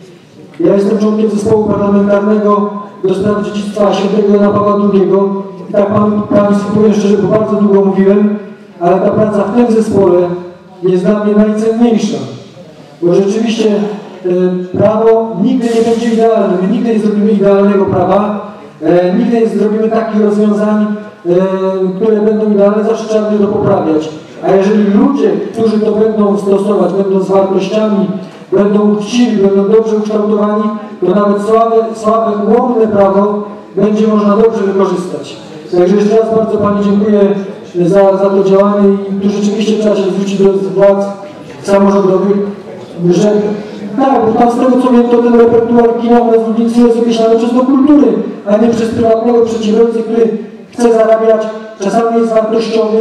Ja jestem członkiem zespołu parlamentarnego do spraw dziedzictwa świętego Jana Pawła drugiego i tak Panu, Państwu powiem szczerze, bo bardzo długo mówiłem, ale ta praca w tym zespole jest dla mnie najcenniejsza, bo rzeczywiście e, prawo nigdy nie będzie idealne, my nigdy nie zrobimy idealnego prawa, e, nigdy nie zrobimy takich rozwiązań, e, które będą idealne, zawsze trzeba będzie to poprawiać. A jeżeli ludzie, którzy to będą stosować, będą z wartościami, będą uczciwi, będą dobrze ukształtowani, to nawet słabe, słabe, ułomne prawo będzie można dobrze wykorzystać. Także jeszcze raz bardzo Pani dziękuję za, za to działanie i tu rzeczywiście trzeba się zwrócić do władz samorządowych, że tak, bo tam z tego co wiem, to ten repertuar kinowy w Lublińcu jest określany przez do kultury, a nie przez prywatnego przedsiębiorcę, który chce zarabiać, czasami jest wartościowy,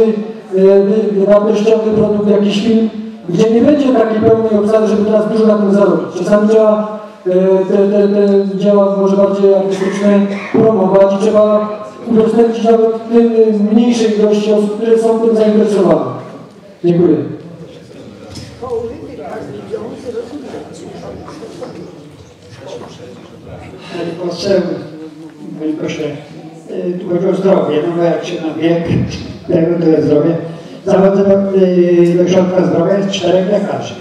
yy, wartościowy produkt, jakiś film, gdzie nie będzie takiej pełnej obsady, żeby teraz dużo na tym zarobić. Czasami trzeba yy, te, te, te dzieła może bardziej artystyczne promować i trzeba udostępnić nawet tym mniejszej ilości osób, które są tym zainteresowane. Dziękuję. Pani poseł, Panie pośle, tu chodzi o zdrowie, no bo jak się na wiek, tego to jest zdrowie. Zachodzę do, do środka zdrowia, jest czterech lekarzy.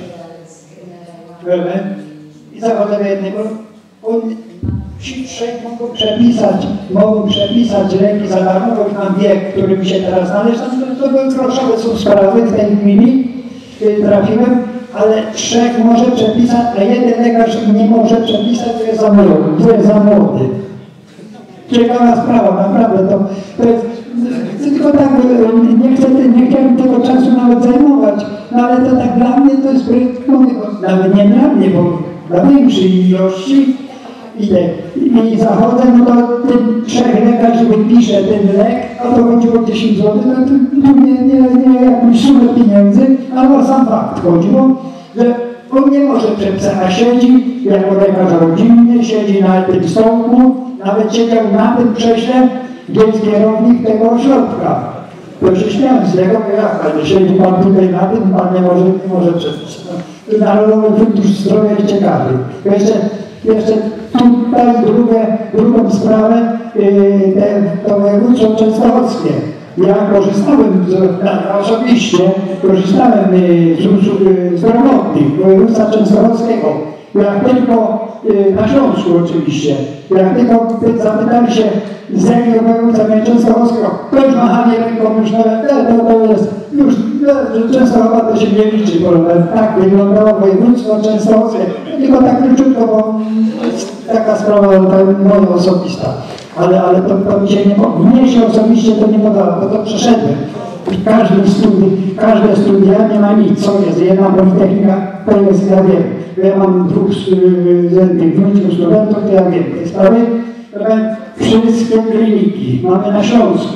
I zachodzę do jednego, on, ci trzech mogą przepisać, mogą przepisać leki za darmo, bo mam wiek, który mi się teraz należy, to, to były groszowe są sprawy w tej chwili, trafiłem, ale trzech może przepisać, a jeden lekarz nie może przepisać, to jest za młody. To jest za młody. Ciekawa sprawa, naprawdę to, to jest, tylko tak, nie, chcę, nie chciałem tego czasu nawet zajmować, no ale to tak dla mnie to jest projekt, nawet nie dla mnie, bo dla większej ilości idę i zachodzę, no to ten trzech lekarzy wypisze ten lek, a to chodziło o dziesięć złotych, no to nie, nie, nie jakąś sumę pieniędzy, ale o sam fakt chodziło, że on nie może przepisać, a siedzi jako lekarz rodzinny, siedzi na tym stołku, nawet siedział na tym krześle, gdzie jest kierownik tego ośrodka. To się śmiałem z tego, bo jak ale siedzi pan tutaj na tym, pan nie może, nie może przepisać. No, Narodowy Fundusz Zdrowia jest ciekawy. Jeszcze, jeszcze tutaj drugie, drugą sprawę, yy, te, to województwo częstochowskie. Ja korzystałem z, ja osobiście, korzystałem yy, z usług yy, zdrowotnych województwa częstochowskiego. Jak tylko, yy, na Śląsku oczywiście, jak tylko zapytali się z jakiego województwa częstochowskiego, ktoś machanie ręką już nawet, to, to jest, już Częstochowa to się nie liczy, bo tak wyglądało województwo częstochowskie, tylko tak króciutko, bo taka sprawa moja osobista. Ale, ale to, to mi się nie podoba. Mnie się osobiście to nie podoba, bo to przeszedłem. Każdy studi, każde studia nie ma nic, co jest. Jedna politechnika, to jest, ja wiem. Ja mam dwóch wnuczków studentów, to ja wiem tej sprawy. Wszystkie kliniki mamy na Śląsku.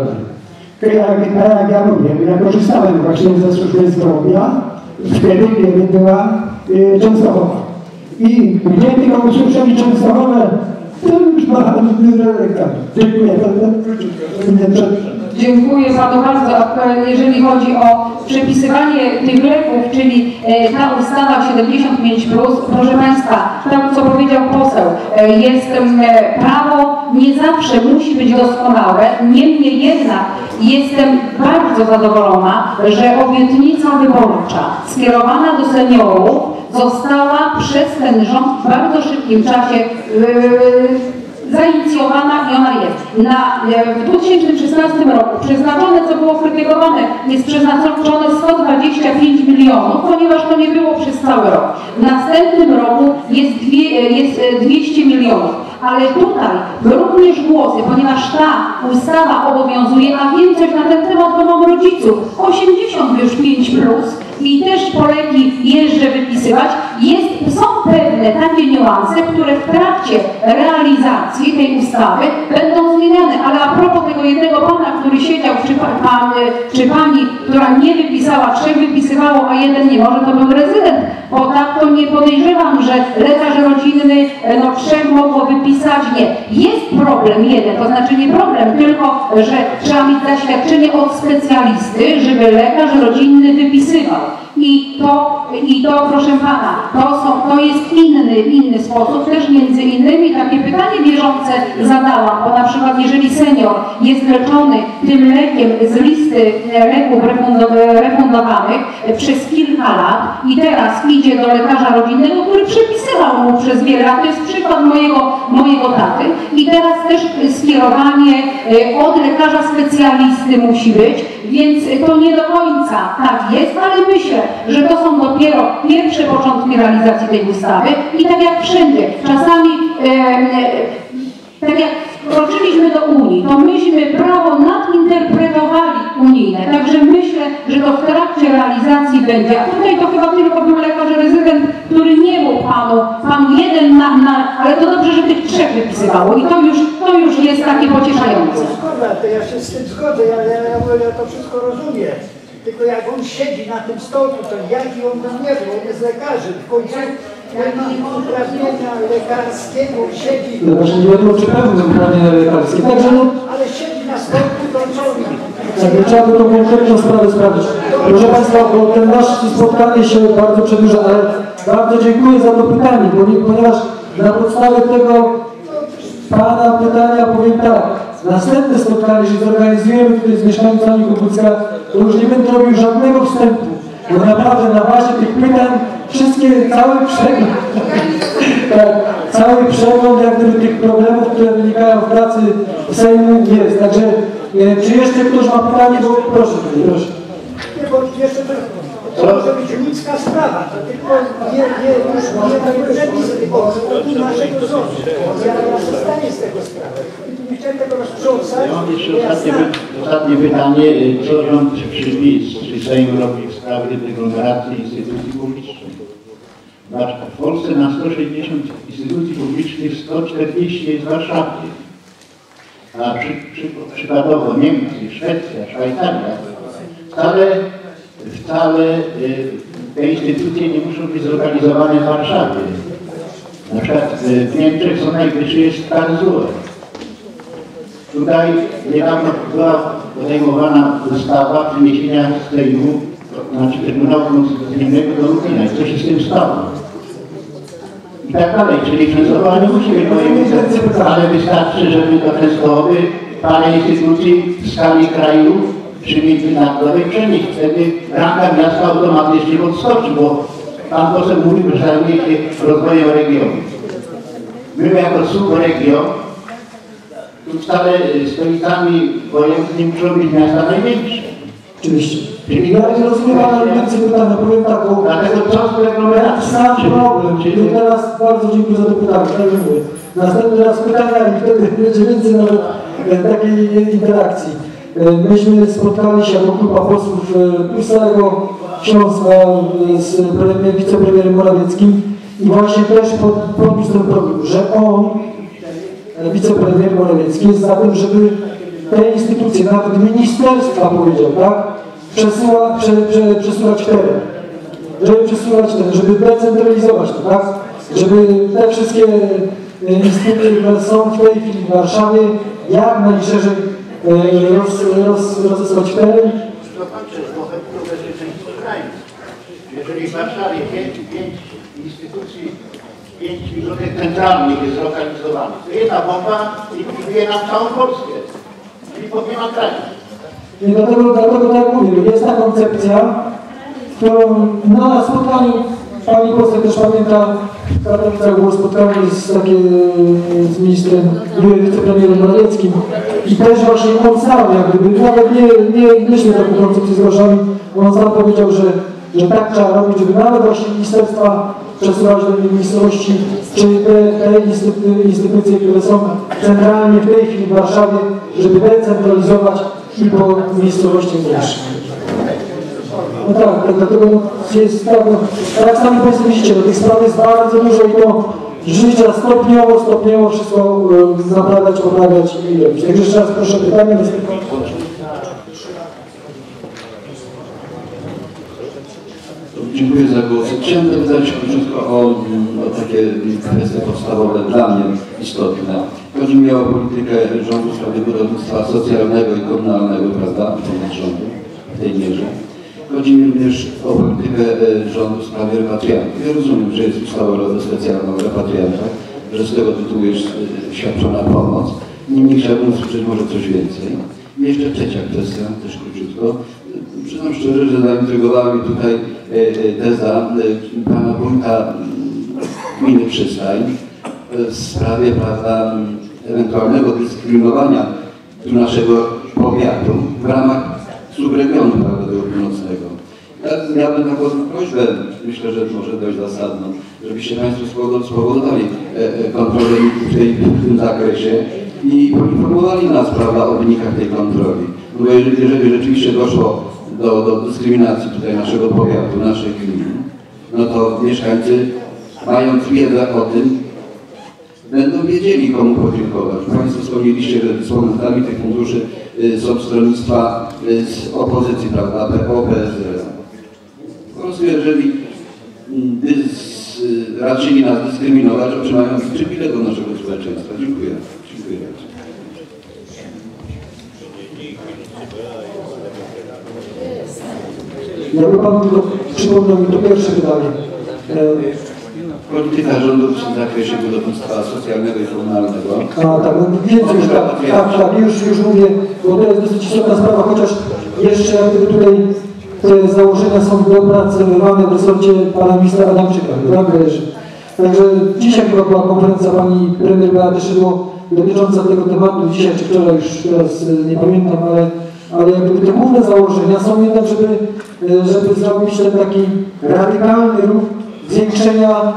Jak, jak ja mówię, ja korzystałem właśnie ze służby zdrowia, wtedy, kiedy była y, Częstochowa. I gdzie tylko usłyszeli Częstochowę, to już machamy rękami. Dziękuję bardzo. Dziękuję Panu bardzo. Jeżeli chodzi o przepisywanie tych leków, czyli ta ustawa siedemdziesiąt pięć plus, proszę Państwa, tak co powiedział poseł, jest prawo, nie zawsze musi być doskonałe, niemniej jednak jestem bardzo zadowolona, że obietnica wyborcza skierowana do seniorów została przez ten rząd w bardzo szybkim czasie yy, zainicjowana i ona jest. Na, w dwa tysiące szesnastym roku przeznaczone, co było krytykowane, jest przeznaczone sto dwadzieścia pięć milionów, ponieważ to nie było przez cały rok. W następnym roku jest, dwie, jest dwieście milionów. Ale tutaj również głosy, ponieważ ta ustawa obowiązuje, a wiem coś na ten temat, bo mam rodziców, osiemdziesiąt już pięć plus i też po leki jeżdżę wypisywać, jest, są pewne takie niuanse, które w trakcie realizacji tej ustawy będą zmieniane. Ale a propos tego jednego pana, który siedział, czy, pan, czy pani, która nie wypisała, trzech wypisywało, a jeden nie może, to był rezydent, bo tak to nie podejrzewam, że lekarz rodzinny, no trzech mogło wypisać, nie. Jest problem jeden, to znaczy nie problem, tylko że trzeba mieć zaświadczenie od specjalisty, żeby lekarz rodzinny wypisywał. I to, i to proszę Pana, to, są, to jest inny, inny sposób. Też między innymi takie pytanie bieżące zadałam, bo na przykład jeżeli senior jest leczony tym lekiem z listy leków refundowanych przez kilka lat i teraz idzie do lekarza rodzinnego, który przepisywał mu przez wiele lat, to jest przykład mojego, mojego taty, i teraz też skierowanie od lekarza specjalisty musi być, więc to nie do końca tak jest, ale myślę, że to są dopiero pierwsze początki realizacji tej ustawy i tak jak wszędzie, czasami e, e, tak jak wkroczyliśmy do Unii, to myśmy prawo nadinterpretowali unijne, także myślę, że to w trakcie realizacji będzie, a tutaj to chyba tylko był lekarz rezydent, który nie mógł panu, panu jeden na, na, ale to dobrze, że tych trzech wypisywało i to już, to już jest takie pocieszające. To ja się z tym zgodzę, ja, ja, ja, ja to wszystko rozumiem. Tylko jak on siedzi na tym stołku, to jaki on tam nie był, on jest lekarzem. W końcu jak ma uprawnienia lekarskiego, siedzi... No właśnie nie wiadomo, czy pełne uprawnienia lekarskie. Także no... Ale siedzi na stołku, to co robi? Tak, trzeba by tą konkretną sprawę sprawdzić. Proszę Państwa, bo ten nasze spotkanie się bardzo przedłuża, ale bardzo dziękuję za to pytanie, ponieważ na podstawie tego Pana pytania powiem tak. Następne spotkanie, jeżeli zorganizujemy tutaj z mieszkańcami Kukucka, to już nie będę robił żadnego wstępu, bo naprawdę na bazie tych pytań wszystkie, cały przegląd, tak, cały przegląd jak gdyby tych problemów, które wynikają w pracy Sejmu jest. Także e, czy jeszcze ktoś ma pytanie, bo proszę, proszę. Nie, bo jeszcze to, to może być ludzka sprawa, to tylko nie, nie, już może tak przepis wyborczy, to tu naszego rządu. Ja, ja zostanie z tego sprawy. Nie chciałem tego rozprząsać. Ja mam jeszcze ostatnie, ostatnie pytanie. Co rząd przywiózł, czy Sejm robi w sprawie deglomeracji instytucji publicznych? W Polsce na sto sześćdziesiąt instytucji publicznych sto czterdzieści jest w Warszawie. A przy, przy, przykładowo Niemcy, Szwecja, Szwajcaria wcale, wcale y, te instytucje nie muszą być zlokalizowane w Warszawie. Na przykład y, w Niemczech Sąd Najwyższy jest w Karlsruhe. Tutaj niedawno była podejmowana ustawa przeniesienia Sejmu, znaczy Trybunału Konstytucyjnego do Lublina. I co się z tym stało? I tak dalej, czyli Częstochowa nie musi być województwem, ale wystarczy, żeby do Częstochowy parę instytucji w skali kraju czy międzynarodowej przenieść. Wtedy ranga miasta automatycznie podskoczy, bo pan poseł mówił, że zajmuje się rozwojem regionu. My jako subregion, tu wcale stolicami województw nie muszą być miasta największe. Oczywiście. Czyli ja nie rozumiem Pana więcej pytania, powiem tak, bo dlatego co z aglomeracją? Sam problem. Czyli teraz bardzo dziękuję za to pytanie, tak mówię. Następny raz pytania i wtedy będzie więcej nawet takiej interakcji. Myśmy spotkali się jako grupa posłów tu z całego Śląska z premierem, wicepremierem Morawieckim i właśnie też podniósł ten problem, że on, wicepremier Morawiecki, jest za tym, żeby te instytucje, nawet ministerstwa powiedział, tak, przesyła, prze, prze, przesuwać teren, żeby przesuwać teren, żeby decentralizować to, tak, żeby te wszystkie instytuty, które są w tej chwili w Warszawie, jak najszerzej roz, roz, rozeslać teren. Jeżeli w Warszawie pięć, pięć instytucji, pięć bibliotek centralnych jest zlokalizowanych, to jedna bomba likwiduje nam całą Polskę. Czyli nie ma kraju. I dlatego, dlatego tak mówię, jest ta koncepcja, którą na spotkaniu, pani poseł też pamięta, w Katowicach było spotkanie z, takie, z ministrem, wicepremierem Morawieckim i też właśnie on sam, jak gdyby, nawet nie, nie myślę taką koncepcję z groszami, on sam powiedział, że, że tak trzeba robić, żeby nawet właśnie ministerstwa przesuwać do innych miejscowości, czyli te, te instytucje, instytucje, które są centralnie w tej chwili w Warszawie, żeby decentralizować i po miejscowości mniejszych. No tak, tak, dlatego jest tak, no, tak jak sami Państwo widzicie, no, tych spraw jest bardzo dużo i to życia stopniowo, stopniowo wszystko y, naprawiać, poprawiać i robić. Także jeszcze raz proszę pytanie. Dziękuję za głos. Chciałem zapytać króciutko o, o takie kwestie podstawowe, dla mnie istotne. Chodzi mi o politykę rządu w sprawie budownictwa socjalnego i komunalnego, prawda, rządu w tej mierze. Chodzi mi również o politykę rządu w sprawie repatriantów. Ja rozumiem, że jest ustawa specjalna o repatriantach, że z tego tytułu jest świadczona pomoc. Niemniej chciałbym usłyszeć może coś więcej. I jeszcze trzecia kwestia, też króciutko. Przyznam szczerze, że zaintrygowała mnie tutaj teza pana wójta gminy Przystań w sprawie, prawda, ewentualnego dyskryminowania naszego powiatu w ramach subregionu, prawda, tego północnego. Ja miałbym taką prośbę, myślę, że może dość zasadną, żebyście Państwo spowodowali kontrolę w, tej, w tym zakresie i poinformowali nas, prawda, o wynikach tej kontroli. Bo jeżeli, jeżeli rzeczywiście doszło do, do dyskryminacji tutaj naszego powiatu, naszej gminy, no to mieszkańcy, mając wiedzę o tym, będą wiedzieli, komu podziękować. Państwo wspomnieliście, że dysponentami tych funduszy y, są stronnictwa y, z opozycji, prawda, P O, P S L. Po prostu jeżeli dys, y, raczyli nas dyskryminować, otrzymają przywilej do naszego społeczeństwa. Dziękuję. Dziękuję bardzo. Jakby Pan przypomniał mi to pierwsze pytanie. Polityka rządu w zakresie budownictwa socjalnego i komunalnego. A tak, no więcej już tak, tak, tak, już, już mówię, bo to jest dosyć istotna sprawa, chociaż jeszcze jak gdyby tutaj te założenia są dopracowywane w resorcie pana ministra Adamczyka, prawda? Także dzisiaj chyba była konferencja pani premier Beaty Szydło dotycząca tego tematu, dzisiaj czy wczoraj, już teraz nie pamiętam, ale, ale jak gdyby te główne założenia są jednak, żeby, żeby zrobić ten taki radykalny ruch zwiększenia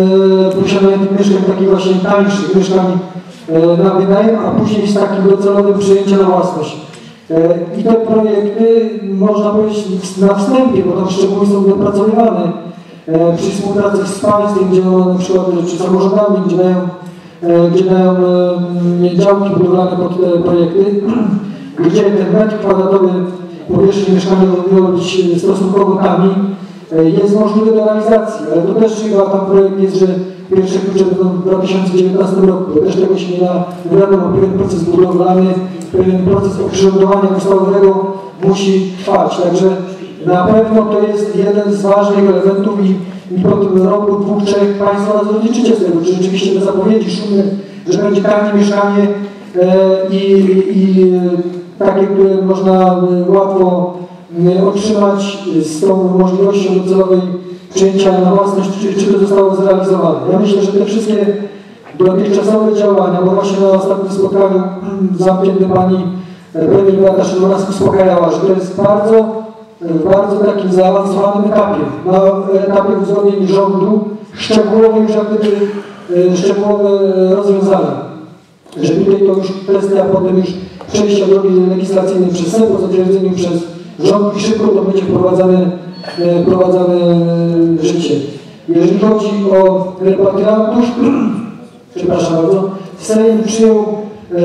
e, posiadania tych mieszkań, takich właśnie tańszych mieszkań e, na wynajem, a później z takim docelowym przejęciem na własność. E, I te projekty, można powiedzieć, na wstępie, bo tam szczegóły są dopracowywane e, przy współpracy z państwem, gdzie na przykład, czy samorządami, gdzie dają, e, gdzie dają e, działki budowlane pod te projekty, gdzie ten metr kwadratowy powierzchni mieszkania miało być stosunkowo taniej, jest możliwe do realizacji, ale to też chyba tam projekt jest, że pierwsze klucze będą w dwa tysiące dziewiętnastym roku, bo też tego się nie da, wiadomo, pewien proces budowlany, pewien proces oprzyrządowania ustawowego musi trwać, także na pewno to jest jeden z ważnych elementów i, i po tym roku, dwóch, trzech Państwo nas rozliczycie z tego, czy rzeczywiście te zapowiedzi szumne, że będzie tanie mieszkanie e, i, i takie, które można łatwo otrzymać z tą możliwością docelowej przyjęcia na własność, czy, czy to zostało zrealizowane. Ja myślę, że te wszystkie dotychczasowe działania, bo właśnie na ostatnim spotkaniu zamknięte pani premier Beata Szydło nas uspokajała, że to jest bardzo, w bardzo takim zaawansowanym etapie, na etapie uzgodnień rządu, szczegółowe już jak gdyby szczegółowe rozwiązania. Że tutaj to już kwestia potem już przejścia drogi legislacyjnej przez Sejm, po zatwierdzeniu przez rząd i szybko to będzie wprowadzane, wprowadzane w życie. Jeżeli chodzi o repatriantów, przepraszam bardzo, Sejm przyjął e,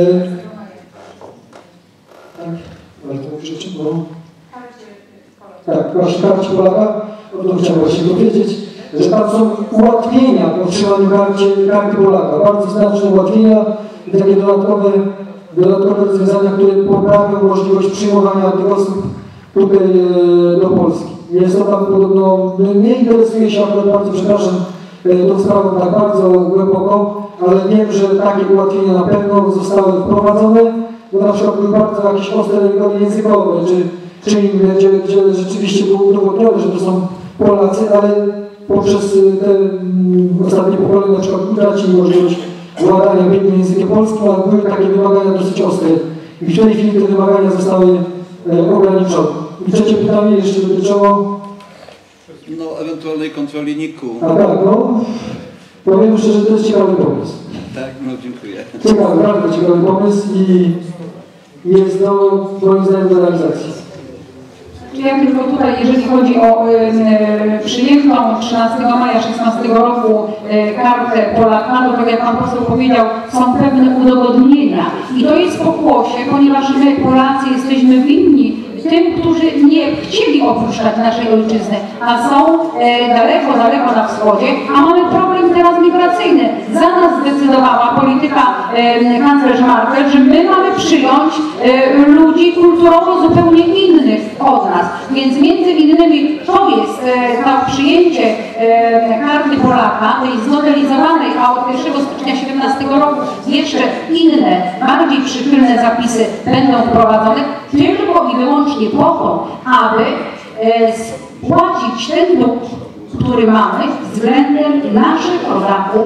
tak, warto rzeczy, bo tak, właśnie karcie Polaka, o tym chciałem właśnie powiedzieć. że tam są ułatwienia w otrzymaniu karty, karty Polaka, bardzo znaczne ułatwienia i takie dodatkowe, dodatkowe rozwiązania, które poprawią możliwość przyjmowania tych osób tutaj e, do Polski. Jest to tam podobno, nie interesuje się akurat, bardzo przepraszam, e, tą sprawą tak bardzo głęboko, ale wiem, że takie ułatwienia na pewno zostały wprowadzone, bo na przykład były bardzo jakieś ostre rygory językowe, czy, czy inne, gdzie, gdzie rzeczywiście było udowodnione, że to są Polacy, ale poprzez te um, ostatnie pokolenia na przykład utracili możliwość władania biegłym językiem polskim, ale były takie wymagania dosyć ostre i w tej chwili te wymagania zostały e, ograniczone. I trzecie pytanie jeszcze dotyczyło... No, ewentualnej kontroli niku. A tak, no. Powiem szczerze, że to jest ciekawy pomysł. Tak, no dziękuję. Ciekawy, bardzo ciekawy pomysł i jest no, moim zdaniem do realizacji. Ja tylko tutaj, jeżeli chodzi o y, y, przyjętą trzynastego maja szesnastego roku y, kartę Polaka, to tak jak Pan poseł powiedział, są pewne udogodnienia. I to jest pokłosie, ponieważ my Polacy jesteśmy winni tym, którzy nie chcieli opuszczać naszej ojczyzny, a są e, daleko, daleko na wschodzie, a mamy problem teraz migracyjny. Za nas zdecydowała polityka e, kanclerz Merkel, że my mamy przyjąć e, ludzi kulturowo zupełnie innych od nas. Więc między innymi to jest e, to przyjęcie e, karty Polaka, tej zmodelizowanej, a od pierwszego stycznia siedemnastego roku jeszcze inne, bardziej przychylne zapisy będą wprowadzone, tylko i wyłącznie po to, aby e, spłacić ten dług, który mamy względem naszych rodaków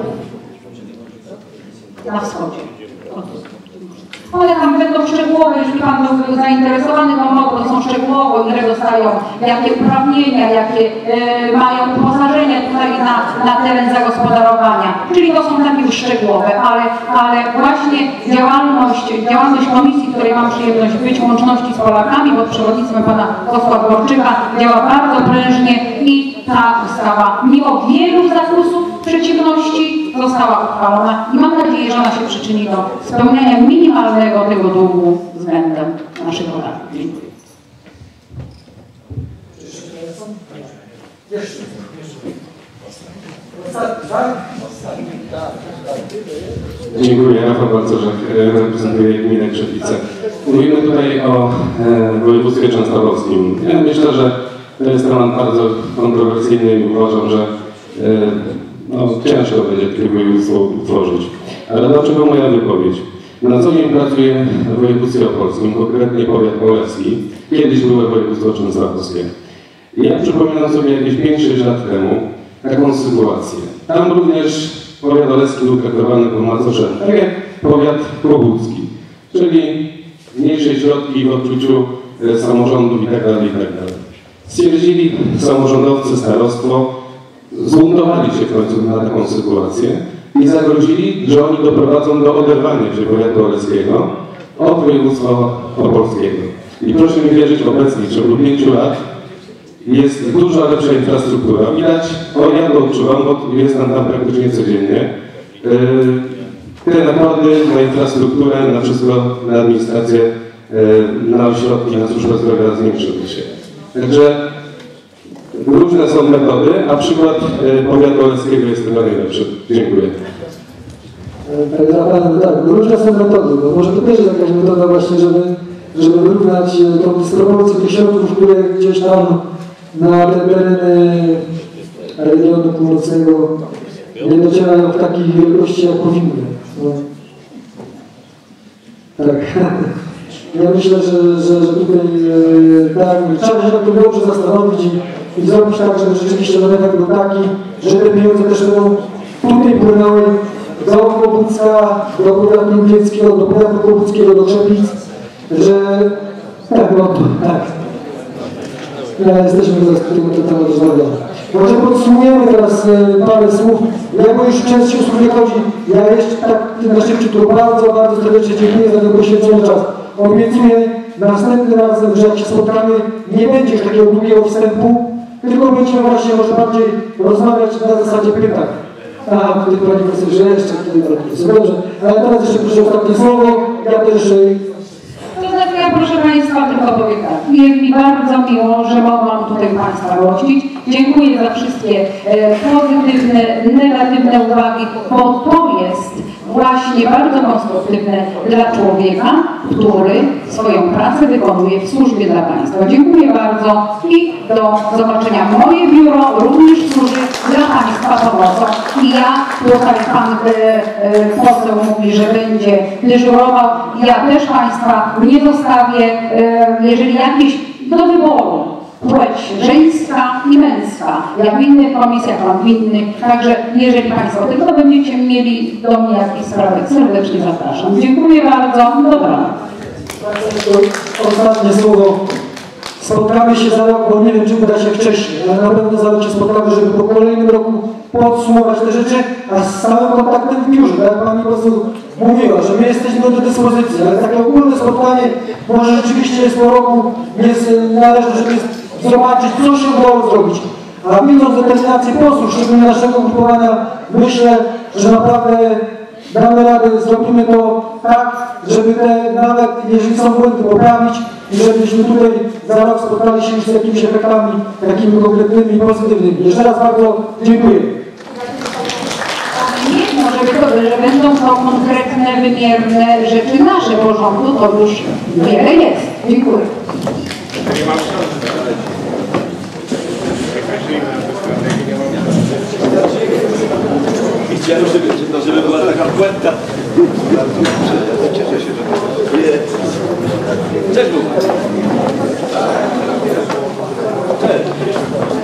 na wschodzie. One tam będą szczegółowe, jeśli Pan był zainteresowany, to mogą, to są szczegółowo, ile dostają, jakie uprawnienia, jakie e, mają uposażenia tutaj na, na teren zagospodarowania. Czyli to są takie już szczegółowe, ale, ale właśnie działalność, działalność komisji, w której mam przyjemność być, łączności z Polakami pod przewodnictwem Pana posła Dworczyka, działa bardzo prężnie i ta ustawa, mimo wielu zakusów, przeciwności, została uchwalona i mam nadzieję, że ona się przyczyni do spełniania minimalnego tego długu względem naszych rodaków. Dziękuję, Rafał Bartoszek, reprezentuję gminę Krzepice. Mówimy tutaj o e, województwie częstochowskim. Ja myślę, że to jest temat bardzo kontrowersyjny i uważam, że e, no, ciężko będzie takie województwo utworzyć. Ale dlaczego moja wypowiedź? Na co dzień pracuję w województwie opolskim, konkretnie powiat olewski. Kiedyś było województwo częstochowskie. I ja przypominam sobie jakieś pięć sześć lat temu taką sytuację. Tam również powiat olewski był traktowany po macosze, tak jak powiat kłobucki, czyli mniejsze środki w odczuciu e, samorządów itd. itd. Stwierdzili samorządowcy, starostwo, zbuntowali się w końcu na taką sytuację i zagrożili, że oni doprowadzą do oderwania się powiatu olewskiego od województwa opolskiego. I proszę mi wierzyć, obecnie w ciągu pięciu lat jest dużo lepsza infrastruktura. Widać, o ja to odczuwam, bo jestem tam praktycznie codziennie. Yy, te nakłady na infrastrukturę, na wszystko, na administrację, yy, na ośrodki, na służbę zdrowia zwiększyły się. Także różne są metody, a przykład yy, powiatu olewskiego jest chyba najlepszy. Dziękuję. Tak, różne są metody, bo może to też jest jakaś metoda właśnie, żeby, żeby wyrównać tą dysproporcję tych środków, które gdzieś tam na te tereny regionu północnego nie docierają w takiej wielkości, jak powinny. No. Tak. Ja myślę, że, że, że tutaj tak, trzeba się na to dobrze zastanowić i, i zrobić tak, żeby rzeczywiście ten efekt był taki, że te pieniądze też będą tutaj płynęły do Kłobucka, do powiatu lubieckiego, do powiatu kłobuckiego, do Krzepic, że tak, no tak. Ja jesteśmy zaraz do tego tematu rozmawiania. Może podsumujemy teraz e, parę słów. Ja bo już często się nie chodzi. Ja jeszcze tak na szybciutko bardzo, bardzo serdecznie dziękuję za ten poświęcony czas. Obiecuję następnym razem, że jak się spotkamy, nie będzie już takiego długiego wstępu, tylko będziemy właśnie może bardziej rozmawiać na zasadzie pytań. A, tutaj pani profesor, że jeszcze tutaj pani profesor. Dobrze, ale teraz jeszcze proszę ostatnie słowo. Ja też... To znaczy ja proszę Państwa tylko powiem tak. Jest mi bardzo miło, że mogłam tutaj Państwa gościć. Dziękuję za wszystkie e, pozytywne, negatywne uwagi, bo to jest właśnie bardzo konstruktywne dla człowieka, który swoją pracę wykonuje w służbie dla Państwa. Dziękuję bardzo i do zobaczenia. Moje biuro również służy dla Państwa pomocą. I ja, tutaj Pan e, e, poseł mówi, że będzie dyżurował. Ja też Państwa nie zostawię, e, jeżeli jakieś do wyboru. Płeć żeńska i męska, jak w innych komisjach, mam w innych. Także jeżeli Państwo tylko będziecie mieli do mnie jakieś sprawy, serdecznie zapraszam. Dziękuję bardzo. Dobranoc. Ostatnie słowo. Spotkamy się za rok, bo nie wiem, czy uda się wcześniej, ale na pewno za rok się spotkamy, żeby po kolejnym roku podsumować te rzeczy, a z całym kontaktem w biurze, tak jak Pani poseł mówiła, że my jesteśmy do dyspozycji, ale takie ogólne spotkanie może rzeczywiście jest po roku, jest należy, żeby zobaczyć, co się udało zrobić. A widząc determinację posłów, szczególnie naszego grupowania, myślę, że naprawdę damy radę, zrobimy to tak, żeby te, nawet jeżeli są błędy, poprawić i żebyśmy tutaj za rok spotkali się już z jakimiś efektami takimi konkretnymi i pozytywnymi. Jeszcze raz bardzo dziękuję. Nie, no, żeby to, że będą to konkretne, wymierne rzeczy nasze porządku, to już wiele jest. Dziękuję. Chciałem, żeby, no, żeby była taka błędna. Cieszę się, że to jest. Cześć, Bóg. Cześć.